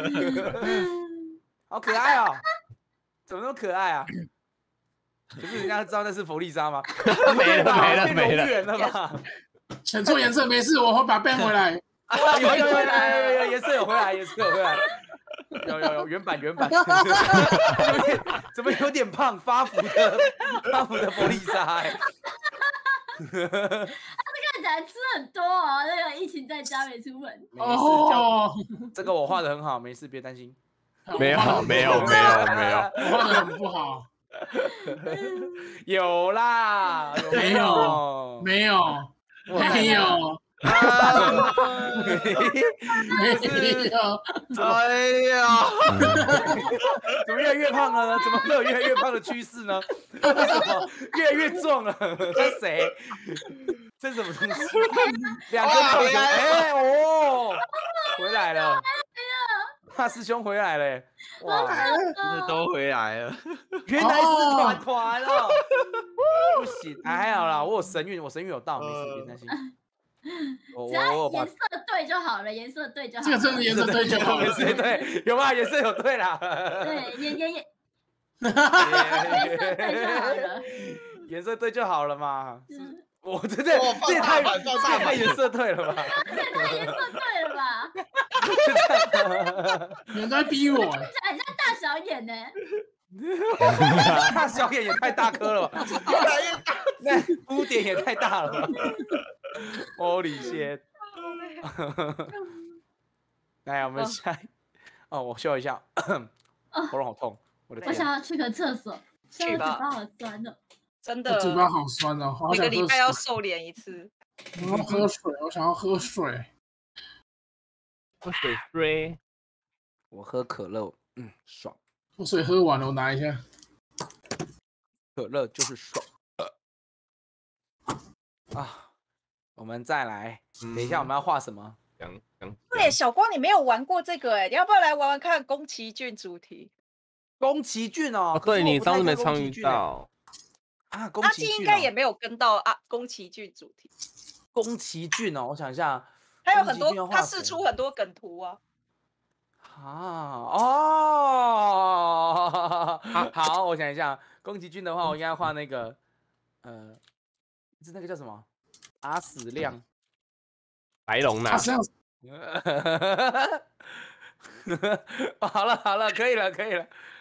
B: 好可爱哦，怎么那么可爱啊？可是人家知道那是弗利莎吗？
D: 没了没了
B: 变
D: 没了
B: 蝾螈了吧？
F: 选错颜色没事，我会把 ban 回来。
B: 有有有有有有颜色有回来，颜色有回来，有有有原版原版，有点怎么有点胖，发福的发福的弗利莎哎。
A: 看起来吃很多哦，那个疫情在家没出门。
B: 没事，
F: 哦，
B: 这个我画的很好，没事，别担心。
D: 没有没有没有没有，
F: 我画的很不好。
B: 有啦，有没有？
F: 没有，没有，没有。
E: 哎呀，
B: 怎么越来越胖了呢？怎么会有越来越胖的趋势呢？为什么越来越壮了？这是谁？这是什么东西？两根腿就哎哦，回来了！大师兄回来了！哇，
E: 真的都回来了。
B: 原来是团团哦！不行，还好啦，我有神韵，我神韵有到，没事，别担心。我
A: 只要
B: 我我把
A: 颜色对就好了，颜色对就好了。
F: 这个真的颜色对就好了。
B: 颜色对，有吗？颜色有对啦。
A: 对，颜颜颜
B: 颜色对就好了嘛。
A: 嗯
B: 我真的这也太这也太颜色对了吧？
A: 这太颜色对了吧？
F: 你们在逼我，
A: 很像大小眼呢。
B: 大小眼也太大颗了吧？
E: 越来越大，
B: 那污点也太大了吧？欧里先，来，我们下一哦，我笑一下，喉咙好痛，我的
A: 我
B: 天！
A: 想要去个厕所，现在嘴巴好酸哦。
C: 真
F: 我嘴巴
C: 的，
F: 好酸哦，好
C: 每个礼
F: 想喝水。
C: 拜要瘦脸一次。
F: 我要喝水，我想要喝水。
D: 喝水水。
B: 我喝可乐，嗯，爽，
F: 我水喝完了，我拿一下。
B: 可乐就是爽。啊，我们再来，等一下我们要画什么？
D: 讲讲
C: 对，小光你没有玩过这个哎，你要不要来玩玩看宫崎骏主题？
B: 宫崎骏哦，
D: 哦，对你上次没参与
B: 欸
D: 到。
B: 啊，宫
C: 阿
B: 崎骏
C: 基应该也
B: 哦，
C: 没有跟到啊宫崎骏主题，
B: 宫崎骏哦，我想一下，
C: 还有很
B: 宫崎骏要
C: 多他
B: 画谁
C: 试出很多梗图啊。
B: 啊哦，好，我想一下，宫崎骏的话，我应该画那个，呃，是那个叫什么？阿死亮，
D: 白龙呐
F: 啊，。这样子，
B: 好了好了，可以了可以了，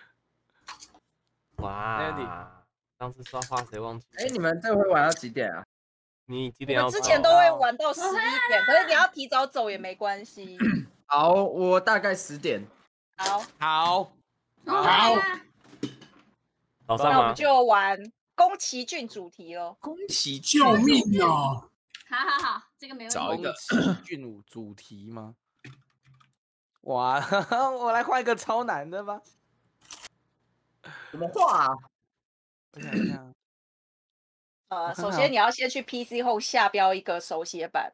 B: 没问题。
D: 哇，上次刷画谁忘记？
G: 哎，你们这回玩到几点啊？
D: 你几
C: 我
D: 点要走？
C: 们之前都会玩到十一点，可是你要提早走也没关系。
G: 好，我大概十点。
C: 好，
B: 好，
A: 好
F: 好
D: 早上吗
C: 那我们？就玩宫崎骏主题喽。
E: 宫崎骏
F: 救命哦！
A: 好好好，这个没问题。
E: 找一个
B: 宫崎骏舞主题吗？哇，我来画一个超难的吧。
G: 怎么画啊？
B: 我想一下，
C: 呃，
B: 看看哦
C: 首先你要先去 P C 后下标一个手写版。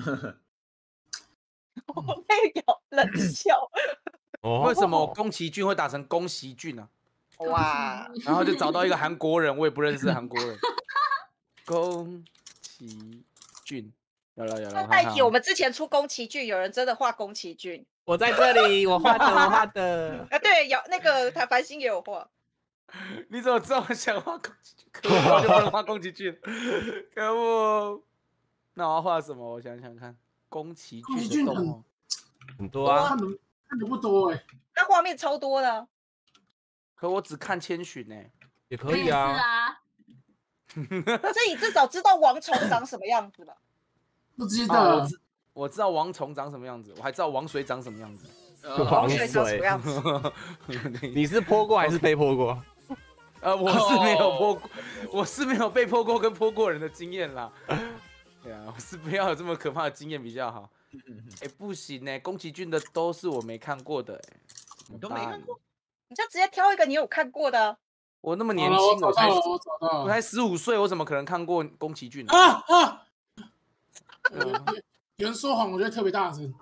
C: 我被咬冷笑。
D: 哦
B: 为什么宫崎骏会打成宫崎骏呢？
C: 哇，
B: 然后就找到一个韩国人，我也不认识韩国人。宫崎骏，有了有了，
C: 那代替我们之前出宫崎骏，有人真的画宫崎骏。
D: 我在这里，我画的，我画的。
C: 啊，对，有那个台繁星也有画。
B: 你怎么知道我想画宫崎骏？可恶，我就不能画宫崎骏。可恶，那我要画什么？我想想看，宫崎
F: 宫崎
B: 骏
F: 骏很
B: 的动画。
D: 很多啊
F: 看，的看的不多哎，
C: 那画面超多的。
B: 可我只看千寻呢。
D: 也
A: 我也是
D: 可以啊。
A: 啊，
C: 可是你至少知道王虫长什么样子吧？
F: 不知
B: 啊，
F: 道
B: 我知我知道王虫长什么样子，我还知道王水长什么样子。
D: 王
C: 水长什么
D: 水，
C: 样子？
D: 你是泼过还是被泼过？
B: 呃，我是没有泼过，我是没有被泼过跟泼过人的经验啦。对啊，我是不要有这么可怕的经验比较好。哎，不行呢，宫崎骏的都是我没看过的，哎，
E: 你都没看过？
C: 你就直接挑一个你有看过的。
B: 我那么年
F: 好了，
B: 轻，我才
F: 我找到了，我找到了
B: 我才十五岁，我怎么可能看过宫崎骏？
F: 啊啊！有
B: 嗯
F: 有有人说谎，我觉得特别大声。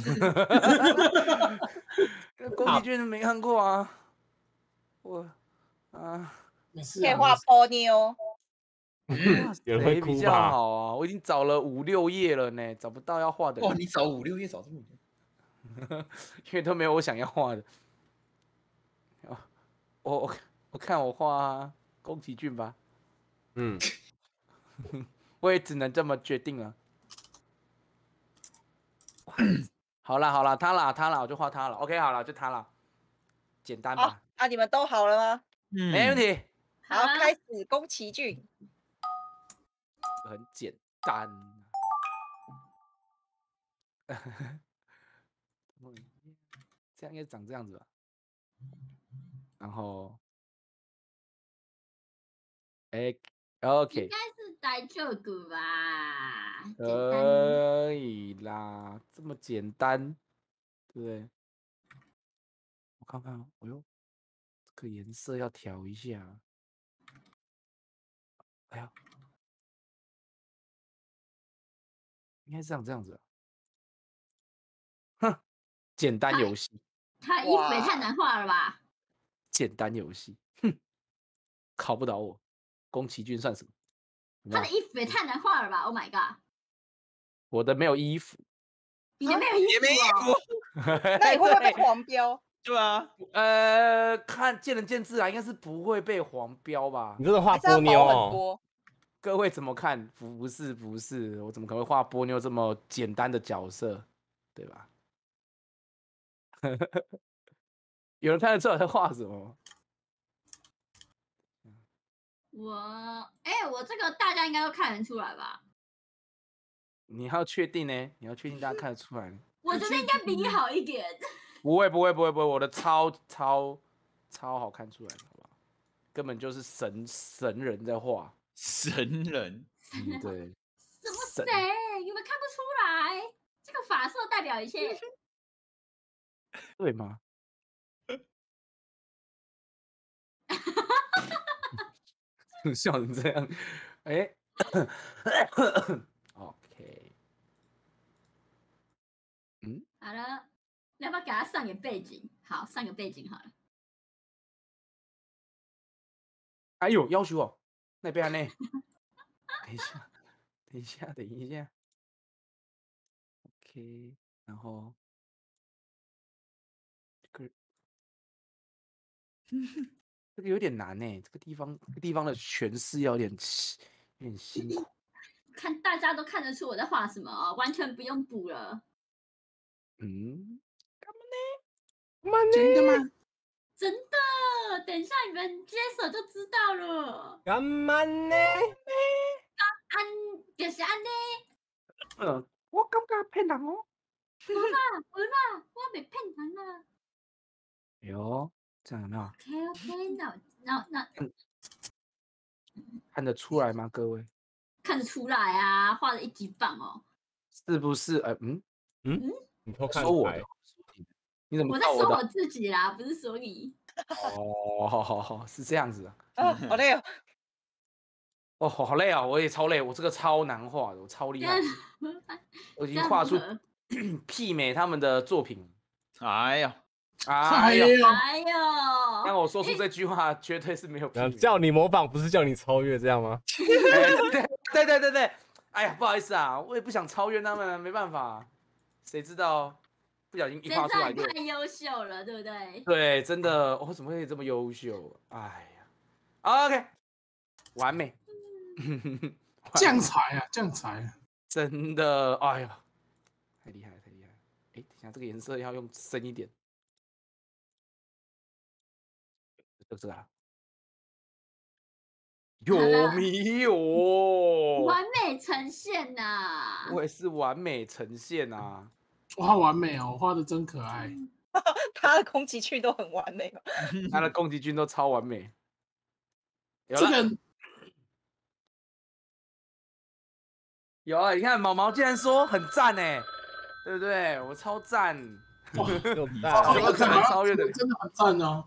B: 宫崎骏没看过啊，我啊，
F: 没事啊，
C: 可以画波妞。
D: 有人会
B: 谁比较
D: 哭吧？
B: 好啊？我已经找了五六页了呢，找不到要画的人，
E: 哇，你找五六页找这么多？
B: 因为都没有我想要画的。哦我我我看我画宫崎骏吧，
D: 嗯，
B: 我也只能这么决定了。好啦好啦，他啦他啦，我就画他了。OK， 好了，就他了，简单
C: 好
B: 吧，，
C: 啊，你们都好了吗？
E: 嗯
B: 没问题，
C: 好，
A: 好
C: 开始宫崎骏。
B: 很简单。这样应该长这样子吧，然后，哎，OK，
A: 应该是呆旧股吧？简单。
B: 可以啦，这么简单，对不对？我看看，哎呦，这个颜色要调一下。哎呀，应该是长这样子啊。哼，简单游戏，
A: 他衣服也太难画了吧？
B: 简单游戏，哼，考不倒我。宫崎骏算什么？有没有
A: 他的衣服也太难画了吧？Oh my god！
B: 我的没有衣服，
A: 你的没有衣
E: 也没衣
A: 服哦。
C: 那你会不会被黄标？
E: 对啊，
B: 呃，看见仁见智啊，应该是不会被黄标吧
D: 你？真的画
C: 还是要
D: 波妞
C: 薄很
D: 哦？
C: 多？
B: 各位怎么看？不不是不是，我怎么可能会画波妞这么简单的角色，对吧？有人看得出来在画什么吗？
A: 我哎、我这个大家应该都看得出来吧？
B: 你要确定呢？你要确定大家看得出来呢？
A: 我觉得应该比你好一点。
B: 不会不会不会不会，我的超超超好看出来的，好不好？根本就是神神人在画，
E: 神人，
B: 嗯，对，
A: 什么
B: 神
A: 谁？你们看不出来？这个发色代表一切。
B: 对吗？笑成这样，哎、OK，嗯，
A: 好了，你要不要给他上点背景？好，上个背景好了。
B: 哎呦，要求哦，那边呢？等一下，等一下，等一下，OK，然后个这个有点难呢，这个地方这个地方的诠释要有点有点辛苦。
A: 看大家都看得出我在画什么哦，完全不用补了。
B: 嗯，干嘛
F: 呢？真的吗？
A: 真的，等一下你们接手就知道了。
D: 干嘛呢？
A: 安就是安尼。
B: 嗯，我感觉骗人哦。
A: 无啦无啦，我没骗人啦。
B: 哟，这样有没有
A: ？OK OK， 那那那
B: 看得出来吗，各位？
A: 看得出来啊，画的一级棒哦。
B: 是不是？呃，嗯
D: 嗯，你偷看
B: 说我的，你怎么
A: 我在说我自己啦，不是说你。
B: 哦，好好好，是这样子的。
C: 啊，好累哦。
B: 哦，好累啊！我也超累，我这个超难画的，我超厉害，我已经画出媲美他们的作品。
E: 哎呀，
B: 哎
F: 呦，
A: 哎呦！
B: 当我说出这句话，绝对是没有媲美。
D: 叫你模仿，不是叫你超越，这样吗？
B: 对对对对，哎呀，不好意思啊，我也不想超越他们，没办法，谁知道不小心一画出来就
A: 太优秀了，对不对？
B: 对，真的，我、哦、怎么会这么优秀？哎呀 ，OK， 完美。
F: 将才啊，将才啊！
B: 真的，哎呀，太厉害了，太厉害了！哎，等一下，这个颜色要用深一点，就这个啊，有没有？
A: 完美呈现呐、啊！
B: 我也是完美呈现啊！
F: 我好完美哦，我画的真可爱。
C: 他的宫崎骏都很完美，
B: 他的宫崎骏都超完美。有
F: 这个。
B: 有啊，你看毛毛竟然说很赞哎，对不对？我超赞，
F: 哇，
B: 怎么可能超越的？
F: 真的很赞哦！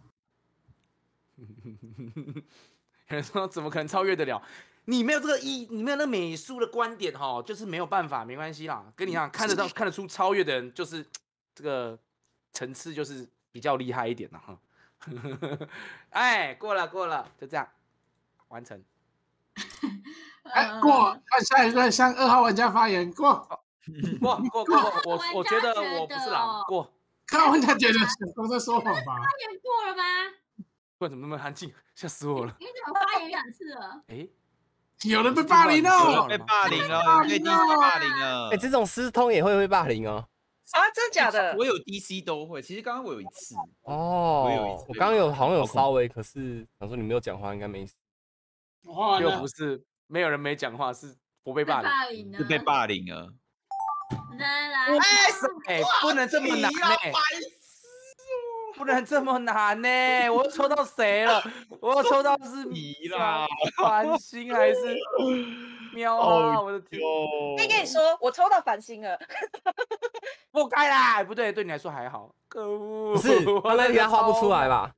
B: 有人说怎么可能超越得了？你没有这个一，你没有那美术的观点哈，就是没有办法，没关系啦。跟你讲，看得到、看得出超越的人，就是这个层次就是比较厉害一点了哈。哎，过了过了，就这样完成。
F: 哎，过，按下一个向二号玩家发言，过，
B: 过过过，我我觉得我不是狼，过。
F: 看玩家觉得都在说谎吧？
A: 发言过了吗？
B: 不然怎么那么安静？吓死我了！
A: 你怎么发言两次了？
B: 哎，
F: 有人被霸凌了，
E: 被霸凌了，有被 D C 霸凌了。
D: 哎，这种私通也会被霸凌哦？
C: 啊，真的假的？
E: 我有 D C 都会，其实刚刚我有一次。
D: 哦，我有一次，我刚刚有好像有稍微，可是想说你没有讲话，应该没事。
B: 又不是。没有人没讲话，是不被霸凌，
E: 是被霸凌了。
A: 来来，
B: 哎，不能这么难呢，不能这么难呢！我抽到谁了？我抽到是
E: 你啦，
B: 繁星还是喵啊？我的天！
C: 我跟你说，我抽到繁星了，
B: 不该啦，不对，对你来说还好。可恶！
D: 不是，他那题他画不出来吧？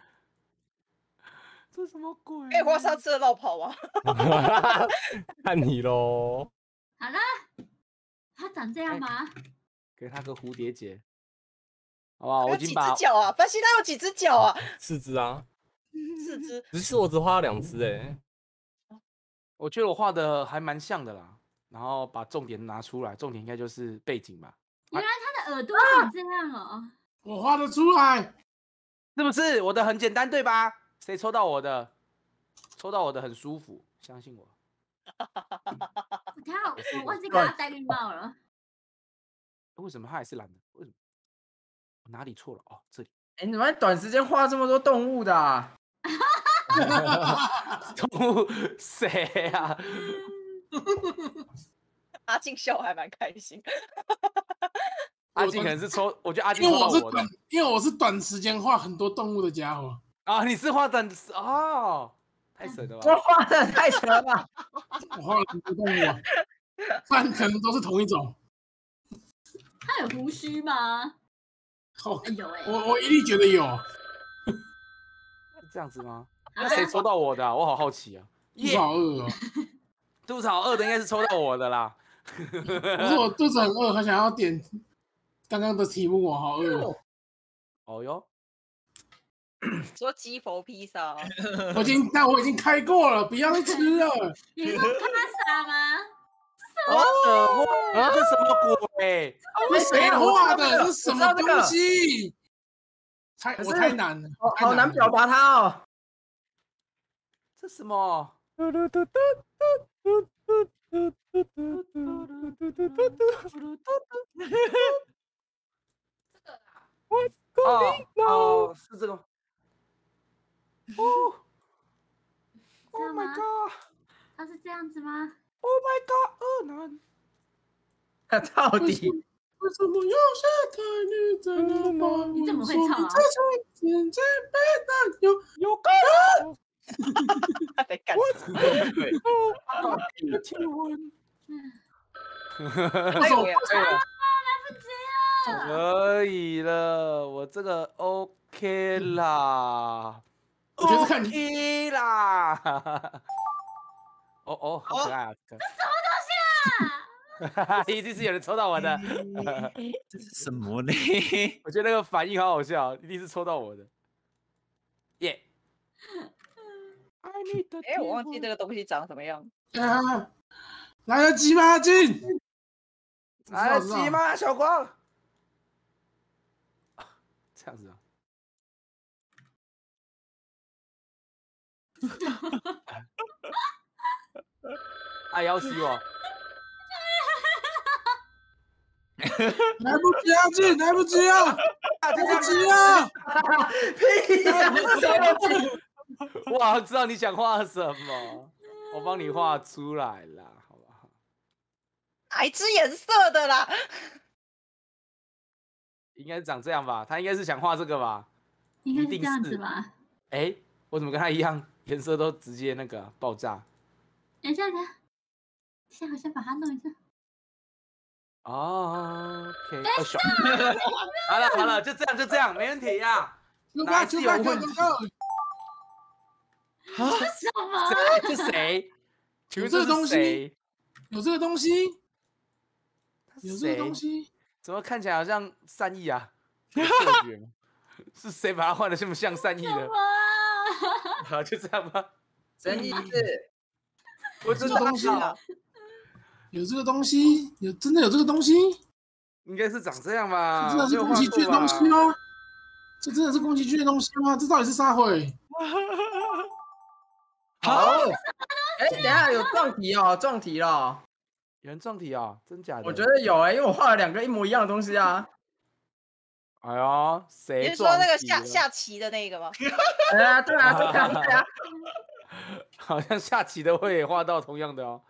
B: 这什么鬼？
C: 可以画上次的绕跑吗？
D: 看你喽。
A: 好了，他长这样吗？
B: 给他个蝴蝶结，好不好？我已经把
C: 几只脚啊？繁星他有几只脚啊？
D: 四只啊，
C: 四只。
D: 只是我只画了两只哎。
B: 我觉得我画的还蛮像的啦。然后把重点拿出来，重点应该就是背景吧。
A: 原来他的耳朵长这样哦。
F: 我画得出来，
B: 是不是？我的很简单，对吧？谁抽到我的？抽到我的很舒服，相信我。
A: 他我忘记给他戴绿帽了。
B: 为什么他还是蓝的？为什么？我哪里错了？哦，这里。
G: 哎，你怎么短时间画这么多动物的啊？
B: 动物谁啊？
C: 阿静笑还蛮开心。
B: 阿静可能是抽，我觉得阿静
F: 因为
B: 抽到我的，
F: 因为我是短时间画很多动物的家伙。
B: 啊，你是画短哦，太神了吧！
G: 我画的太扯了，
F: 我画了很多动物啊，但可能都是同一种。
A: 他有胡须吗？
F: 哦，
A: 有哎，
F: 我我一定觉得有。
B: 这样子吗？那谁抽到我的、啊？我好好奇啊！
F: 肚子好饿哦，
B: 肚子好饿的应该是抽到我的啦。
F: 不是我肚子很饿，很想要点刚刚的题目，我好饿哦。
B: 哦哟。
C: 说鸡佛披萨，
F: 我已经，但我已经开过了，不要再吃了。
A: 你说帕萨吗？
B: 哦，啊，这什么鬼？
F: 这谁画的？这什么东西？ 太我太难了，
G: 好好难表达它哦。
B: 这什么？哦哦，是这个。哦 ，Oh my god！
A: 它是这样子吗
B: ？Oh my god！ 二男。
G: 他到底
F: 为什么有些太女在那发？
A: 你怎么会唱啊？
F: 现在被男友
B: 有个。
C: 他在干什么？
B: 对。亲吻。
C: 哎呦，
B: 可以了，我这个 OK 啦。
F: 我觉得看你
B: OK 啦。哦哦，好可爱啊！
A: 这什么东西啊？
B: 哈哈，一定是有人抽到我的。
E: 这是什么呢？
B: 我觉得那个反应好好笑，一定是抽到我的。耶！
C: 哎，我忘记这个东西长什么样。
F: 啊，来得及吗？进，
B: 来得及吗？小光，这样子啊。爱要死我！
F: 来不及啊，进，来不及啊，来不及啊！
G: 屁呀！来不及。
B: 我好像知道你想画什么，我帮你画出来啦，好不好？
C: 哪一只颜色的啦？
B: 应该是长这样吧？他应该是想画这个吧？
A: 应该是这样子吧？
B: 哎，我怎么跟他一样，颜色都直接那个爆炸？
A: 等一下，等一下，现在我先把它弄一下。
B: 哦 ，OK， 哦，小，好了好了，就这样就这样，没问题呀。
F: 哪一次有问题？
A: 这什么？
B: 这谁？
F: 有这个东西？有这个东西？有这个东西？
B: 怎么看起来好像善意啊？是谁把它画的这么像善意的？好，就这样吧。
G: 什么意思？
F: 我这个东西啊，有这个东西，有真的有这个东西？
B: 应该是长这样吧？
F: 真的是宫崎骏的东西吗？这真的是宫崎骏的东西吗？这到底是啥会？
G: 好，哎，等一下有撞题哦，撞题了。
B: 有人撞题啊？真假的？
G: 我觉得有哎，因为我画了两个一模一样的东西啊。
B: 哎呦，谁？
C: 你是说那个下下棋的那个吗？
G: 哎呀，对啊，对啊，对啊。
B: 好像下棋的会也画到同样的哦。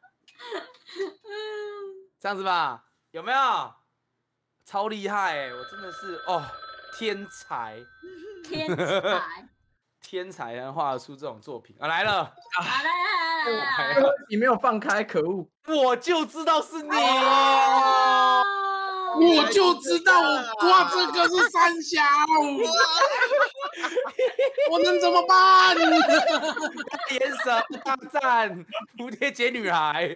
B: 这样子吧，有没有？超厉害哎，我真的是哦，天才，
A: 天才，
B: 天才能画得出这种作品啊！来了，
A: 好来来来来，
G: 你没有放开，可恶！
B: 我就知道是你。
F: 我就知道我画这个是三小，我能怎么办？
B: 眼神大战蝴蝶结女孩。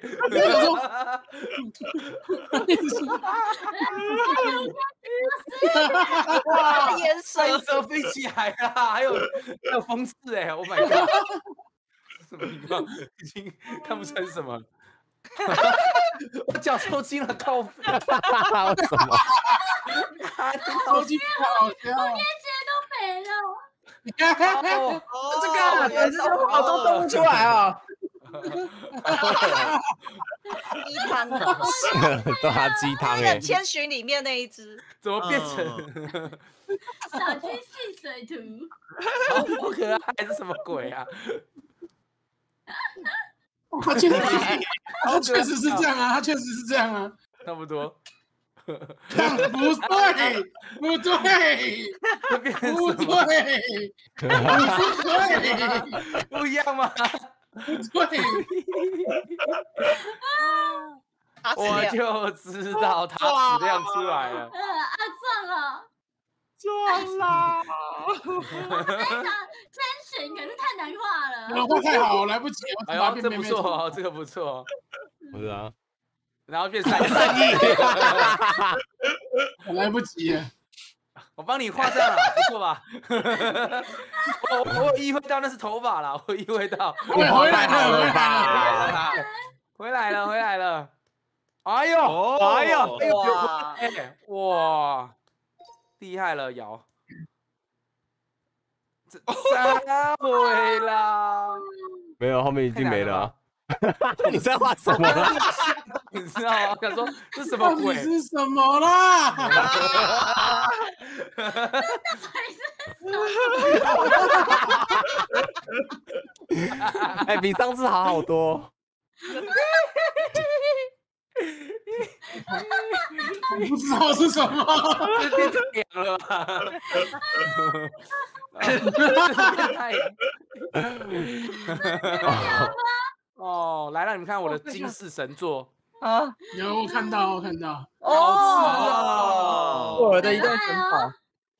C: 哇，眼神，
B: 眼神飞起来了，还有还有风刺哎 ！Oh my god！ 什么情况？已经看不出来是什么。我脚抽筋了，靠！
D: 什么？
F: 抽筋好笑，
A: 蝴蝶结都没了。
G: 哦，这个也是好多动物出来哦。
C: 鸡汤，
D: 都他鸡汤哎！
C: 千寻里面那一只，
B: 怎么变成
A: 小鸡戏水图？
B: 好可爱，是什么鬼啊？
F: 他确实，他确实是这样啊，他确实是这样啊，
B: 差不多。
F: 不对，不对，
B: 会变成
F: 不
B: 什么？
F: 对，不对，
B: 不一样吗？
F: 不对，
B: 我就知道他质量出来了。
A: 呃啊，撞了，
E: 撞啦！
A: 我在想千寻，可是太难画了。
F: 我画太好，来不及，
B: 哎呦，这不错哦，这个不错。
D: 不是啊，
B: 然后变三三亿，
F: 来不及了。
B: 我帮你画这样了，不错吧？我我有意会到那是头发啦，我意会到。
F: 回来了
B: 吧？回来了，回来了。哎呦，哎呦，
C: 哇，
B: 哎哇，厉害了，瑶。 三回啦，
D: 没有，后面已经没了、啊。你在画什么
B: 啦？你知道吗？想说这什么鬼？
F: 是什么啦？
D: 哎、比上次好好多。
F: 我不知道是什么，
B: 这变太阳了吧？太阳。哦，来让你们看我的惊世神作
C: 啊！
F: 有我看到，我看到。
G: 哦，我的一段神跑。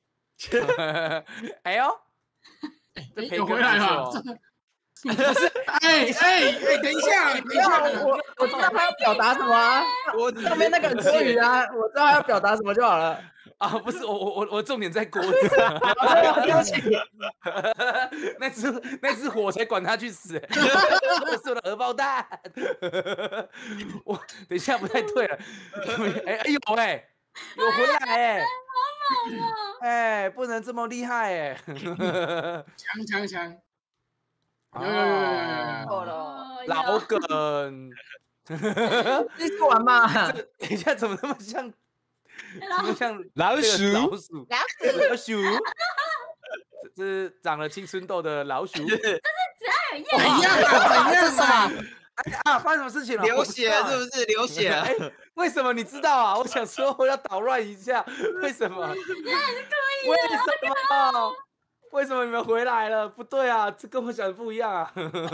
B: 哎呦，
F: 有回来了。不是，哎哎哎，等一下，等一下，
G: 我我知道他要表达什么啊，我上面那个很多余啊，我知道他要表达什么就好了。
B: 啊，不是我我我我重点在锅子，
G: 对不起，
B: 那只那只火才管他去死，这是我的荷包蛋。我等一下不太对了，哎哎呦哎，有回来哎，哎不能这么厉害哎，
F: 强强强。有有
B: 有
F: 有有有
C: 够了，
B: 老梗，
G: 继续玩嘛。
B: 等一下怎么那么像，怎么像
D: 老鼠？
B: 老鼠？
C: 老
B: 鼠？老鼠？这是长了青春痘的老鼠？
A: 这是怎
F: 样？怎样？怎样？
G: 什么？
B: 哎啊！发生什么事情了？
G: 流血是不是？流血？
B: 哎，为什么你知道啊？我想说我要捣乱一下，为什么？
A: 你也是故意的。
B: 为什么？为什么你们回来了？不对啊，这跟我想的不一样啊！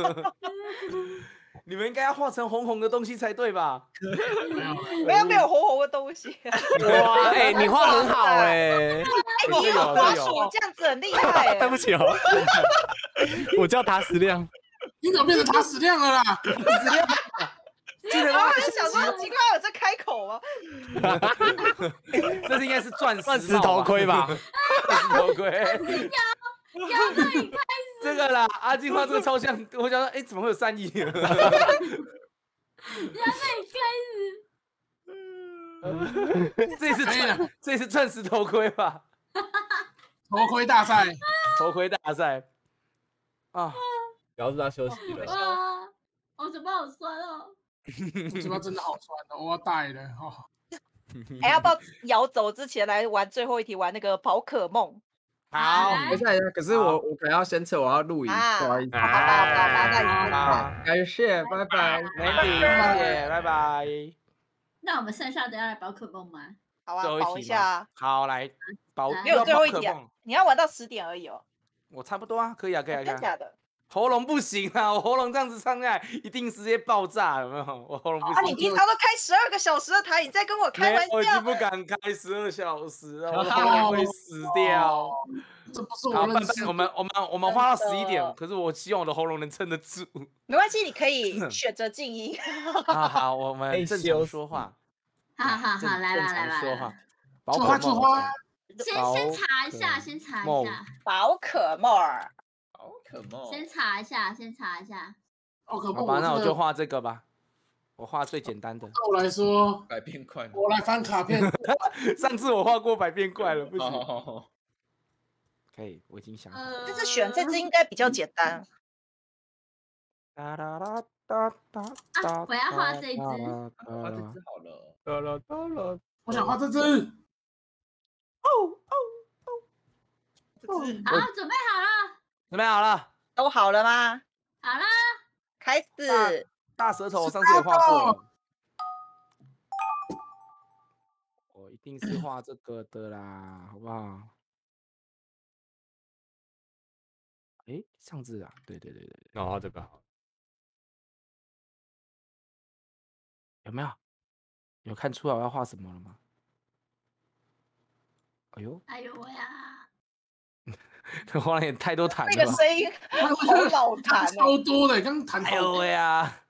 B: 你们应该要画成红红的东西才对吧？
C: 没有没有红红的东西。
D: 哇，哎、欸，你画很好哎、欸！
C: 哎、欸，你有滑鼠这样子很厉害、欸。
D: 对不起哦，我叫塔矢亮。
F: 你怎么变成塔矢亮了啦？塔矢亮。
C: 记得我就想说，奇怪，我在开口吗？
B: 这是应该是钻石
D: 钻石头盔吧？
B: 钻石头盔。
A: 要要让你开始。
B: 这个啦，阿金画这个超像，我想说，哎，怎么会有三亿？要让
A: 你开始。
B: 这是钻，这是钻石头盔吧？
F: 头盔大赛，
B: 头盔大赛。啊，
D: 然后让他休息了。
A: 哇，我嘴巴好酸哦。
F: 我嘴巴真的好酸哦，我要带了哦。
C: 哎，要不要摇走之前来玩最后一题，玩那个宝可梦？
B: 好，
G: 等一下，可是我我可能要先撤，我要录影，不好意思。
C: 好吧，好吧，好吧，
B: 好，
G: 感谢，拜拜，
B: 没问题，谢谢，拜拜。
A: 那我们剩下的要来宝可梦吗？
C: 好啊，保一下。
B: 好，来保，
C: 没有最后一题啊，你要玩到十点而已哦。
B: 我差不多啊，可以啊，可以啊，
C: 真假的？
B: 喉咙不行啊，我喉咙这样子唱下来，一定直接爆炸，有没有？我喉咙不行。
C: 啊，你平常都开十二个小时的台，你在跟我开玩笑？
B: 我已经不敢开十二小时了，我喉咙会死掉。
F: 这不是我
B: 好，
F: 认识。
B: 我们我们我们花到十一点，可是我希望我的喉咙能撑得住。
C: 没关系，你可以选择静音。
B: 好好，我们正常说话。
A: 好好好，来吧来吧。
B: 说话。
F: 宝可梦。
A: 先先查一下，先查一下。
C: 宝可梦。
G: 宝可梦。
A: 先查一下，先查一下。
F: 宝可梦。
B: 好吧，那我就画这个吧。我画最简单的。
F: 对我来说，
G: 百变怪。
F: 我来翻卡片。
B: 上次我画过百变怪了，不行。
G: 哦
B: 可以，我已经想好。
C: 这次选这只应该比较简单。
A: 啊，我要画这只。
G: 画这只好了。
F: 我想画这只。
G: 哦哦哦！这只。
A: 好，准备好了。
B: 准备好了。
C: 都好了吗？
A: 好了，
C: 开始。
B: 大舌头，我上次也画过了。我一定是画这个的啦，好不好？哎，上次啊，对对对对对，
D: 然后这个好，
B: 有没有？有看出来我要画什么了吗？哎呦，
A: 哎呦我呀！
B: 这画了也太多痰了。
C: 那个声音好老痰，
F: 超多的，刚弹。
B: 哎呦喂呀！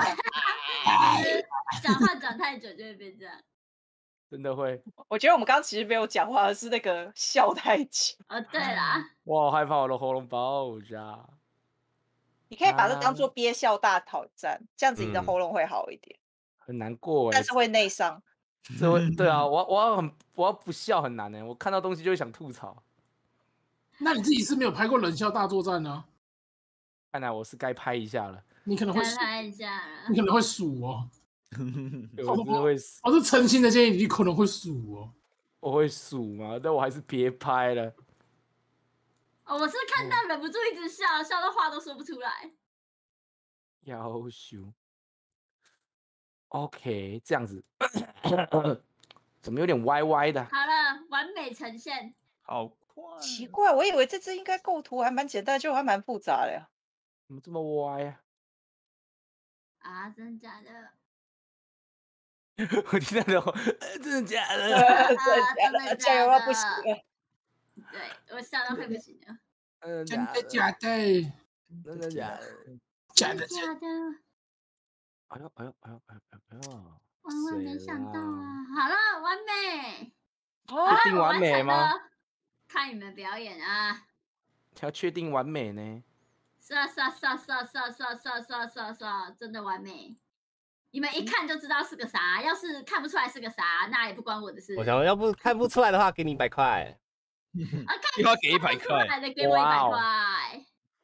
A: 讲话讲太久就会变这样。
B: 真的会。
C: 我觉得我们刚刚其实没有讲话，而是那个笑太久。
A: 哦，对啦。
B: 我好害怕我的喉咙爆炸。
C: 你可以把这当做憋笑大挑战，这样子你的喉咙会好一点。
B: 很难过哎，
C: 但是会内伤。
B: 这会对啊，我我要很我要不笑很难哎，我看到东西就会想吐槽。
F: 那你自己是没有拍过《人肖大作战》呢？
B: 看来我是该拍一下了。
F: 你可能会
A: 再拍一下了。
F: 你可能会数哦。
B: 我真的会数。
F: 我是诚心的建议你，你可能会数哦。
B: 我会数吗？但我还是别拍了。
A: 哦，我是看到忍不住一直笑，笑到话都说不出来。
B: 要求。OK， 这样子，怎么有点歪歪的？
A: 好了，完美呈现。
E: 好快。
C: 奇怪，我以为这只应该构图还蛮简单，就还蛮复杂的呀。
B: 怎么这么歪啊？
A: 啊，真的假的？
B: 我听到了，真的假的？
C: 真的假的？加油啊，不行了！
A: 对我笑到快不行了。
B: 嗯，
F: 真的假的？
B: 真的假的？
F: 假的
A: 假的？
B: 哎呦哎呦哎呦哎呦哎呦！
A: 万万没想到啊！好了，完美。
B: 确定完美吗？
A: 看你们表演啊！
B: 要确定完美呢？
A: 是啊是啊是啊是啊是啊是啊是啊是啊是啊是啊，真的完美。你们一看就知道是个啥，要是看不出来是个啥，那也不关我的事。
D: 我想要不看不出来的话，给你一百块。
A: 啊，
E: 又要给一百块，
A: 来的给我一百块。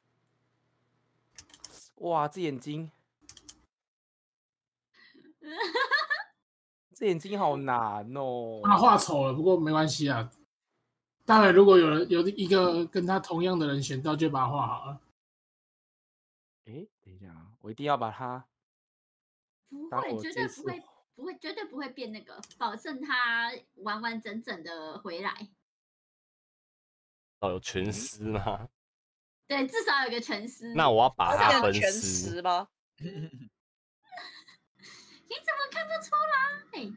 B: 哇，这眼睛，这眼睛好难哦。
F: 他画丑了，不过没关系啊。待会如果有人有一个跟他同样的人选到，就把他画好了。
B: 哎，等一下啊，我一定要把它。
A: 不会，绝对不会，不会，绝对不会变那个，保证他完完整整的回来。
D: 哦，有全尸吗？
A: 对，至少有个全尸。
D: 那我要把它分
C: 全
D: 尸
C: 尸吗？
A: 你怎么看不出来？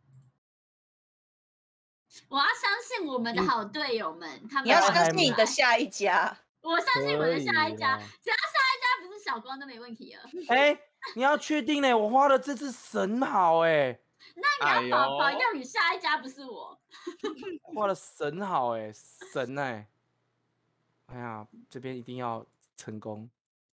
A: 我要相信我们的好队友们，他们
C: 你要相信你的下一家。
A: 我相信我的下一家，只要下一家不是小光都没问题了。
B: 哎，你要确定呢？我画的这次神好哎。
A: 那你要保保佑你下一家不是我。
B: 画的神好哎，神哎！哎呀，这边一定要成功。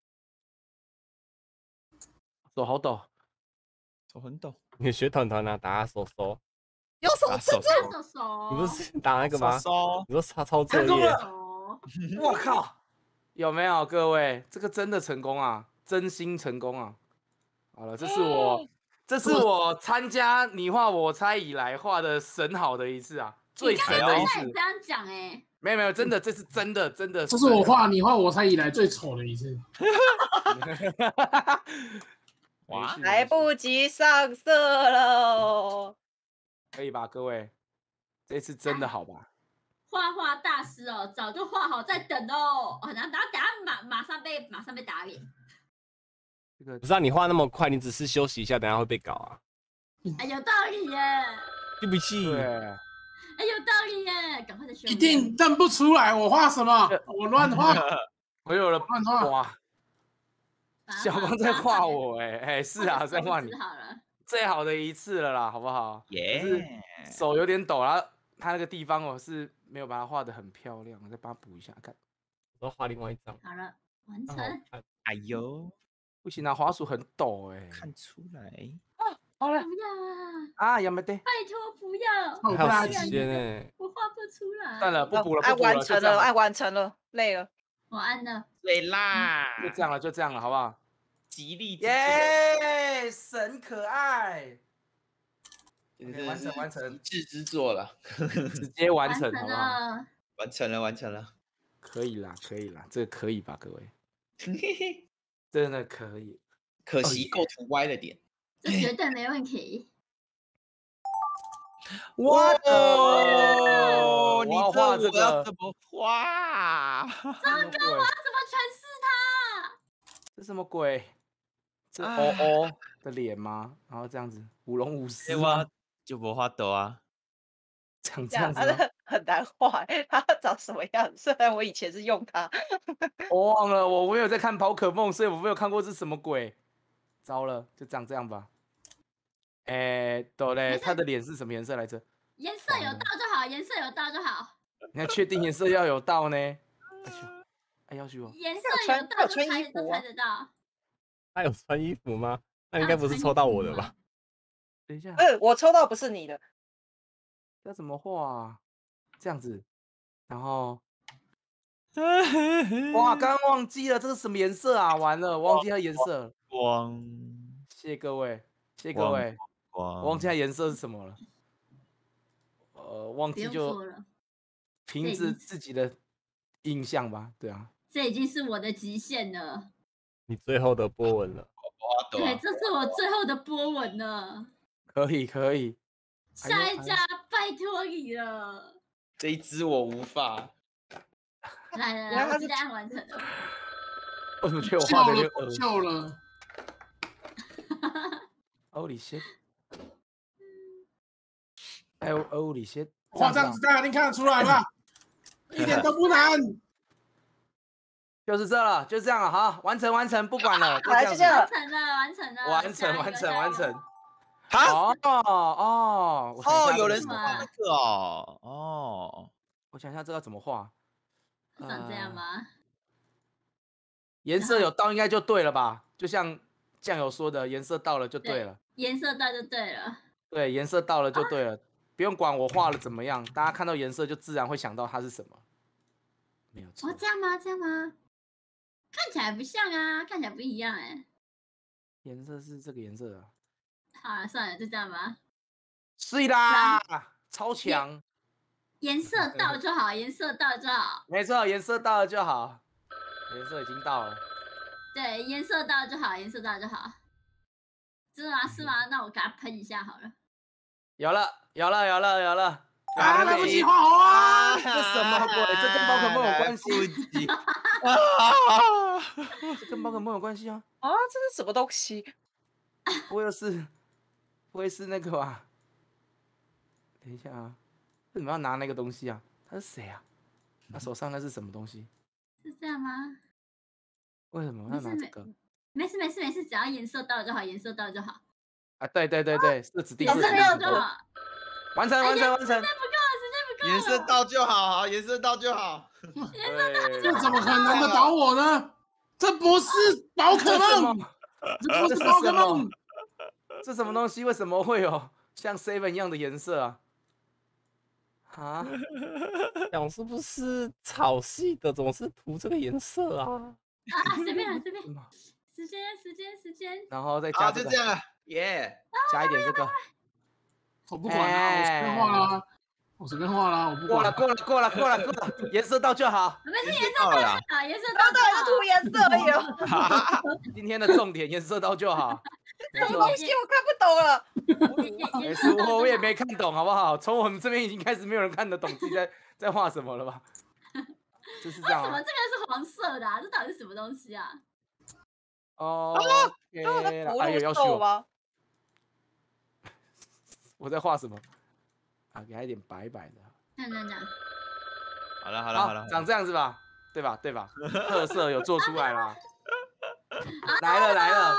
B: 手好抖，
E: 手很抖。
D: 你学团团啊，打手手。
C: 有手
A: 手手手，
D: 你不是打那个吗？你说抄抄作业。
B: 成功了！我靠，有没有各位？这个真的成功啊，真心成功啊！好了，这是我，这是我参加你画我猜以来画的神好的一次啊，最神的一次。
A: 你这样讲哎，
B: 没有没有，真的，这是真的真的。
F: 这是我画你画我猜以来最丑的一次。
B: 哇，
C: 来不及上色了。
B: 可以吧，各位？这次真的好吧？
A: 画画大师哦，早就画好在等哦，然后然后等下马马上被马上被打脸。
B: 这个
D: 不是啊，你画那么快，你只是休息一下，等下会被搞啊。
A: 哎，有道理耶。
D: 对不起。
B: 对。
A: 哎，有道理耶，赶快再修。
F: 一定认不出来我画什么，我乱画。
B: 我有了
F: 乱画
B: 哇！小光在画我哎哎，是啊，在画你。
A: 好了。最
B: 好的一次了啦，好不好？
E: 耶、
B: yeah ！手有点抖，然后他那个地方我是没有把它画的很漂亮，我再帮他补一下看。
D: 我要画另外一张。
A: 好了，完成。
E: 哎呦，
B: 不行啊，滑鼠很抖哎、欸，
E: 看出来。
C: 啊，好了，
A: 不要啊！
B: 啊，要没得，
A: 拜托不要，
D: 还有时间哎，
A: 我画不出来。
B: 算了，不补了，不
C: 按
B: 补了，
C: 完成了，按完成了，累了。
A: 我按了，
E: 累啦，
B: 就这样了，就这样了，好不好？
E: 吉利
B: 耶，神可爱，
E: 完成完成，极致之作了，
B: 直接完成，好不好？
E: 完成了，完成了，
B: 可以啦，可以啦，这个可以吧，各位？真的可以，
E: 可惜构图歪了点，
A: 这绝对没问题。
B: 哇
E: 哦，你
B: 画这个
E: 要怎么画？
A: 糟糕，我要怎么诠释它？
B: 这什么鬼？这哦哦的脸吗？然后这样子舞龙舞狮吗？
E: 就不画抖啊，
B: 长这样子
C: 吗？很难画，它长什么样？虽然我以前是用它，
B: 我忘了，我没有在看宝可梦，所以我没有看过这什么鬼。糟了，就长这样吧。哎，懂嘞，他的脸是什么颜色来着？
A: 颜色有到就好，颜色有到就好。
B: 你要确定颜色要有到呢？哎，要去哦。
A: 颜色有到就猜都猜得到。
D: 他有穿衣服吗？那应该不是抽到我的吧？
B: 等一下，
C: 嗯，我抽到不是你的。
B: 要怎么画啊？这样子，然后哇，刚刚忘记了这是什么颜色啊？完了，忘记它颜色了。
E: 光，
B: 谢谢各位，谢谢各位，我忘记它颜色是什么了。呃，忘
A: 不用
B: 记就
A: 说了，
B: 凭着自己的印象吧。对啊，
A: 这已经是我的极限了。
D: 你最后的波纹了。
A: 对，这是我最后的波纹了。
B: 可以可以。
A: 下一家拜托你了。
G: 这一只我无法。
A: 来来来，我直接按完成了。
B: 我怎么觉得我画的有点恶
F: 秀了
B: ？Holy shit！ 哎呦 ，Holy shit！
F: 哇，这样子大家一定看得出来吧？一点都不难。
B: 就是这了，就这样了，好，完成完成，不管了，就
C: 来，
B: 这
C: 就这样
A: 完成了，完成了，
B: 完成完成完成。
E: 啊
B: 哦哦
E: 哦，有人
A: 是
E: 画那个哦哦，
B: 我想一下这个怎么画？
A: 长这样吗？
B: 颜色有到应该就对了吧？就像酱油说的，颜色到了就对了。
A: 颜色到就对了。
B: 对，颜色到了就对了，不用管我画的怎么样，大家看到颜色就自然会想到它是什么。没有错。
A: 哦，这样吗？这样吗？看起来不像啊，看起来不一样哎。
B: 颜色是这个颜色啊。
A: 好了，算了，就这样吧。
B: 是啦，超强。
A: 颜色到就好，颜色到就好。
B: 没错，颜色到了就好。颜色已经到了。
A: 对，颜色到就好，颜色到就好。真的吗？是吗？那我给它喷一下好了。
B: 有了，有了，有了，有了。
F: 啊，来不及画好啊！
B: 这什么鬼？这跟宝可梦有关系？这跟宝可梦有关系啊？
C: 啊，这是什么东西？
B: 不会是，不会是那个吧？等一下啊，为什么要拿那个东西啊？他是谁啊？他手上那是什么东西？
A: 是这样吗？
B: 为什么要拿这个？
A: 没事没事没事，只要颜色到就好，颜色到就好。
B: 啊，对对对对，是指定
A: 颜色到就好。
B: 完成完成完成。
A: 时间不够，时间不够。
G: 颜色到就好，好，颜色到就好。
A: 颜色到就
F: 这
A: 好。
F: 怎么可能难得倒我呢？这不是宝可梦，这不是宝可梦。
B: 这什么东西？为什么会有像 Seven 一样的颜色啊？啊？
D: 讲是不是草系的总是涂这个颜色啊？
A: 啊，随便了，随便。时间，时间，时间。
B: 然后再加这个，
G: 就这样了，耶！
B: 加一点这个。
F: 我不管了，我随便画啦，我随便画啦，我不
B: 过了，过了，过了，过了，过了，颜色到就好。
A: 没事，颜色到就好，颜色到
C: 就好。涂颜色而已哦。
B: 今天的重点，颜色到就好。
C: 什么东西我看不懂了？
B: 没事，我也没看懂，好不好？从我们这边已经开始没有人看得懂自己在在画什么了吧？就是这样。
A: 为什么这个是黄色的啊？这到底是什么东西啊？
B: 哦，
C: 哎呦，要秀吗？
B: 我在画什么？啊，给他一点白白的。
A: 这样这样这样。
E: 好了好了好了，
B: 长这样子吧，对吧？对吧？特色有做出来了。来了来了。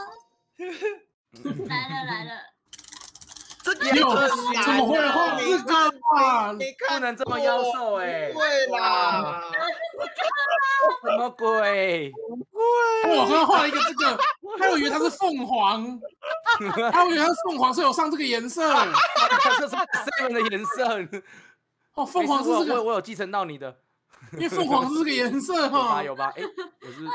A: 来了来了。
G: 这个
F: 怎么会画这个啊？
B: 不能这么妖兽哎！
G: 对啦。
B: 什么鬼？
F: 我刚刚画了一个这个，他以为它是凤凰，他以为它是凤凰，所以我上这个颜色。
B: 这是 Seven 的颜色。
F: 哦，凤凰是这个，
B: 我有继承到你的，
F: 因为凤凰是这个颜色哈。
B: 有吧有吧？哎，我是。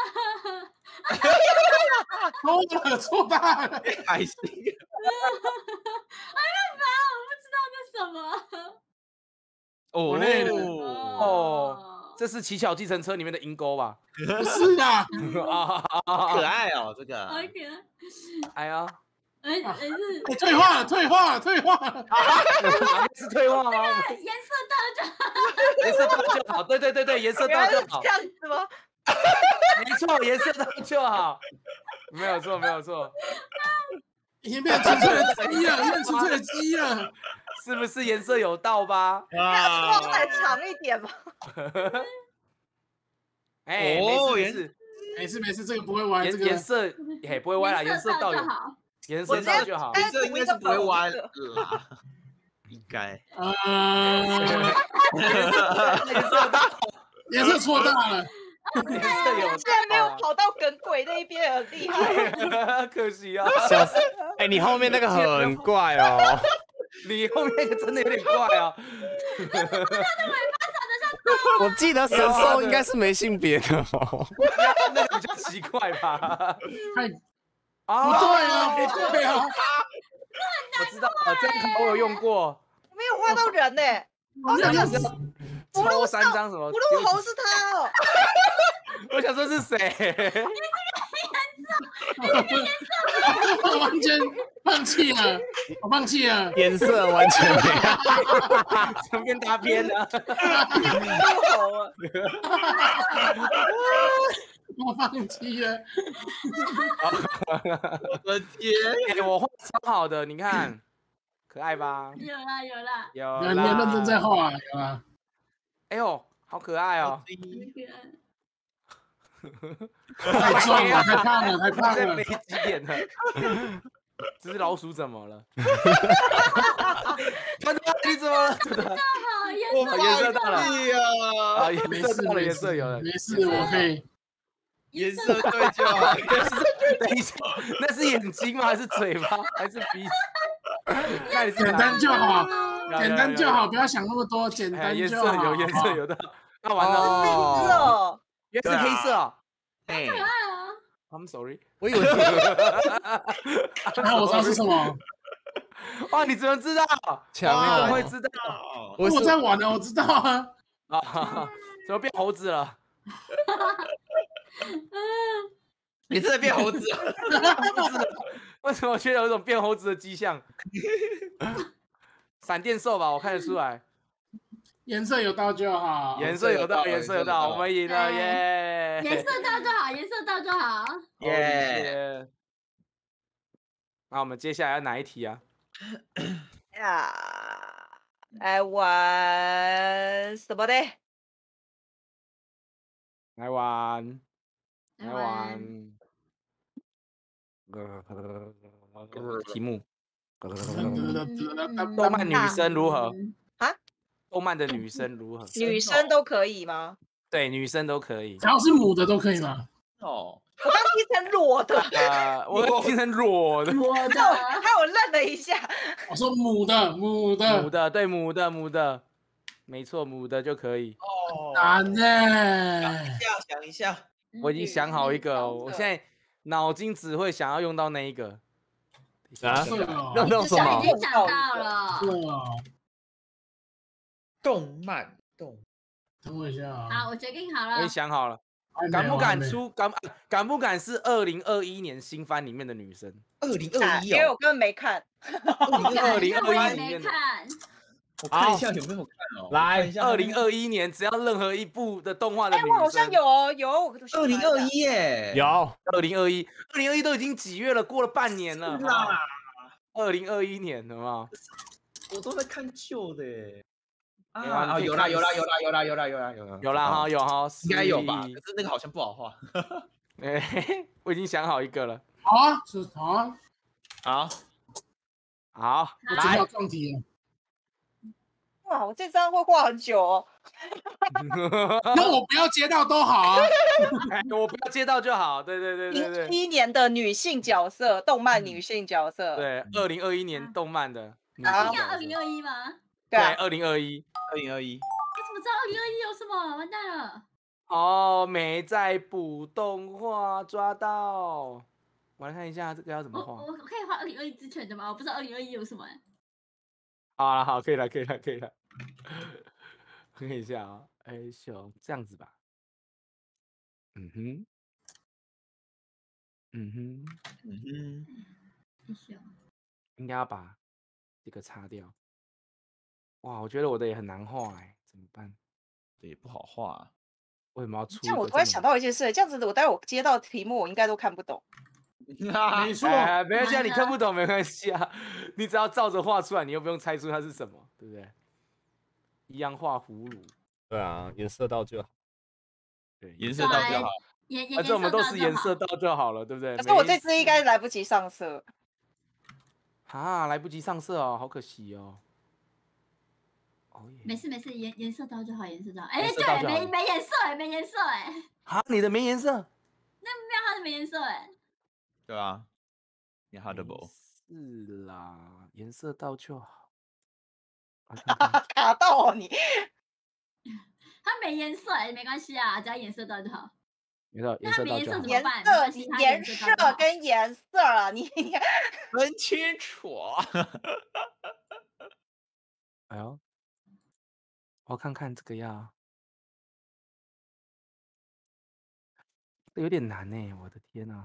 F: 错了错大了，
E: 开心。
A: 哎呀妈，我不知道这什么。
F: 我累了
B: 哦。这是乞巧计程车里面的银钩吧？
F: 不是啊，
E: 可爱哦，这个。
A: 好可爱。
B: 哎呀，
A: 哎哎是
F: 退化了，退化了，退化了。
B: 是退化吗？
A: 颜色到就好。
B: 颜色到就好，对对对对，颜色到就好。
C: 这样子吗？
B: 没错，颜色到就好，没有错，没有错。
F: 已经变成纯粹的鸡了，变成纯粹的鸡了。
B: 是不是颜色有到吧？
C: 啊，再长一点吧。
B: 哎，没事
F: 没事没事，这个不会歪。这个
B: 颜色哎不会歪啦，颜色到就好，颜色到就好。
G: 颜色应该是不会歪啦，
E: 应该。
F: 呃，
B: 颜色到，
F: 颜色错大了。
B: 颜色有，
C: 竟然没有跑到耿鬼那一边，很厉害。
B: 可惜啊。
D: 哎，你后面那个很怪哦。
B: 你后面那个真的有点怪啊！
A: 它的尾巴长得像
D: 我记得神兽应该是没性别的哦。
B: 那个比较奇怪吧？
F: 太
B: 啊，
F: 不对啊，不对啊！
B: 我知道了，这样我有用过。
C: 没有画到人呢、欸。
F: 哦，那样子，
B: 抽三张什么？
C: 葫芦猴是他哦。
B: 我想说是谁？
F: 我完全放弃了，我放弃了，
D: 颜色完全没有，
B: 怎么变大片了？
F: 我放弃了。
E: 我的天！
B: 哎，我画超好的，你看，可爱吧？
A: 有啦有啦，
B: 有
F: 你认真在画，有吧？
B: 哎呦，好可爱哦！
F: 太壮了，太胖了，太胖了！
B: 没几点了，这只老鼠怎么了？他你怎么了？
A: 好颜
B: 色，颜色到了啊！颜
F: 没事，
B: 色到了，
F: 没
B: 颜色有了，
F: 没事，我可以。
E: 颜色对就好。
B: 等一下，那是眼睛吗？还是嘴巴？还是鼻子？那你
F: 简单就好，简单就好，不要想那么多，简单
B: 颜色
F: 就好。
B: 有，颜色有的。那完了，
C: 哦，
B: 原来是黑色啊！
A: 太可爱了。
B: I'm sorry，
D: 我以为
F: 那我知道是什么。
B: 哇，你怎么知道？
D: 强
B: 你怎么
D: 哦！
B: 会知道？
F: 我在玩呢，我知道啊。
B: 啊，怎么变猴子了？
E: 你真的变猴子了？
B: 为什么我觉得有一种变猴子的迹象？闪电兽吧，我看得出来。
F: 颜色有到就好，
B: 颜色有到，颜色有到，我们赢了耶！
A: 颜色到就好，颜色到就好。
B: 耶！那我们接下来要哪一题啊？
C: 呀，来玩什么的？
B: 来玩，来
A: 来
B: 玩。题目：动漫女生如何？
C: 啊？
B: 动漫的女生如何？
C: 女生都可以吗？
B: 对，女生都可以。
F: 只要是母的都可以吗？
E: 哦，
C: 我刚听成裸的，
B: 呃，我听成裸的，
A: 我的，
C: 害我愣了一下。
F: 我说母的，母的，
B: 母的，对，母的，母的，没错，母的就可以。
E: 哦，
F: 难呢。
E: 想一下，想一下，
B: 我已经想好一个，我现在脑筋只会想要用到那一个。
D: 啊？
F: 是哦，
D: 用到什么
A: 已？经想到了。
F: 是哦。
E: 动漫动，
F: 等我一下啊。
A: 好，我决定好
B: 我已经
A: 了。
B: 想好了，
F: 还没
B: 敢不
F: 还没
B: 敢出？敢敢不敢是二零二一年新番里面的女生？
E: 二零二一哦，
C: 因为我根本没看。
B: 二零
A: 我也
B: 二一里面的。
A: 没看。
E: 我看一下有没有看哦。
D: 来，
B: 二零二一年，只要任何一部的动画的
C: 哎，
B: 女
C: 我好像
B: 生，
C: 有哦，有。
E: 二零二一耶，
D: 有
B: 二零二一，二零二一都已经几月了？过了半年了。
E: 是啦，
B: 二零二一年，好不好？
E: 我都在看旧的耶。
B: 没有啊
E: 啊，
B: 你可以看
E: 有啦有啦有啦有啦有啦有啦有啦
B: 有啦哈，有哈，
E: 应该有吧？
B: 是
E: 可是那个好像不好画。
B: 哎，我已经想好一个了。
F: 好啊，是好啊，
E: 好，
B: 好，来
F: 我知道，撞题了。
C: 哇，我这张会画很久哦。
F: 那我不要接到都好啊。
B: 哎我不要接到就好。对对对对
C: 零
B: 对
C: 一年的女性角色，动漫女性角色。
B: 对，二零二一年动漫的女
C: 好
B: 主角
A: 要二零二一吗？
B: 对，
C: 对啊，
B: 二零二一。
E: 二零二一，
A: 我怎么知道二零二一有什么？完蛋了！
B: 哦，没在补动画，抓到。我来看一下这个要怎么画。
A: 我我我可以画二零二一之前的吗？我不知道二零二一有什么。
B: 好了，好，可以了，可以了，可以了。看一下啊，哎，秀这样子吧。嗯哼，嗯哼，
E: 嗯哼，
B: 应该要把这个擦掉。哇，我觉得我的也很难画哎，怎么办？
E: 对，不好画。
B: 为什么要出？
C: 这样我突然想到一件事，这样子我待会我接到题目，我应该都看不懂。
F: 没错，
B: 哎，没关系啊，你看不懂没关系啊，你只要照着画出来，你又不用猜出它是什么，对不对？一样画葫芦，
D: 对啊，颜色到就好。
B: 对，
E: 颜色到就好。
A: 颜颜
B: 反正我们都是颜色
A: 到
B: 到就好了，对不对？
C: 可是我这支应该来不及上色。
B: 啊，来不及上色哦，好可惜哦。哦耶，
A: 没事没事，颜颜色到就好，颜色到。哎，
B: 颜色到
A: 对，
B: 就好
A: 没没颜色哎，没颜色哎，
B: 啊，你的没颜色。
A: 那没有它的没颜色哎。
E: 对啊，你好的不？
B: 是啦，颜色到就好。
C: 卡到哦你。
A: 它没颜色哎，没关系啊，只要颜色到就好。
B: 颜色颜色到就好。
C: 颜
A: 办
C: 色
A: 没关系它
C: 颜
A: 颜色
C: 色
A: 到就好
C: 跟颜色啊，你
E: 分清楚。
B: 哎呦，我看看这个呀，这有点难呢，我的天呐！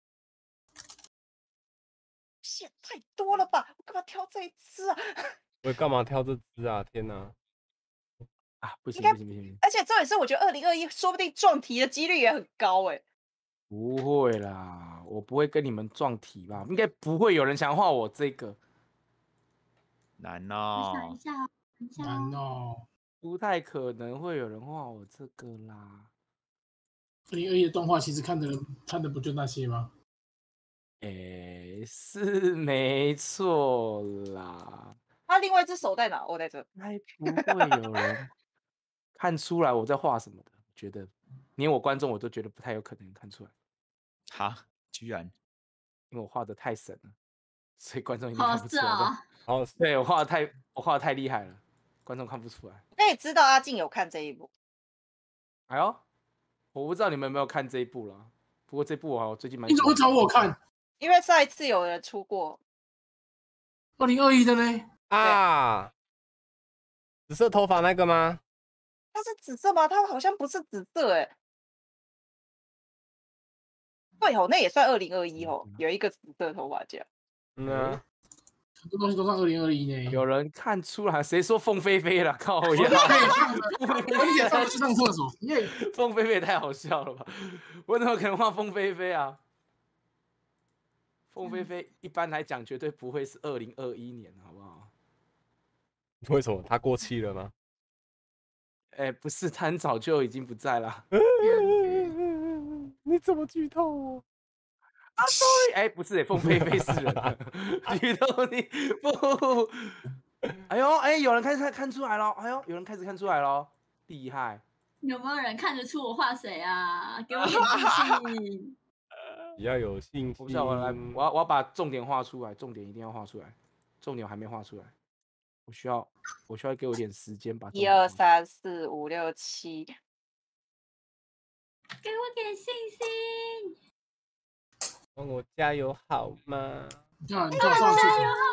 C: 线太多了吧？我干嘛挑这一只啊？
D: 我干嘛挑这只啊？天哪！
B: 啊，不行
C: 应该
B: 不行不行，
C: 而且重点是，我觉得二零二一说不定撞题的几率也很高哎。
B: 不会啦，我不会跟你们撞题吧？应该不会有人想画我这个，
E: 难
A: 我想一
E: 哦。
A: 下哦，等一下
F: 难
A: 哦。
F: 哦。
B: 不太可能会有人画我这个啦。
F: 二零二一的动画其实看的人看的不就那些吗？
B: 诶，是没错啦。
C: 他另外一只手在哪？我在这。
B: 应该不会有人看出来我在画什么的，觉得连我观众我都觉得不太有可能看出来。
E: 哈，居然，
B: 因为我画的太神了，所以观众一定
A: 好
B: 看不出来。
A: 色
D: 哦，
B: 对我画的太我画的太厉害了，观众看不出来。
C: 那你知道阿静有看这一部？
B: 哎呦，我不知道你们有没有看这一部啦，不过这部我最近蛮。
F: 你怎么会找我看？
C: 因为上一次有人出过
F: 二零二一的呢？
D: 啊，紫色头发那个吗？
C: 它是紫色吗？它好像不是紫色哎。对哦，那也算二零二一哦，有一个紫色头发夹。
D: 嗯啊，
F: 很多东西都算二零二一呢。
B: 有人看出来？谁说凤飞飞了？靠我呀！
F: 我也上去上厕所。耶，
B: 凤飞飞也太好笑了吧！我怎么可能画凤飞飞啊？凤飞飞一般来讲绝对不会是二零二一年，好不好？
D: 为什么他过气了吗？
B: 哎、欸，不是，他很早就已经不在了。
D: 你怎么剧透我？
B: 啊 ，sorry， 哎、欸，不是、欸，凤飞飞是人，剧透你不？哎呦，哎、欸，有人开始看出来了，哎呦，有人开始看出来了，厉害！
A: 有没有人看得出我画谁啊？给我点自信。
D: 比较有信心。
B: 我不知道，我来，我要我要把重点画出来，重点一定要画出来，重点我还没画出来，我需要我需要给我一点时间把。
C: 一二三四五六七，
A: 给我点信心。
D: 帮我加油好吗？
F: 叫你
A: 加油好吗？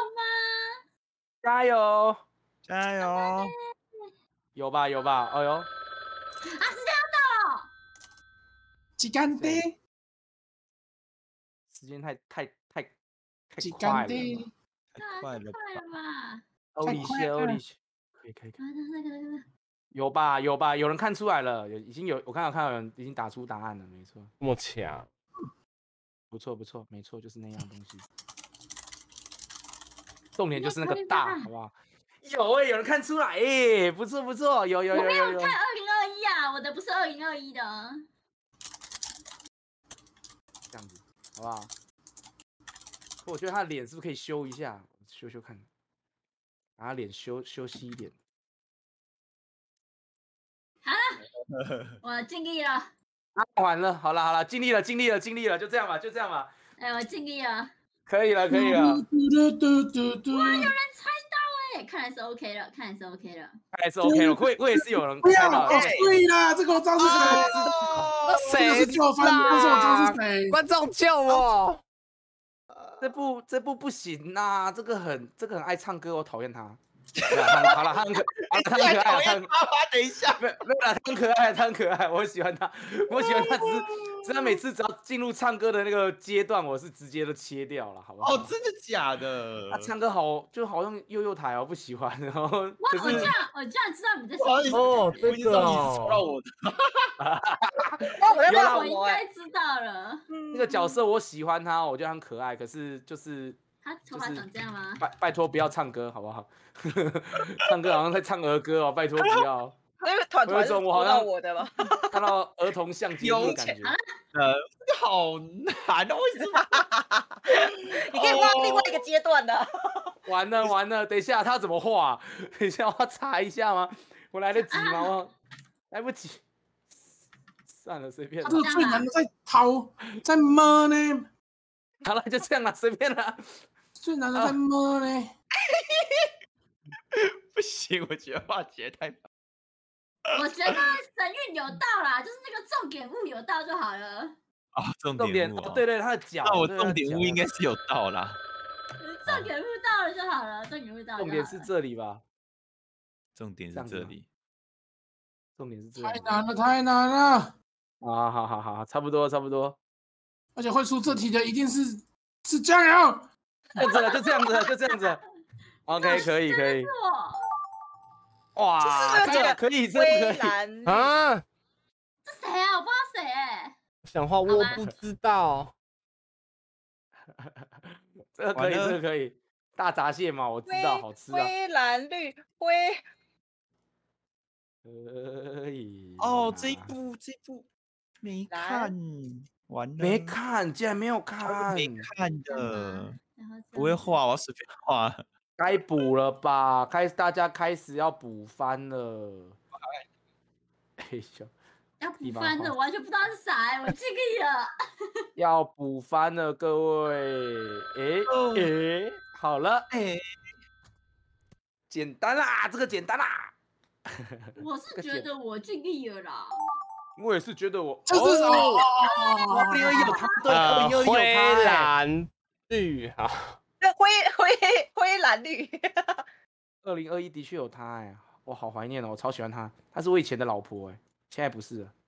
B: 加油
E: 加油！
B: 有吧有吧，哎呦！啊，
A: 时间要到了。
F: 时间的。
B: 时间太太太太
F: 时
B: 快了，
F: 间的。
E: 太快了
A: 快了吧？
B: 欧里谢欧里谢，可以可以可以。
A: 那个那个那个。
B: 有吧有吧，有人看出来了，有已经有我看到看到有人已经打出答案了，没错。
D: 这么强。
B: 不错不错，没错，就是那样东西。重点就是那个大，好不好？有哎、欸，有人看出来哎、欸，不错不错，有有有有有。
A: 我没有看二零二一啊，我的不是二零二一的。
B: 这样子，好不好？我觉得他的脸是不是可以修一下？修修看，把他脸修修细一点。
A: 好了，我尽力了。
B: 啊，完了，好了好了，尽力了尽力了尽力了，就这样吧就这样吧。
A: 哎，我尽力了。
B: 可以了可以了。哇，
A: 有人猜到哎，看来是 OK 了，看来是 OK 了。
B: 看来是 OK 了，我我也是有人猜到。
F: 对啦，这个我知道是谁，
D: 谁
F: 知道？但是我知道是谁。
D: 观众救我！
B: 这部这部不行呐，这个很这个很爱唱歌，我讨厌他。好了，他很可，他很可爱。他
E: 等一下，
B: 没没有啦，他很可爱，他很可爱，我喜欢他，我喜欢他，只是只是他每次只要进入唱歌的那个阶段，我是直接都切掉了，好不好？
E: 哦，真的假的？
B: 他唱歌好，就好像幼幼台，我不喜欢。然后，可是
A: 我居然我居然知道你在说什么。
D: 哦，这个
E: 哦，到我的。
C: 那我要不要
A: 我应该知道了。
B: 那个角色我喜欢他，我觉得很可爱，可是就是。
A: 他头发长这样吗？
B: 拜拜托不要唱歌好不好？唱歌好像在唱儿歌哦，拜托不要。
C: 因为团团是
B: 我
C: 到我的吗？
B: 看到儿童像节目的感觉。
E: 呃，好难哦，为什么？
C: 你可以画另外一个阶段的。
B: 完了完了，等一下他怎么画？等一下我要查一下吗？我来得及吗？我来不及。算了，随便。
F: 他这个最难的在掏，在摸呢。
B: 好了，就这样了，随便了。
F: 最难的在摸呢。
E: 不行，我觉得画起来太
A: 我觉得神韵有到啦，就是那个重点物有到就好了。
E: 啊，重
B: 重点
E: 点物、哦，
B: 对对，他的脚。
E: 那我
B: 对
E: 重点物应该是有到啦。
A: 重点物到了就好了，重点物到了。
B: 重点是这里吧？
E: 重点是这里。
B: 重点是这
F: 太
B: 里。
F: 难了，太难了。
B: 啊，好好好，差不多差不多。
F: 而且会出这题的一定是是酱油。
B: 就这个，就这样子，就这样子。OK， 可以可以。哇，这个可以，这个可以
D: 啊！
A: 这谁啊？我不知道谁哎。
D: 想画我不知道。
B: 这个可以，这个可以。大闸蟹嘛，我知道，好吃啊。
C: 灰蓝绿灰。
B: 可以。
E: 哦，这一部这一部没看，完了。
B: 没看，竟然没有看。
E: 没看的，不会画，我要随便画。
B: 该补了吧？开始大家开始要补番了。哎呦，
A: 要补番了，完全不知道是啥哎，我尽力了。
B: 要补番了，各位。哎哎，好了，哎，简单啦，这个简单啦。
A: 我是觉得我尽力了啦。
B: 我也是觉得我。
F: 这是什么？
B: 二零二一有他，对，二零二一有他。
D: 灰蓝绿好。
C: 灰灰灰蓝绿。
B: 二零二一的确有他哎，我好怀念哦，我超喜欢他，他是我以前的老婆哎，现在不是了。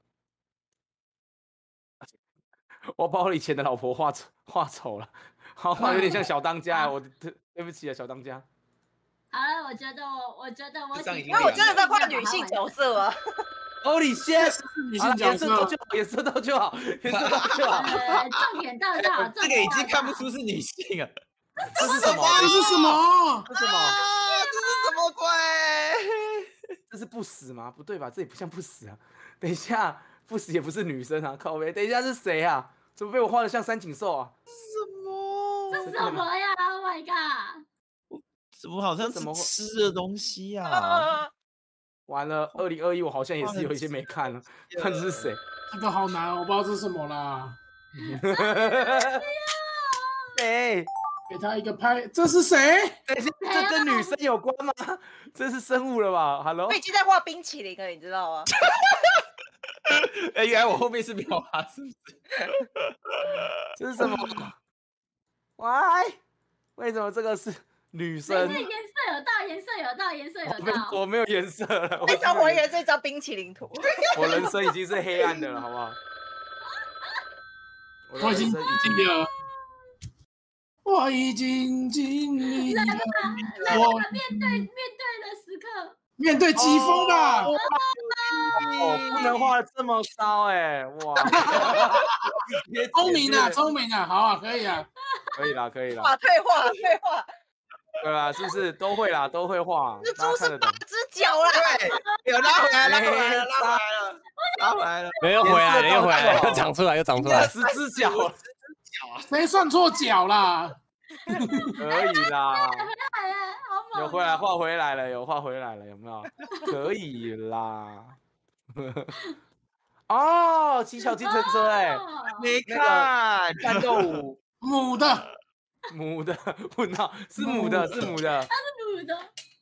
B: 我把我以前的老婆画画丑了，好画有点像小当家，我对对不起啊，小当家。
A: 好了，我觉得我我觉得我，
C: 因为我真的在画女性角色啊。
B: Holy shit！
F: 女性角色
B: 到就好，颜色到就好，颜色到就好。
A: 呃，重点到就好。
E: 这个已经看不出是女性了。
F: 这是什么？这是什么？
B: 这是什么？
E: 这是什么鬼？
B: 这是不死吗？不对吧？这也不像不死啊。等一下，不死也不是女生啊，靠北。等一下是谁啊？怎么被我画的像三井寿啊？
E: 什么？
A: 这什么呀 ？Oh my god！
E: 怎么好像是吃的东西啊？
B: 完了，二零二一我好像也是有一些没看了，看这是谁？
F: 这个好难，我不知道这是什么啦。
B: 谁？
F: 给他一个拍，这是谁？
B: 等一下，这跟女生有关吗？这是生物了吧 ？Hello，
C: 我已经在画冰淇淋了，你知道吗？
E: 哎，原来我后面是描画，是不是？
B: 这是什么 ？Why？ 为什么这个是女生？
A: 颜色有到，颜色有到，颜色有到。
B: 我没有颜色了。
C: 这张还原这张冰淇淋图。
B: 我人生已经是黑暗的了，好不好？
F: 我已经尽力了。我已经尽力了。
A: 我面对面对的时刻，
F: 面对疾风吧。
B: 哦，不能画这么高哎，哇！
F: 聪明啊，聪明啊，好啊，可以啊，
B: 可以啦，可以啦。
C: 啊，退画，退画。
B: 对啦，是不是都会啦，都会画。
C: 这猪是八只脚啦。
E: 对，有拉回来，拉回来了，拉回来了，拉回来了。
D: 没有回来了，又回来了，又长出来，又长出来。
B: 十只脚。
F: 谁算错脚啦？
B: 可以啦，
A: 有
B: 回来画回来了，有画回来了，有没有？可以啦。哦，七巧计程车哎，
E: 没看
B: 战斗舞，
F: 母的，
B: 母的，问号是母的，是母的，
A: 它是母的。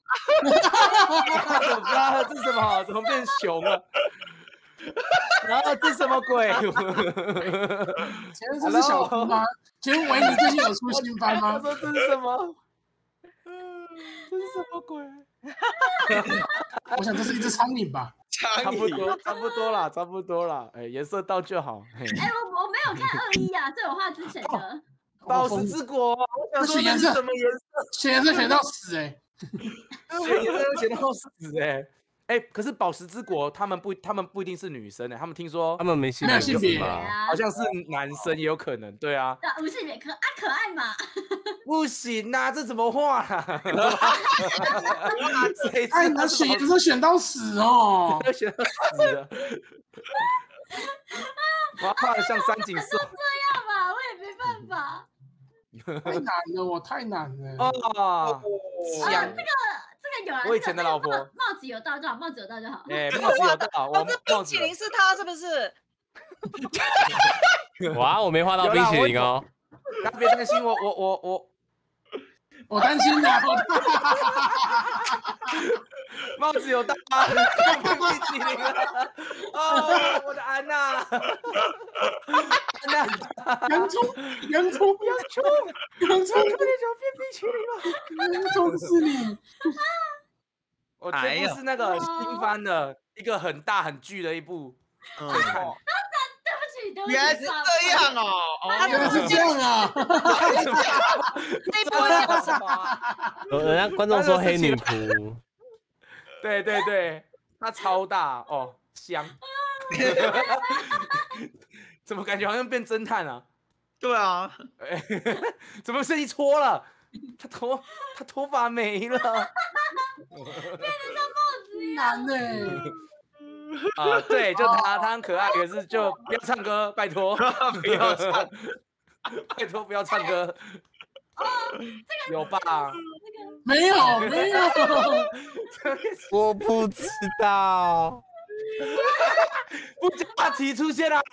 B: 怎么了？这是什么？怎么变熊了？然后这什么鬼？
F: 请问这是小猪吗？请问维尼最近有出新番吗？
B: 我说这是什么？这是什么鬼？
F: 我想这是一只苍蝇吧。
B: 差不多，差不多啦，差不多啦。哎，颜色到就好。
A: 哎，我我没有看二一啊，这我画之前的。
B: 宝石之国，我想说
F: 选颜色
B: 什么颜色？
F: 选颜色选到死哎，
B: 选颜色选到死哎。哎，可是宝石之国他们不，他们不一定是女生哎，他们听说
D: 他们没性
F: 没有性别
A: 啊，
B: 好像是男生也有可能，对啊。
A: 无性别可啊可爱嘛？
B: 不行啊，这怎么画啊？
F: 哎，能选颜色选到死哦，
B: 选到死了。我要画的像三井寿。
A: 这样吧，我也没办法。
F: 太难了，我太难了。
B: 哦，
A: 想这个。这个有啊，
B: 我以前的老婆
A: 帽子有到就好，帽子有到就好。
B: 哎，帽子有到，我
C: 这冰淇淋是他是不是？
D: 哇，我没画到冰淇淋哦。
B: 大家别担心，我我我我
F: 我担心的。
B: 帽子有到吗？冰淇淇淋了！哦，我的安娜，安娜，
F: 洋葱，洋葱，
B: 洋葱，
F: 洋葱，
B: 快点想变冰淇淋了！
F: 洋葱是你。
B: 我这部是那个新番的一个很大很巨的一部。
E: 嗯，
A: 对不起，对不起，
G: 原来是这样哦，哦，
F: 原来是这样啊！
C: 那部叫什么啊？
D: 呃人家观众说黑女仆，
B: 对对对，它超大哦，香。怎么感觉好像变侦探啊？
E: 对啊，
B: 哎，怎么是一搓了？他头他头发没了。
F: 难呢。
B: 啊，对，就他，他很可爱，可是就不要唱歌，拜托，
E: 不要唱，
B: 拜托不要唱歌。有吧？
F: 没有，没有。
D: 我不知道。
B: 不加话题出现了。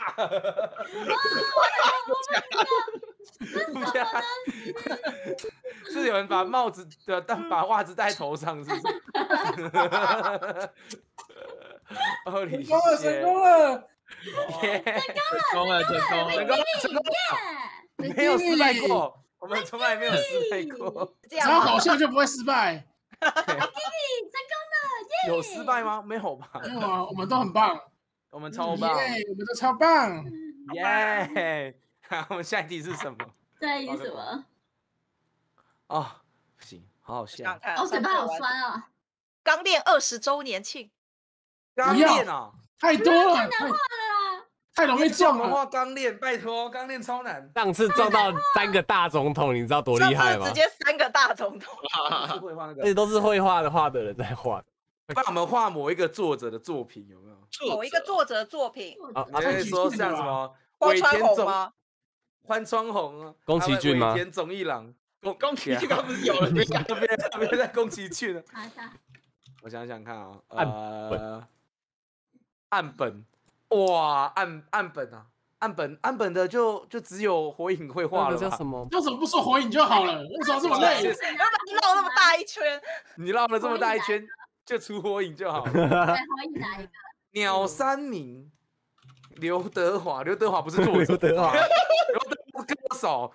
B: 不加，是有人把帽子的，但把袜子戴头上，是不是？哦，你
F: 成功了，成功了，
B: 耶！
E: 成功了，成功了，
B: 成功了，成功了！没有失败过，我们从来没有失败过。
C: 这样
F: 只要好笑就不会失败。
A: 成功了，耶！
B: 有失败吗？没有吧？
F: 没有啊，我们都很棒，
B: 我们超棒，
F: 耶，我们都超棒，
B: 耶！好，我们下一题是什么？
A: 下一题什么？
B: 哦，不行，好好笑。
A: 哦，嘴巴好酸哦。
C: 刚练二十周年庆。
B: 刚练啊，
F: 太多了，
A: 太难画了啦，
F: 太容易中了。
B: 画刚练，拜托，刚练超难。
D: 上次撞到三个大总统，你知道多厉害吗？
C: 直接三个大总统，
B: 是会画那个，
D: 而且都是会画的画的人在画的。
B: 不然我们画某一个作者的作品有没有？
C: 某一个作者的作品，
D: 啊
B: 啊，你说像什么
C: 荒川弘
B: 总
C: 吗？
B: 荒川弘啊，
D: 宫崎骏吗
B: 尾田总一郎，宫
E: 宫崎骏刚不是有了？
B: 别别别在宫崎骏了。
A: 查一下。
B: 我想想看啊，呃。岸本，哇，岸岸本啊，岸本岸本的就就只有火影会画了吧？
D: 叫什么？
F: 为什么不说火影就好了？为什么这么累？
C: 要不然绕那么大一圈，
B: 你绕了这么大一圈，就出火影就好了。
A: 对，火影哪一个？
B: 鸟山明，刘德华，刘德华不是作者，
D: 刘德华，
B: 刘德华是歌手。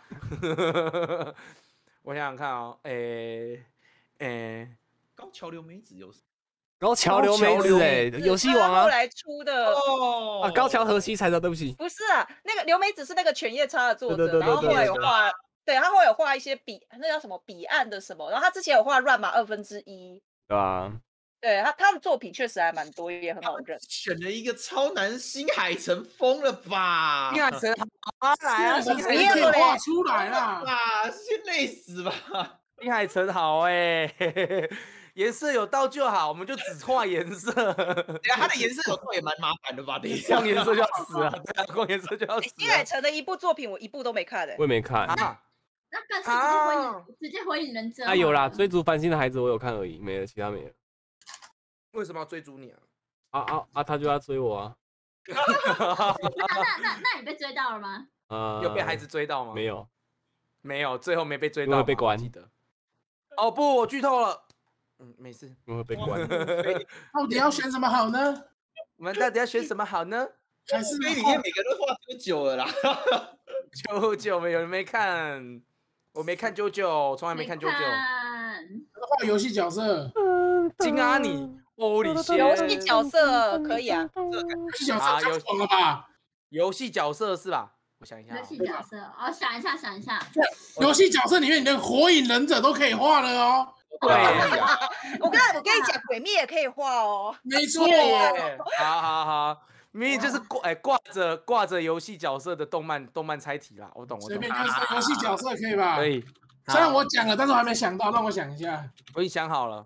B: 我想想看啊，诶诶，
E: 高桥留美子有。
D: 高桥留美子哎，游戏王啊，
C: 后来出的
E: 哦
D: 啊，高桥和希才的，对不起，
C: 不是啊，那个留美子是那个犬夜叉的作者，
D: 对对对
C: 然后后来有画，对他后来有画一些彼那叫什么彼岸的什么，然后他之前有画乱马二分之一，
D: 对吧？
C: 对他他的作品确实还蛮多，也很好认。
E: 选了一个超难新海诚，疯了吧？
B: 新海诚好来啊，新海
F: 你也
B: 诚
F: 画出来啦！
E: 啊，先累死吧！
B: 新海诚好哎。颜色有到就好，我们就只画颜色。
E: 对啊，它的颜色有到也蛮麻烦的吧？等一下，
B: 光颜色就要死啊！对啊，光颜色就要死。
C: 新海诚的一部作品我一部都没看的，
D: 我也没看。
B: 啊，
A: 那干脆直接火影，直接火影忍者。
D: 啊，有啦，追逐繁星的孩子我有看而已，没了，其他没了。
B: 为什么要追逐你啊？
D: 啊啊啊！他就要追我啊！
A: 那那那那你被追到了吗？
D: 啊，
B: 有被孩子追到吗？
D: 没有，
B: 没有，最后没被追到，
D: 因为被关。
B: 记得。哦不，我剧透了。嗯，没事。
D: 因为被关。
F: 到底要选什么好呢？
B: 我们到底要选什么好呢？
F: 还是
E: 所以里面每个都画九九了啦。
B: 九九没有人没看，我没看九九，从来没看九九。
F: 画游戏角色。
B: 金阿尼，欧里仙。
C: 游戏角色可以啊。
F: 游戏角色太懂了吧？
B: 游戏角色是吧？我想一下。
A: 游戏角色，哦，想一下，想一下。
F: 游戏角色里面，你连火影忍者都可以画了哦。
B: 对，
C: 我跟我跟你讲，鬼灭也可以画哦。
F: 没错，
B: 好好好，明明就是挂哎挂着挂着游戏角色的动漫动漫猜题啦，我懂我懂。
F: 随便就是游戏角色可以吧？
B: 可以。
F: 虽然我讲了，但是我还没想到，让我想一下。
B: 我已经想好了，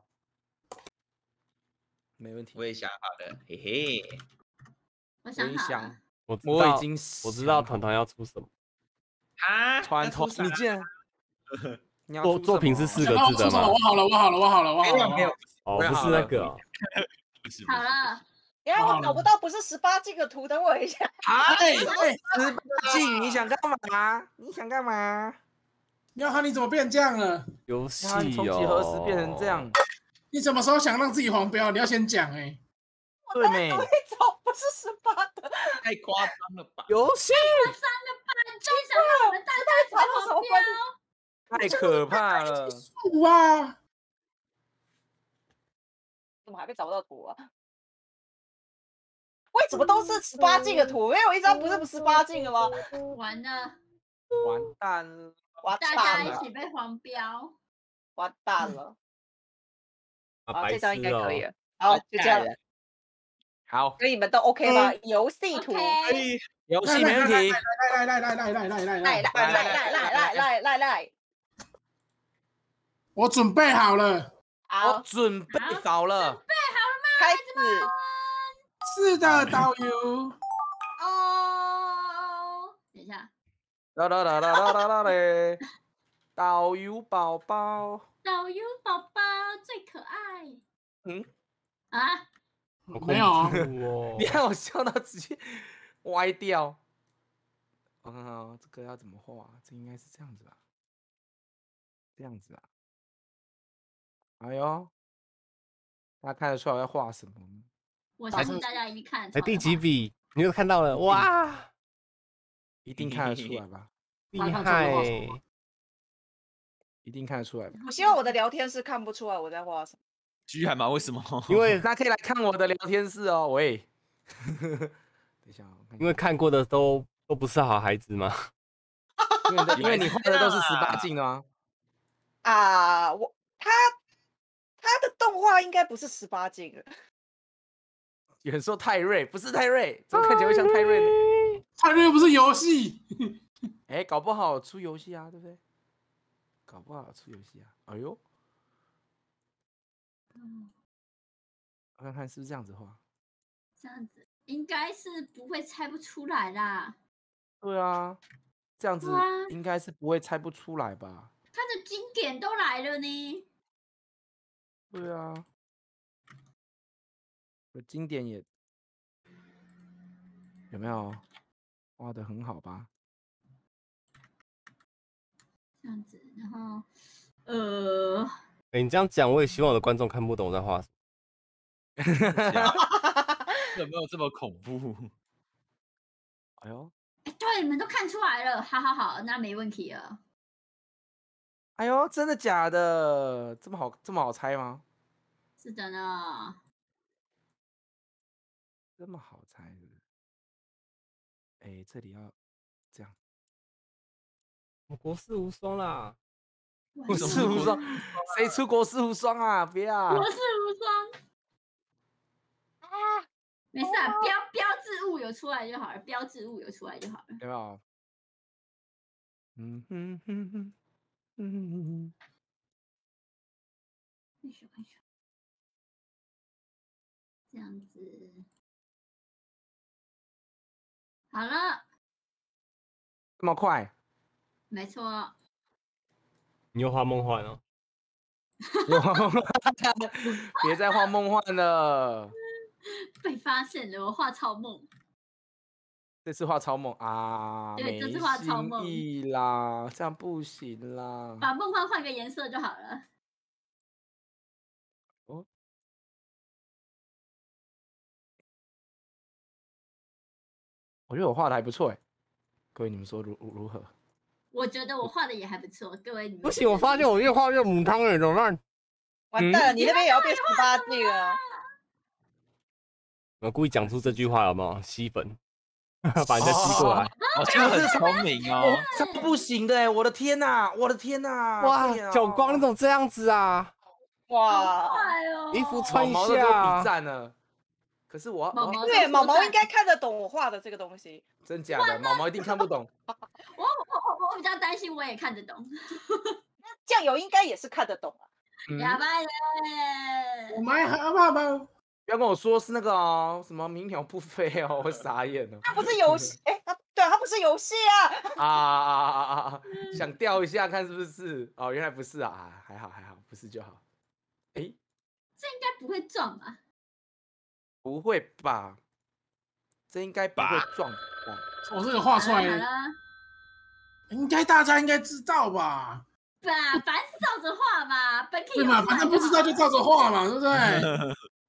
B: 没问题。
E: 我也想好了，嘿嘿。
A: 我想好了。
D: 我
B: 我已经
D: 我知道团团要出什么
E: 啊？
B: 团团，你竟然。
D: 作作品是四个字的吗？
F: 我好了，我好了，我好了，我好了。
E: 没有，
D: 哦，不是那个。
A: 好了。
C: 因为我找不到不是十八禁的图，等我一下。
F: 哎哎，
B: 十八禁，你想干嘛？你想干嘛？
F: 要哈，你怎么变这样了？
D: 游戏
B: 哦，从几何时变成这样？
F: 你什么时候想让自己黄标？你要先讲哎。
B: 对没？
C: 我找不是十八的，
E: 太夸张了吧？
D: 游戏
A: 夸张了吧？你最想让我们大家怎么黄标？
B: 太可怕了！
F: 哇！
C: 怎么还被找不到图啊？为什么都是十八禁的图？没有一张不是十八禁的吗？
A: 完了，
B: 完蛋了！
C: 完
A: 大
C: 蛋了！
A: 家一起被黄标。
C: 完蛋了！
D: 啊，
C: 好，
D: 白痴
C: 这张应该可以
D: 哦！
C: 了。好，就这样了。
B: 好，
C: 所以你们都 OK 吗？游戏图，
A: 可
B: 以，游戏没问题。
F: 来来来来来来来来
C: 来
F: 来
C: 来来来来来来来来，
F: 我准备好了。
C: 好，
B: 准备好了。
A: 准备好了吗？
C: 开始。
F: 是的，导游。
A: 哦，等一下。
B: 啦啦啦啦啦啦啦嘞！导游宝宝，
A: 导游宝宝最可爱。
B: 嗯
A: 啊，
F: 没有哦，
B: 你看我笑到直接歪掉。啊，这个要怎么画？这应该是这样子吧？这样子啊？哎呦，大家看得出来我要画什么吗？
A: 我相信大家一定看得出来。
D: 才第几笔？你又看到了？哇，
B: 一定看得出来吧？
D: 厉害！
B: 一定看得出来吧？
C: 我希望我的聊天室看不出来我在画什么。
E: 居然吗？为什么？
D: 因为
B: 那可以来看我的聊天室哦。喂，等一下，
D: 因为看过的都都不是好孩子吗？
B: 因为因为你画的都是十八禁啊。
C: 啊，我他他的动画应该不是十八禁的。
B: 有人说泰瑞不是泰瑞，怎么看起来会像泰瑞呢？
F: 泰瑞又不是游戏。
B: 哎，搞不好出游戏啊，对不对？搞不好出游戏啊！哎呦，我看看是不是这样子画？
A: 这样子应该是不会猜不出来啦。
B: 对啊，这样子应该是不会猜不出来吧？
A: 他的经典都来了呢。
B: 对啊，有经典也有没有画的很好吧？
A: 这样子，然后呃，
D: 哎、欸，你这样讲，我也希望我的观众看不懂我在画什么。
E: 有没有这么恐怖？
B: 哎呦，
A: 哎、欸，对，你们都看出来了，好好好，那没问题了。
B: 哎呦，真的假的？这么好，这么好猜吗？
A: 是的呢。
B: 这么好猜是不是？哎、欸，这里要这样。
D: 我国士无双啦！
B: 国士无双，谁出国士无双啊？不要！
A: 国士无双啊，没事啊，标标志物有出来就好了，标志物有出来就好了。
B: 有没有？嗯哼哼哼嗯哼哼。
A: 这样子，好了。
B: 这么快？
A: 没错。
D: 你又画梦幻了。
B: 别再画梦幻了。
A: 被发现了，我画超梦。
B: 这次画超梦啊！
A: 对，这次画超梦
B: 啦，这样不行啦。
A: 把梦幻换个颜色就好了。
B: 哦。我觉得我画的还不错哎，各位你们说如如何？
A: 我觉得我画的也还不错，各位你们。
D: 不行，我发现我越画越母汤了，怎么办？
C: 完蛋了，嗯、你那边也要变十八禁了。
D: 我故意讲出这句话，有没有吸粉？把人家吸过来，
E: 好像很聪明哦。
B: 这不行的哎！我的天哪！我的天哪！
D: 哇，九光你怎么这样子啊？
C: 哇，
A: 哦、
D: 衣服穿一下。
B: 毛毛都给我比赞了。可是我，
A: 毛毛
C: 对毛毛应该看得懂我画的这个东西。
B: 真假的？毛毛一定看不懂。
A: 我我我我比较担心，我也看得懂。
C: 酱油应该也是看得懂啊。
A: 哑巴耶！
F: 我买好爸爸。
B: 不要跟我说是那个哦，什么鸣鸟不飞哦，我傻眼了。
C: 它不是游戏，哎，它对啊，它不是游戏啊。
B: 啊啊啊啊啊！想钓一下看是不是？哦，原来不是啊，还好还好，不是就好。哎，
A: 这应该不会撞吧？
B: 不会吧？这应该不会撞吧？
F: 我这个画出来，应该大家应该知道吧？
A: 吧，反正是照着画嘛，本可以。
F: 对嘛，反正不知道就照着画嘛，对不对？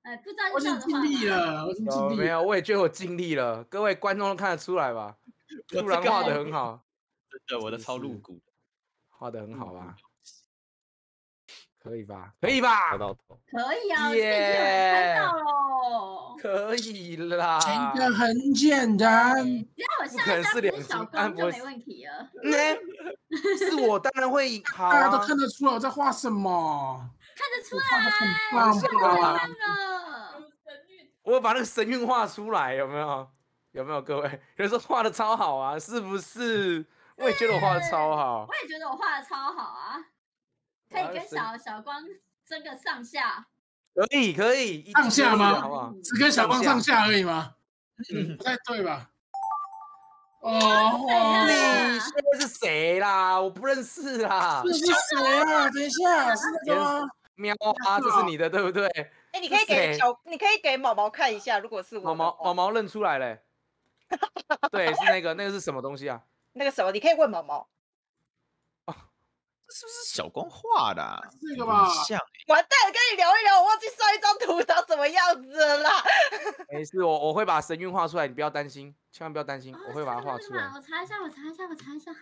A: 哎，不知道
F: 我已经尽力了，我已经尽力了。
B: 有没有？我也觉得我尽力了，各位观众都看得出来吧？突然画的很好，
E: 真的，我的超露骨，
B: 画的很好吧？可以吧？可以吧？
D: 拍到头，
A: 可以啊，我这个已经有人拍到喽。
B: 可以啦，
F: 这个很简单，
A: 只要我下一张不是小光就没问题了。
B: 呢，是我当然会好
F: 大家都
B: 啊。
F: 看得出来我在画什么，
A: 看得出
F: 画的很
A: 来，
F: 棒
A: 太
F: 吧？
A: 棒了。
B: 我把那个神韵画出来，有没有？有没有各位？有人说画的超好啊，是不是？我也觉得我画的超好
A: 我。也觉得我画的超好啊，可以跟小小光争个上下。
B: 可以可以，一定
F: 上下
B: 可以的
F: 吗？
B: 好不好？
F: 只跟小光上下而已吗？
B: 嗯，
F: 不太对吧？哦，
B: 你现在是谁啦？我不认识啦。
F: 这是谁啊？等一下，是那个吗？
B: 喵啊，这是你的对不对？
C: 哎，你可以给小，你可以给毛毛看一下，如果是我
B: 毛毛毛毛认出来嘞。对，是那个，那个是什么东西啊？
C: 那个什么，你可以问毛毛。
E: 这是不是小光画的、啊？
F: 这个吧，
E: 像、欸。
C: 完蛋了，跟你聊一聊，我忘记上一张图长什么样子了啦。
B: 没事，我我会把神韵画出来，你不要担心，千万不要担心，
A: 哦
B: 我会把它画出来。
A: 我查一下，我查一下，我查一下。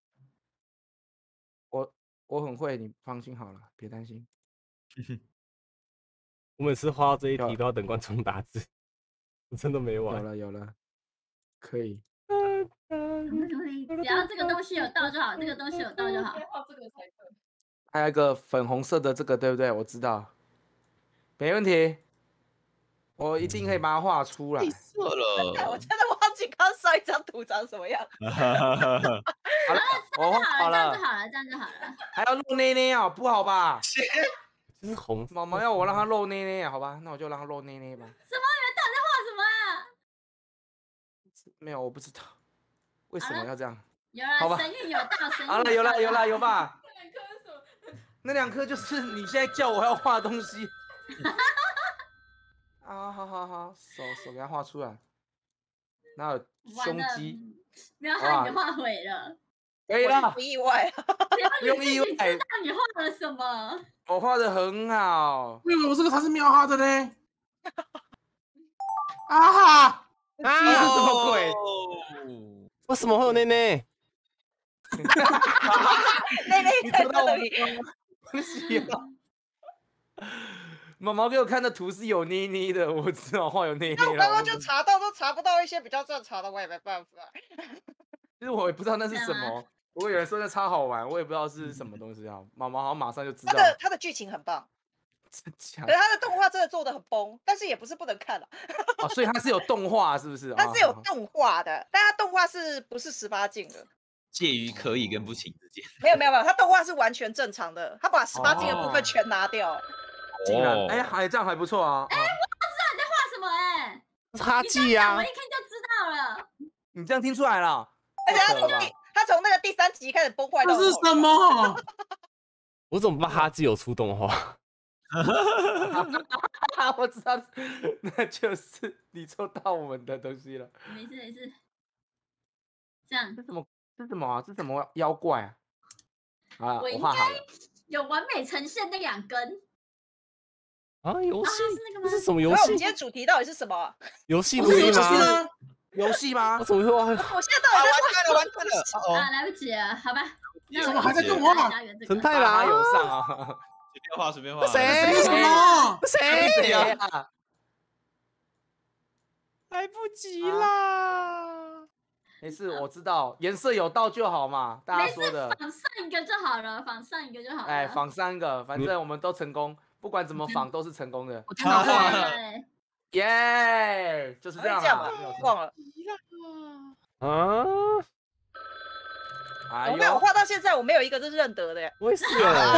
B: 我我很会，你放心好了，别担心。
D: 我每次画到这一题都要等观众打字，我真的没
B: 有
D: 完。
B: 了有了，可以。
A: 只要这个东西有到就好，这个东西有到就好。
B: 还有一个粉红色的这个，对不对？我知道，没问题，我一定可以把它画出来。
E: 色了，
C: 我真的忘记刚上一张图长什么样。
B: 好了，我画好了，
A: 这样就好了，这样就好了。
B: 还要露内内啊，不好吧？
D: 这是红
B: 毛毛要我让他露内内啊，好吧，那我就让他露内内吧。
A: 什么？你们到底在画什么啊？
B: 没有，我不知道为什么要这样。
A: 有
B: 好吧
A: 了，神韵有到，神韵
B: 好了，有了，有了，有吧？
J: 那两颗是什么？
B: 那两颗就是你现在叫我要画的东西。啊，好好好，手手给他画出来。然后胸肌，
A: 没有把你画毁了。
B: 可以了，
C: 不意外啊。
B: 不用意外。
A: 知道你画了什么？
B: 我画的很好。
F: 我以为我这个才是喵哈的嘞。啊哈！
B: 啊，什么鬼？
D: 为什么会有内内？
C: 内内在
B: 你知道我
C: 这里。
B: 不喜欢。毛毛给我看的图是有妮妮的，我知道画有妮妮了。
C: 那我刚刚就查到，都查不到一些比较正常的，我也没办法。
B: 其实我也不知道那是什么，不过有人说那超好玩，我也不知道是什么东西啊。毛毛好像马上就知道。
C: 它的它的剧情很棒，
B: 真假
C: 可是它的动画真的做的很崩，但是也不是不能看了。
B: 哦，所以它是有动画，是不是？
C: 它是有动画的，但它动画是不是十八禁的？
E: 介于可以跟不行之间。
C: 没有没有没有，它动画是完全正常的，它把十八禁的部分全拿掉。
B: 竟然，哎，还这样还不错啊。
A: 哎，我知道你在画什么哎。
D: 哈记啊！
A: 我一看就知道了。
B: 你这样听出来了？
C: 而且他从第他从那个第三集开始崩坏到。
F: 这是什么？
D: 我怎么不知道哈基有出动画？
B: 我知道，那就是你抽到我们的东西了。
A: 没事没事。这样。
B: 这什么？这什么啊？这什么妖怪啊？啊，
A: 我应该有完美呈现那两根。
D: 啊，游戏？
A: 这
D: 是什么游戏？
C: 我们今天主题到底是什么？
D: 游戏不是吗？
B: 游戏吗？
D: 我怎么会玩？
C: 我现在到底在
E: 玩完蛋了，
A: 啊，来不及了，好吧。
F: 怎么还在动画？
D: 陈太郎
B: 有上啊！
E: 随便画，随便画。
D: 谁？
F: 什么？
D: 谁？
B: 谁啊？
E: 来不及啦！
B: 没事，我知道，颜色有到就好嘛，大家说的。
A: 仿上一个就好了，仿上一个就好了。
B: 哎，仿三个，反正我们都成功，不管怎么仿都是成功的。
F: 我听到画了。
B: 耶，就是这样啊。
C: 忘了。
D: 啊！
C: 我没有画到现在，我没有一个是认得的。
D: 我也是。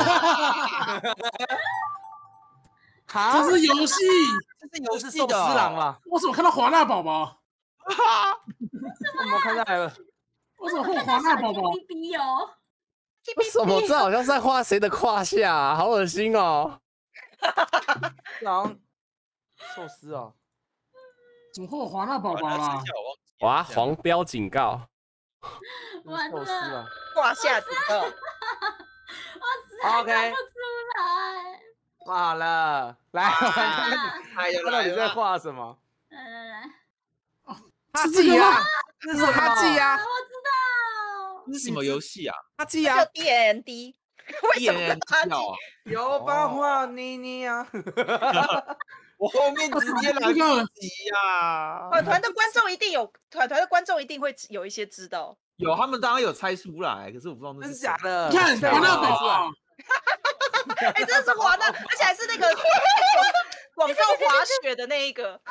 F: 这是游戏，
E: 这是游戏
B: 是寿司郎吧？
F: 我怎么看到华纳宝宝？
B: 怎么看到来了？
F: 我怎么会有华纳宝宝？
D: 为什么这好像是在画谁的胯下啊？好恶心哦！
B: 然后寿司哦，
F: 怎么会有华纳宝宝啦？
D: 哇，黄标警告！
B: 寿司啊，
C: 胯下警告。
A: 我实在看不出来。
B: 画好了，来，我们看
G: 哎呀，
B: 他到底在画什么？
A: 来来来，
B: 哈记啊，
D: 这是哈记啊，
A: 我知道。
E: 这是什么游戏啊？
D: 哈记
C: 叫
D: 啊，
C: D N D，为什么叫哈记？
B: 有办法妮妮啊！
E: 我后面直接来不及呀。
C: 团团的观众一定有，团团的观众一定会有一些知道。
E: 有，他们当然有猜出来，可是我不知道那
B: 真
E: 是
B: 假的？
F: 你看华纳宝啊，
C: 哎，真的是华纳，而且还是那个广告滑雪的那一个。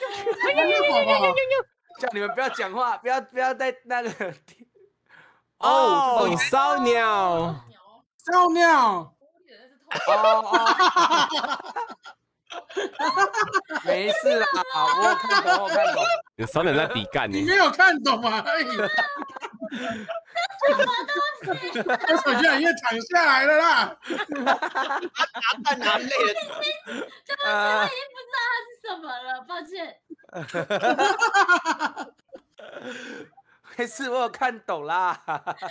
B: 叫你们不要讲话，不要不要在那个。
D: 哦，烧鸟，
F: 烧鸟，
B: 哦哦，没事啦，我有看懂，我有看懂。
D: 有烧鸟在比干呢
F: 你。没有看懂啊？哎，我手机已经躺下来了啦。
E: 太难累了。
A: 这我我已经不知道它是什么了，抱歉。
B: 没事，我有看懂啦。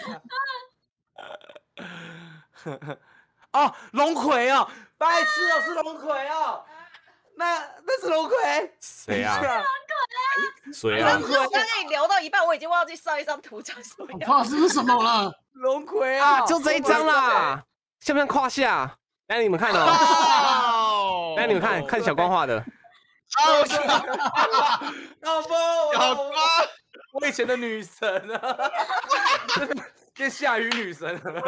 B: 哦，龙葵哦，白痴哦，是龙葵哦。那那是龙葵？
D: 谁啊？
B: 啊？
D: 谁啊？
C: 可是我刚跟你聊到一半，我已经忘记上一张图叫什么
F: 我
C: 样。
F: 怕是不是什么了？
B: 龙葵
D: 啊，
B: 啊，
D: 就这一张啦，像不像胯下？来你们看哦，来你们看看小光画的。
B: 老婆，
E: 好吧，
B: 我以前的女神啊，变下雨女神了。
A: 我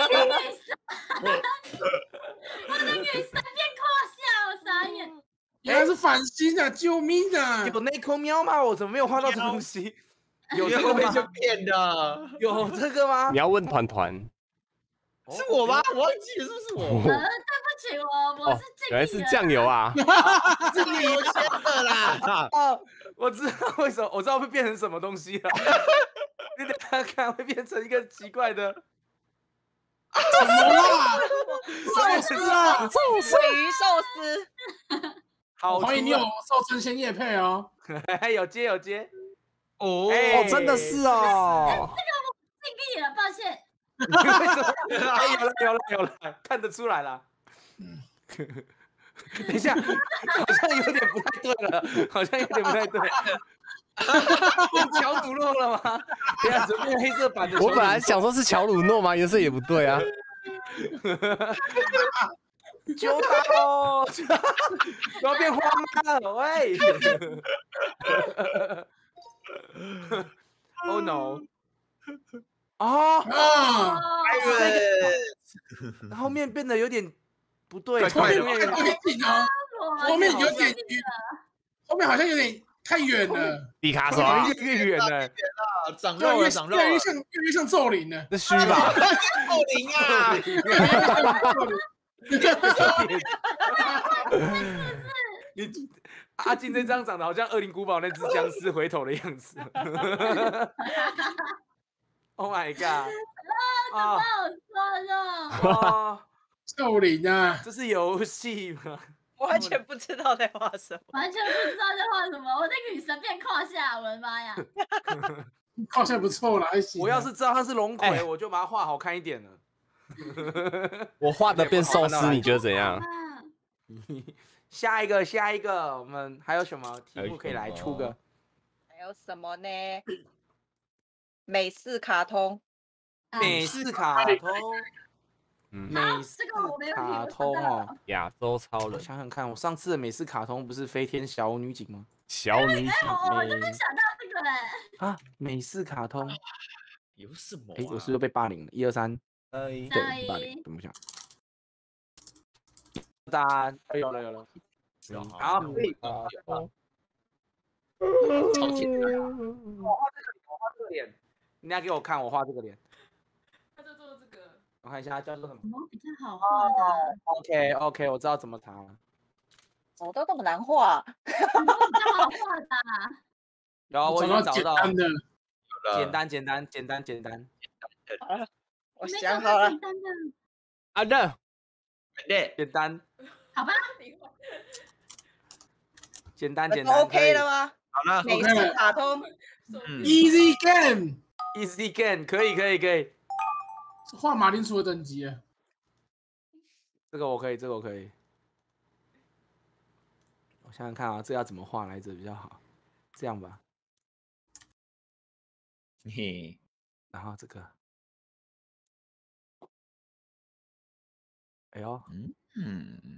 A: 的女神变胯下，我傻眼。
F: 原来是反星啊！救命啊！
B: 有那颗喵吗？我怎么没有画到这东西？有这个吗？
E: 就变的，
B: 有这个吗
D: 你？要问团团，
E: 是我吗？我忘记了是不是我？
A: 呃，对不起，我我
D: 哦
A: 是静
D: 原来是酱油啊！
E: 是你先的啦。
B: 哦，我知道为什么，我知道会变成什么东西了。你等下看，会变成一个奇怪的。
F: 什么啦？寿司啊！
C: 尾鱼寿司，
B: 好，
F: 欢迎你有寿生鲜叶配哦。
B: 有接有接。
E: 哦
D: 哦，真的是哦。
A: 尽力了，抱歉。
B: 为什么？哎，有了有了有了，看得出来了。等一下，好像有点不太对了，好像有点不太对。乔努诺了吗？等下准备黑色版的。
D: 我本来想说是乔鲁诺嘛，颜色也不对啊。
B: 揪他哦！我要变花妈了，喂！Oh no！ 哦，
F: 啊，
B: 后面变得有点不对，
E: 怪怪的
B: 后面
F: 太接近了，后面有点远，后面好像有点太远了，
D: 毕卡索
B: 怎么
D: 啊，
B: 越越远了？
E: 长
F: 越来越
E: 肉了，长肉了
F: 越来越。像越来越像咒灵了。
D: 这虚吧？
E: 透灵啊！
B: 你阿金这张长得好像《恶灵古堡》那只僵尸回头的样子。Oh my god！ 啊
A: 好酸哦！
B: 啊！
F: 咒灵啊！
B: 这是游戏吗？
C: 完全不知道在画什么。
A: 完全不知道在画什么，我的女神变胯下，我的妈呀！
F: 好像不错了，还行啊。
B: 我要是知道它是龙葵，
D: 哎
B: 我就把它画好看一点了。
D: 我画的变寿司，你觉得怎样？
A: 啊，
B: 下一个，下一个，我们还有什么题目可以来出个？
C: 还有什么呢？美式卡通，
B: 美式卡通，
D: 嗯，
B: 美
A: 啊
B: 式
A: 这个我没有
B: 卡
A: 我
B: 通哦。
D: 亚洲超
B: 我
D: 人，
B: 想想看，我上次的美式卡通不是飞天小女警吗？
D: 小女警，
A: 我我就是想到这个哎，
B: 啊，美式卡通，
E: 有什么啊？
B: 哎，我是不是被霸凌了？一二三，
D: 哎，
B: 对，
A: 三
B: 被霸凌，
A: 一
B: 怎么想？三，有了有了，
E: 有
B: 好，
E: 好
B: 可以。
E: 超简单。
B: 我画这个脸，我画这个脸，你要给我看我画这个脸。
J: 他就做这个。
B: 我看一下它叫做什么。
A: 什么比较好画的啊？
B: OK OK，我知道怎么查了。
C: 怎么都那么难画？
A: 什么比较好画的啊？
B: 然后我已
F: 找到
B: 经找到，
F: 简单的，
B: 简单简单简单简单。
C: 好了，我
A: 没
C: 想好了
A: 找到简，单的，
D: 啊的，
E: 对，
B: 简单
A: 好吧？
B: 简单
C: 那都
B: 简单
C: OK 了吗？
E: 好了，
C: 美式卡通，
E: 嗯，
F: Easy Game，
B: ，Easy Game 可以可以可以，
F: 画马铃薯的等级啊。
B: 这个我可以，这个我可以。 想想看啊，这要怎么画来着比较好？这样吧。
E: 嘿，
B: 然后这个，哎呦，
E: 嗯嗯，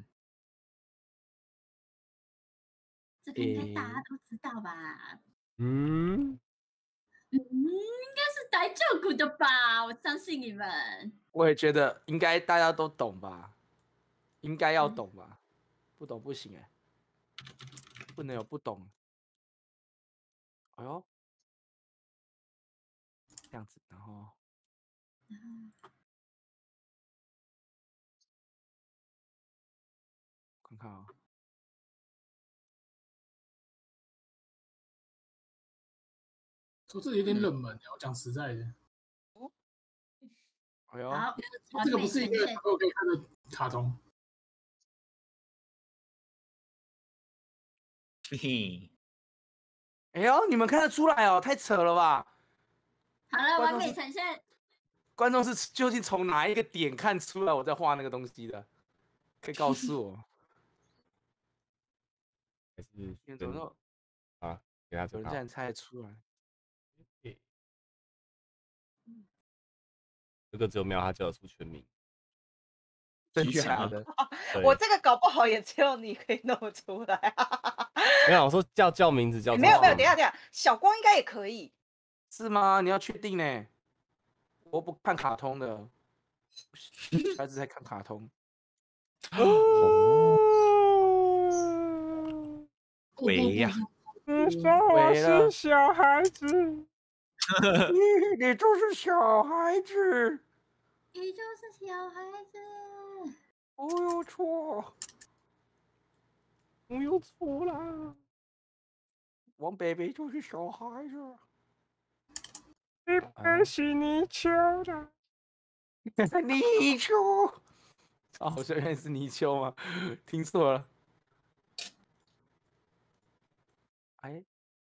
A: 这个应该大家都知道吧？
D: 嗯，
A: 嗯，应该是大丈夫的吧？我相信你们。
B: 我也觉得应该大家都懂吧？应该要懂吧？不懂不行哎，不能有不懂。哎呦，这样子，然后，看看啊、哦。
F: 说这有点冷门，我讲实在的。
B: 哎呦，
A: 好，
F: 这个不是一个小朋友可以看的卡通。
E: 嘿嘿，
B: 哎呦，你们看得出来哦，太扯了吧！
A: 好了，完美呈现。
B: 观众是究竟从哪一个点看出来我在画那个东西的？可以告诉我。
D: 还是
B: 怎么
D: 啊？给他
B: 有人竟然猜得出来？
D: 这个只有喵他叫得出全名，
B: 真假的？
C: 我这个搞不好也只有你可以弄出来啊！
D: 没有，我说叫叫名字叫、欸。
C: 没有没有，等一下等一下，小光应该也可以。
B: 是吗？你要确定呢？我不看卡通的，小孩子在看卡通。
E: 喂呀！
D: 你说我是小孩子，
B: 你你就是小孩子，
A: 你就是小孩子，
B: 我有错，
D: 我有错啦。
B: 王贝贝就是小孩子，
D: 你不是泥鳅的，
B: 泥鳅。哦，我原来是泥鳅吗？听错了。哎，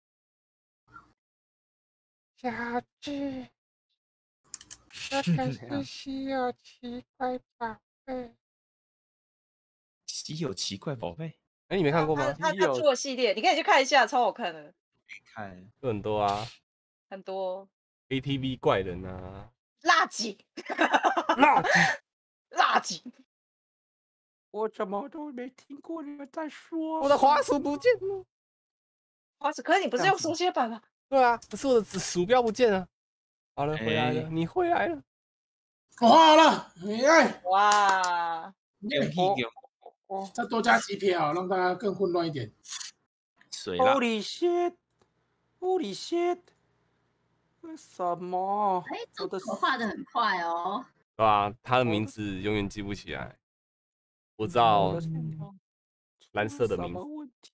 K: 小智，这可是稀有奇怪宝贝。
E: 稀有奇怪宝贝？
D: 哎，你没看过吗？
C: 他他做系列，你可以去看一下，超好看的。
E: 看，
D: 有很多啊，
C: 很多。
D: A T V 怪人啊，
C: 垃圾，
B: 垃圾，
C: 垃圾。
B: 我怎么都没听过你们在说。
D: 我的滑鼠不见了。
C: 滑鼠，可是你不是用手写板吗？
D: 对啊，可是我的鼠标不见了。好了，回来了，你回来了。
F: 我画好了，哎，
C: 哇！
F: 我再多加几撇啊，让大家更混乱一点。
E: 水了。
B: Holy shit！Holy shit！ 为什么？
A: 哎，这个画的很快哦。
D: 对啊，他的名字永远记不起来。我知道蓝色的名字。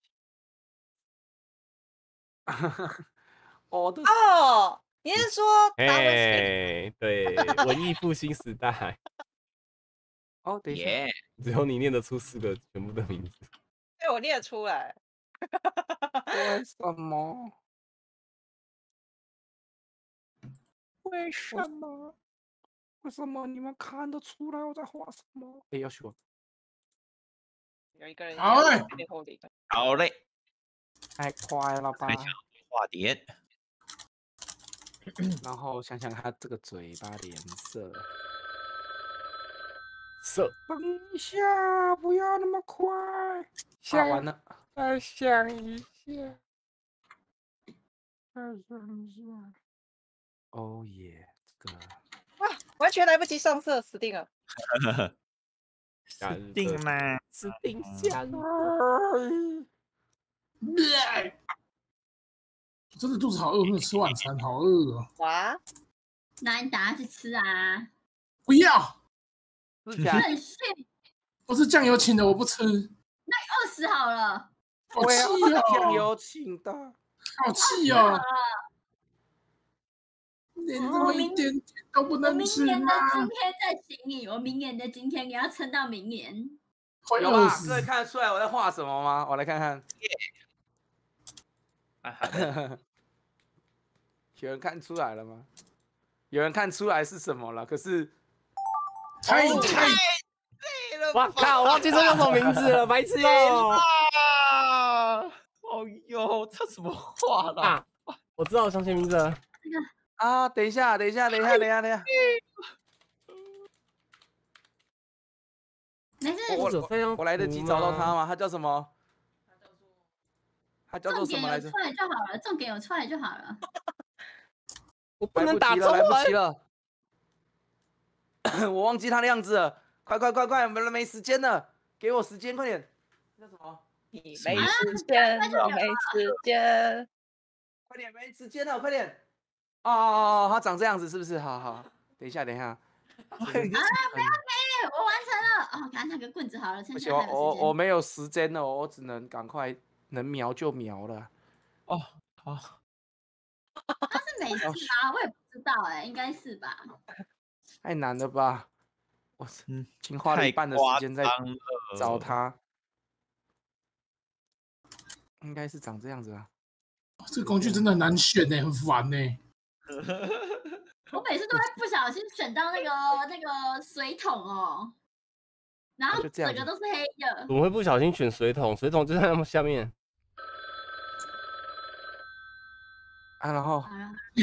B: 哦的
C: 哦，你是说？
D: 哎，对，文艺复兴时代。
B: 哦，等一下，
D: 只有你念得出四个全部的名字。
C: 对，我念得出来。
B: 为什么？
K: 为什么？
B: 为什么你们看得出来我在画什么？哎，要学。
C: 有一个人
F: 好嘞，
E: 好嘞，
B: 太快了吧！
E: 画点，
B: 然后想想他这个嘴巴的颜色。
D: 色。
B: 等一下，不要那么快。画完了。
K: 再想一下。
B: 再想一下。哦耶，这个。
C: 哇，完全来不及上色，死定了。
E: 死定了，
K: 死定下了。
F: 真的肚子好饿，没有吃晚餐，好饿哦。
C: 哇，
A: 那你打算去吃啊？
F: 不要。
A: 任性。
F: 不是酱油请的，我不吃。
A: 那你饿死好了。
F: 好气哦！
B: 酱油请的，
F: 好气哦！连这么一点点都不能吃吗？
A: 我明年的今天再请你，我明年的今天你要撑到明年。
B: 有吧？各位看得出来我在画什么吗？我来看看。有人看出来了吗？有人看出来是什么了？可是
F: 太太
D: 我靠！我忘记说叫什么名字了，白痴哦！
E: 哦哟，这怎么画的？
D: 啊，我知道，我想起名字了。
B: 啊，等一下，等一下，等一下，等一下，等一下。
A: 没事，
B: 我我我来得及找到他吗？他叫什么？他叫做
A: 重点
B: 什么来着？
A: 有出来就好了，重点有出来就好了。
D: 我不能打中文，
B: 来不及了，我忘记他的样子了。快快快快，没没时间了，给我时间，快点。叫什么？
C: 你没时间，我没时间。
B: 快点，没时间了，快点。哦，他长这样子是不是？好好，等一下，等一下。啊，不要给，
A: 我完成了。哦，赶快拿个棍子好了，趁
B: 不
A: 现
B: 行，我我
A: 在还有时间。
B: 我没有时间了，我只能赶快能瞄就瞄了。
E: 哦，好。
A: 他是美式吗？我也不知道哎，应该是吧。
B: 太难了吧！我
E: 嗯，
B: 已经花了一半的时间在找他，应该是长这样子啊。
F: 这个工具真的很难选呢，很烦呢。
A: 我每次都会不小心选到那个那个水桶哦，然后整个都是黑的。
D: 怎么会不小心选水桶？水桶就在那下面。
B: 啊，然后，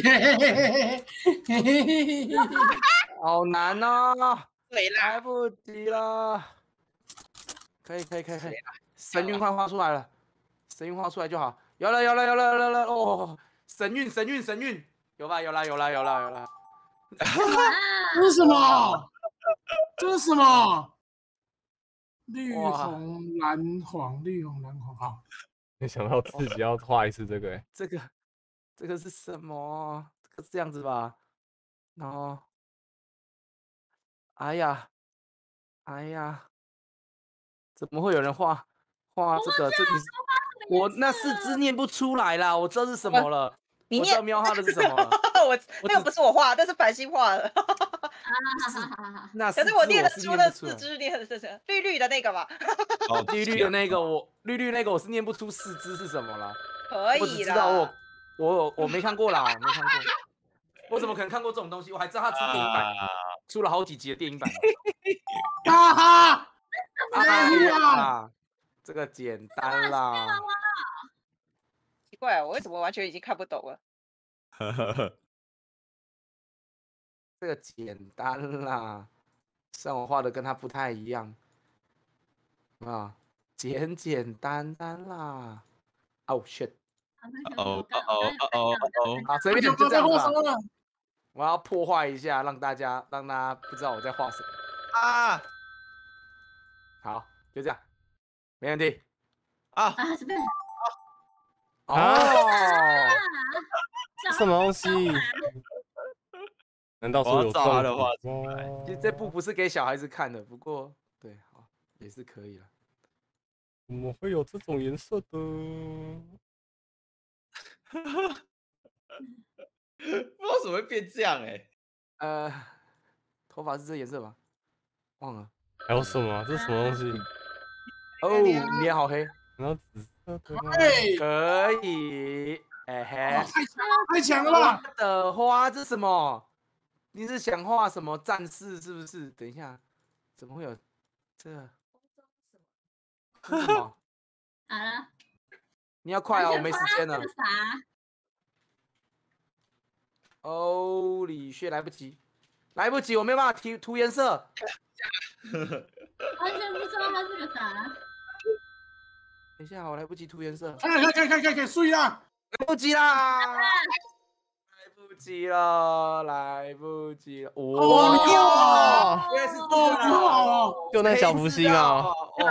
B: 好难哦，来不及了。可以可以可以可以，神韵快画出来了，神韵画出来就好。有了有了有了有了有了哦，神韵神韵神韵，有吧有啦有啦有啦有啦。
F: 这是什么？这是什么？绿红蓝黄，绿红蓝黄，好。
D: 没想到自己要画一次这个、欸，
B: 这个这个是什么？这个是这样子吧？然后，哎呀，哎呀，怎么会有人画画这个？这你我那四字念不出来啦，我知道是什么了。
C: 你
B: 念喵号的是什么了？
C: 我那个不是我画，那是繁星画的。
B: 那
C: 可是我念得出那
B: 四
C: 只，念的是绿绿的那个吧？
B: 哦，绿绿的那个我绿绿那个我是念不出四只是什么了。
C: 可以啦。
B: 我只知道我我我没看过啦，没看过。我怎么可能看过这种东西？我还知道他出电影版，出了好几集的电影版。
F: 哈哈，
B: 哎呀，这个简单啦。
C: 奇怪，我为什么完全已经看不懂了？
B: 这个简单啦，虽然我画的跟他不太一样，啊，简简单单啦。Oh shit！
E: 哦哦哦哦哦！
B: 好，随便就这样吧。我要破坏一下，让大家让大家不知道我在画什么
E: 啊。
B: 好，就这样，没问题。
E: 啊
A: 啊，这边。
B: 哦，
D: 什么东西？难道说有
E: 抓的话？
B: 其实这部不是给小孩子看的，不过对，好也是可以了。
D: 怎么会有这种颜色的？
E: 不知道怎么会变这样哎、欸。
B: 呃，头发是这颜色吗？忘了。
D: 还有什么？这是什么东西？
B: 哦，你脸好黑。
D: 然后紫色的。
B: 可以。哎嘿，
F: 太强了吧！
B: 我的花这是什么？你是想画什么战士是不是？等一下，怎么会有这个？这是什么？
A: 好了。
B: 你要快哦，我没时间了。
A: 啥？
B: 哦，李炫来不及，来不及，我没有办法涂涂颜色。
A: 完全不知道它是个啥。
B: 等一下，我来不及涂颜色。
F: 看看看看看看，睡啦！
B: 来不及啦！来不及了，来不及了！
D: 哇！
B: 原来是
F: 哦，
D: 就那小福星啊！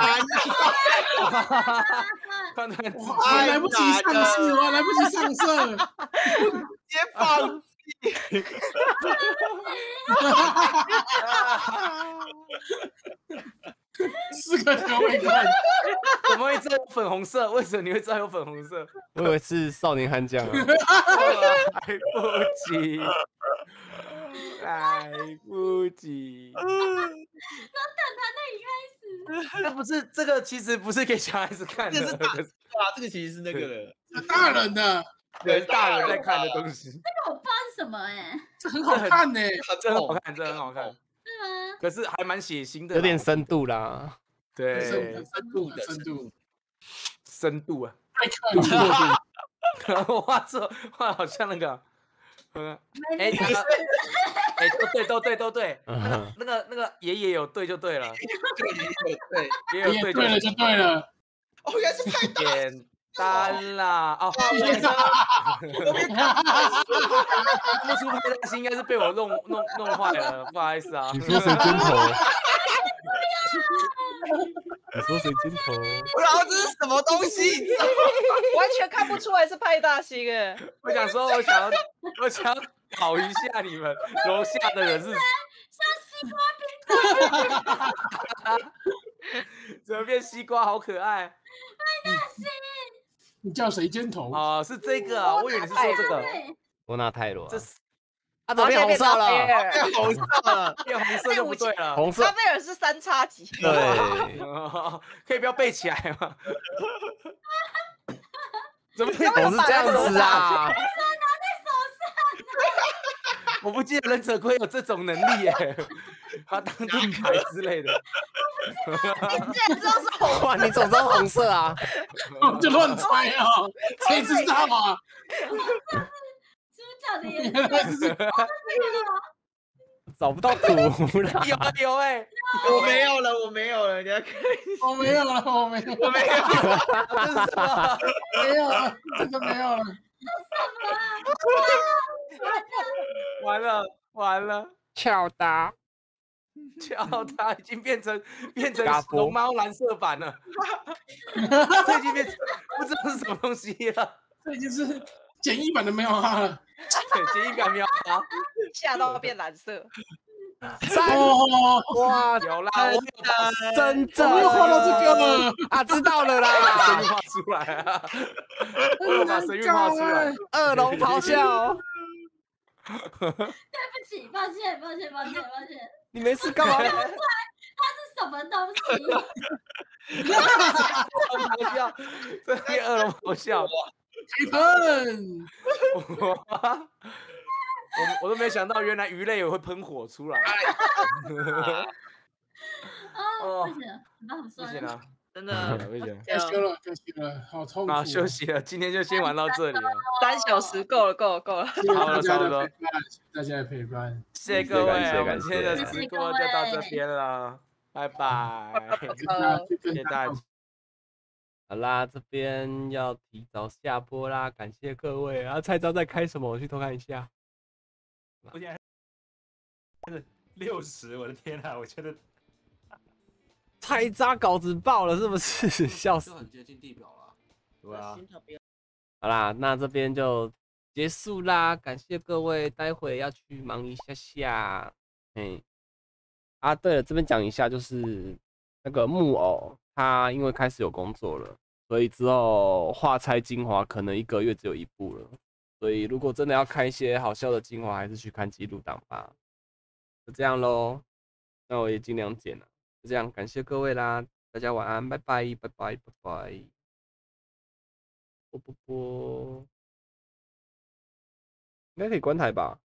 B: 突然
F: 我来不及上市，我来不及上色，
E: 直接放弃。
F: 四个条尾看，
B: 怎么会知道有粉红色？为什么你会知道有粉红色？
D: 我以为是少年悍将啊！
B: 来不及，来不及。
A: 从等他那里开始。
B: 这不是这个，其实不是给小孩子看的，
E: 这是大对啊，这个其实是那个的，
F: 大人的，
B: 对，大人在看的东西。
A: 这个我不知道是什么哎，
F: 这很好看呢，
B: 这很好看，这很好看。
A: 是吗？
B: 可是还蛮血腥的，
D: 有点深度啦。
B: 对，
F: 深度的深度，
B: 深度啊！ 我画错，画好像那个，嗯，哎，那个，哎，都对，都对，都对，那个那个那个爷爷有对就对了，
G: 对，
B: 爷爷有对
F: 对了就对了。
G: 哦，原来是派大
B: 简单啦，哦，
G: 我
B: 先生，
G: 我没看
B: 不出派大星应该是被我弄弄弄坏了，不好意思啊。
D: 你说谁肩头？你说谁肩头？
G: 我想这是什么东西？
C: 完全看不出来是派大星哎！
B: 我想说，我想要，我想要考一下你们楼下的人是
A: 像西瓜冰棒。
B: 怎么变西瓜，好可爱。
A: 派大星，
F: 你叫谁肩头？
B: 啊，是这个啊，我以为你是说这个。
D: 波纳泰罗，
B: 这是
D: 他怎么变红色了？
G: 变红色了，
B: 变红色就不对了。
D: 红色。
C: 拉斐尔是三叉戟。
D: 对，
B: 可以不要背起来吗？怎么
D: 总是这样子啊？
B: 我不记得忍者龟有这种能力耶，他当盾牌之类的。
C: 你竟然知道是红？
D: 哇，你总知道红色啊？
F: 就乱猜啊，谁知道啊？
A: 猪脚的颜色。
D: 找不到图了。
B: 有啊有哎，
G: 我没有了，我没有了，你要看，
F: 我没有了，我没有，
G: 我没有，
B: 这是什么？
F: 没有了，真的没有了。
B: 完了完了，
D: 巧达，
B: 巧达已经变成变成
D: 嘎波
B: 龙猫蓝色版了，这已经变不知道是什么东西了，
F: 这已经是简易版的喵哈了。
B: 对，简易感喵哈，
C: 吓到变蓝色。
D: 三哇，
B: 有啦，我有把
D: 真正
F: 我又画到这个了
D: 啊，知道了
B: 神
D: 啦，
B: 韵画出来啊，我有把神韵画出来，
D: 恶龙咆哮。
A: 对不起，抱歉，抱歉，抱歉，抱歉。
D: 你没事干嘛？
A: 它是什么东西？
B: 咆哮，这是恶龙咆哮。
F: 开喷！
B: 我我我都没想到，原来鱼类也会喷火出来。
A: 哦，不行了，好
B: 不
A: 酸。
B: 行了，
G: 真的
B: 不行了，
F: 该休了，该休了，好痛苦。
B: 啊，休息了，今天就先玩到这里了。
C: 三小时够了，够了，够了。
F: 谢谢大家
B: 差不多
F: 的陪伴，谢谢大家的陪伴。
B: 谢谢各位，
D: 感谢
B: 我们今天的
D: 感
B: 直播就到这边了，拜拜，谢谢大家。
D: 好啦，这边要提早下播啦，感谢各位啊！菜招在开什么？我去偷看一下。
E: 我现在是六十，我的天啊！我觉得
D: 菜渣稿子爆了，是不是？笑死！
G: 很接近地表了。
E: 对啊。
D: 好啦，那这边就结束啦，感谢各位，待会要去忙一下下。哎，啊，对了，这边讲一下，就是那个木偶。他因为开始有工作了，所以之后画猜精华可能一个月只有一部了。所以如果真的要看一些好笑的精华，还是去看记录档吧。就这样咯，那我也尽量剪了。就这样，感谢各位啦，大家晚安，拜拜，拜拜，拜拜。啵啵啵，应该可以关台吧？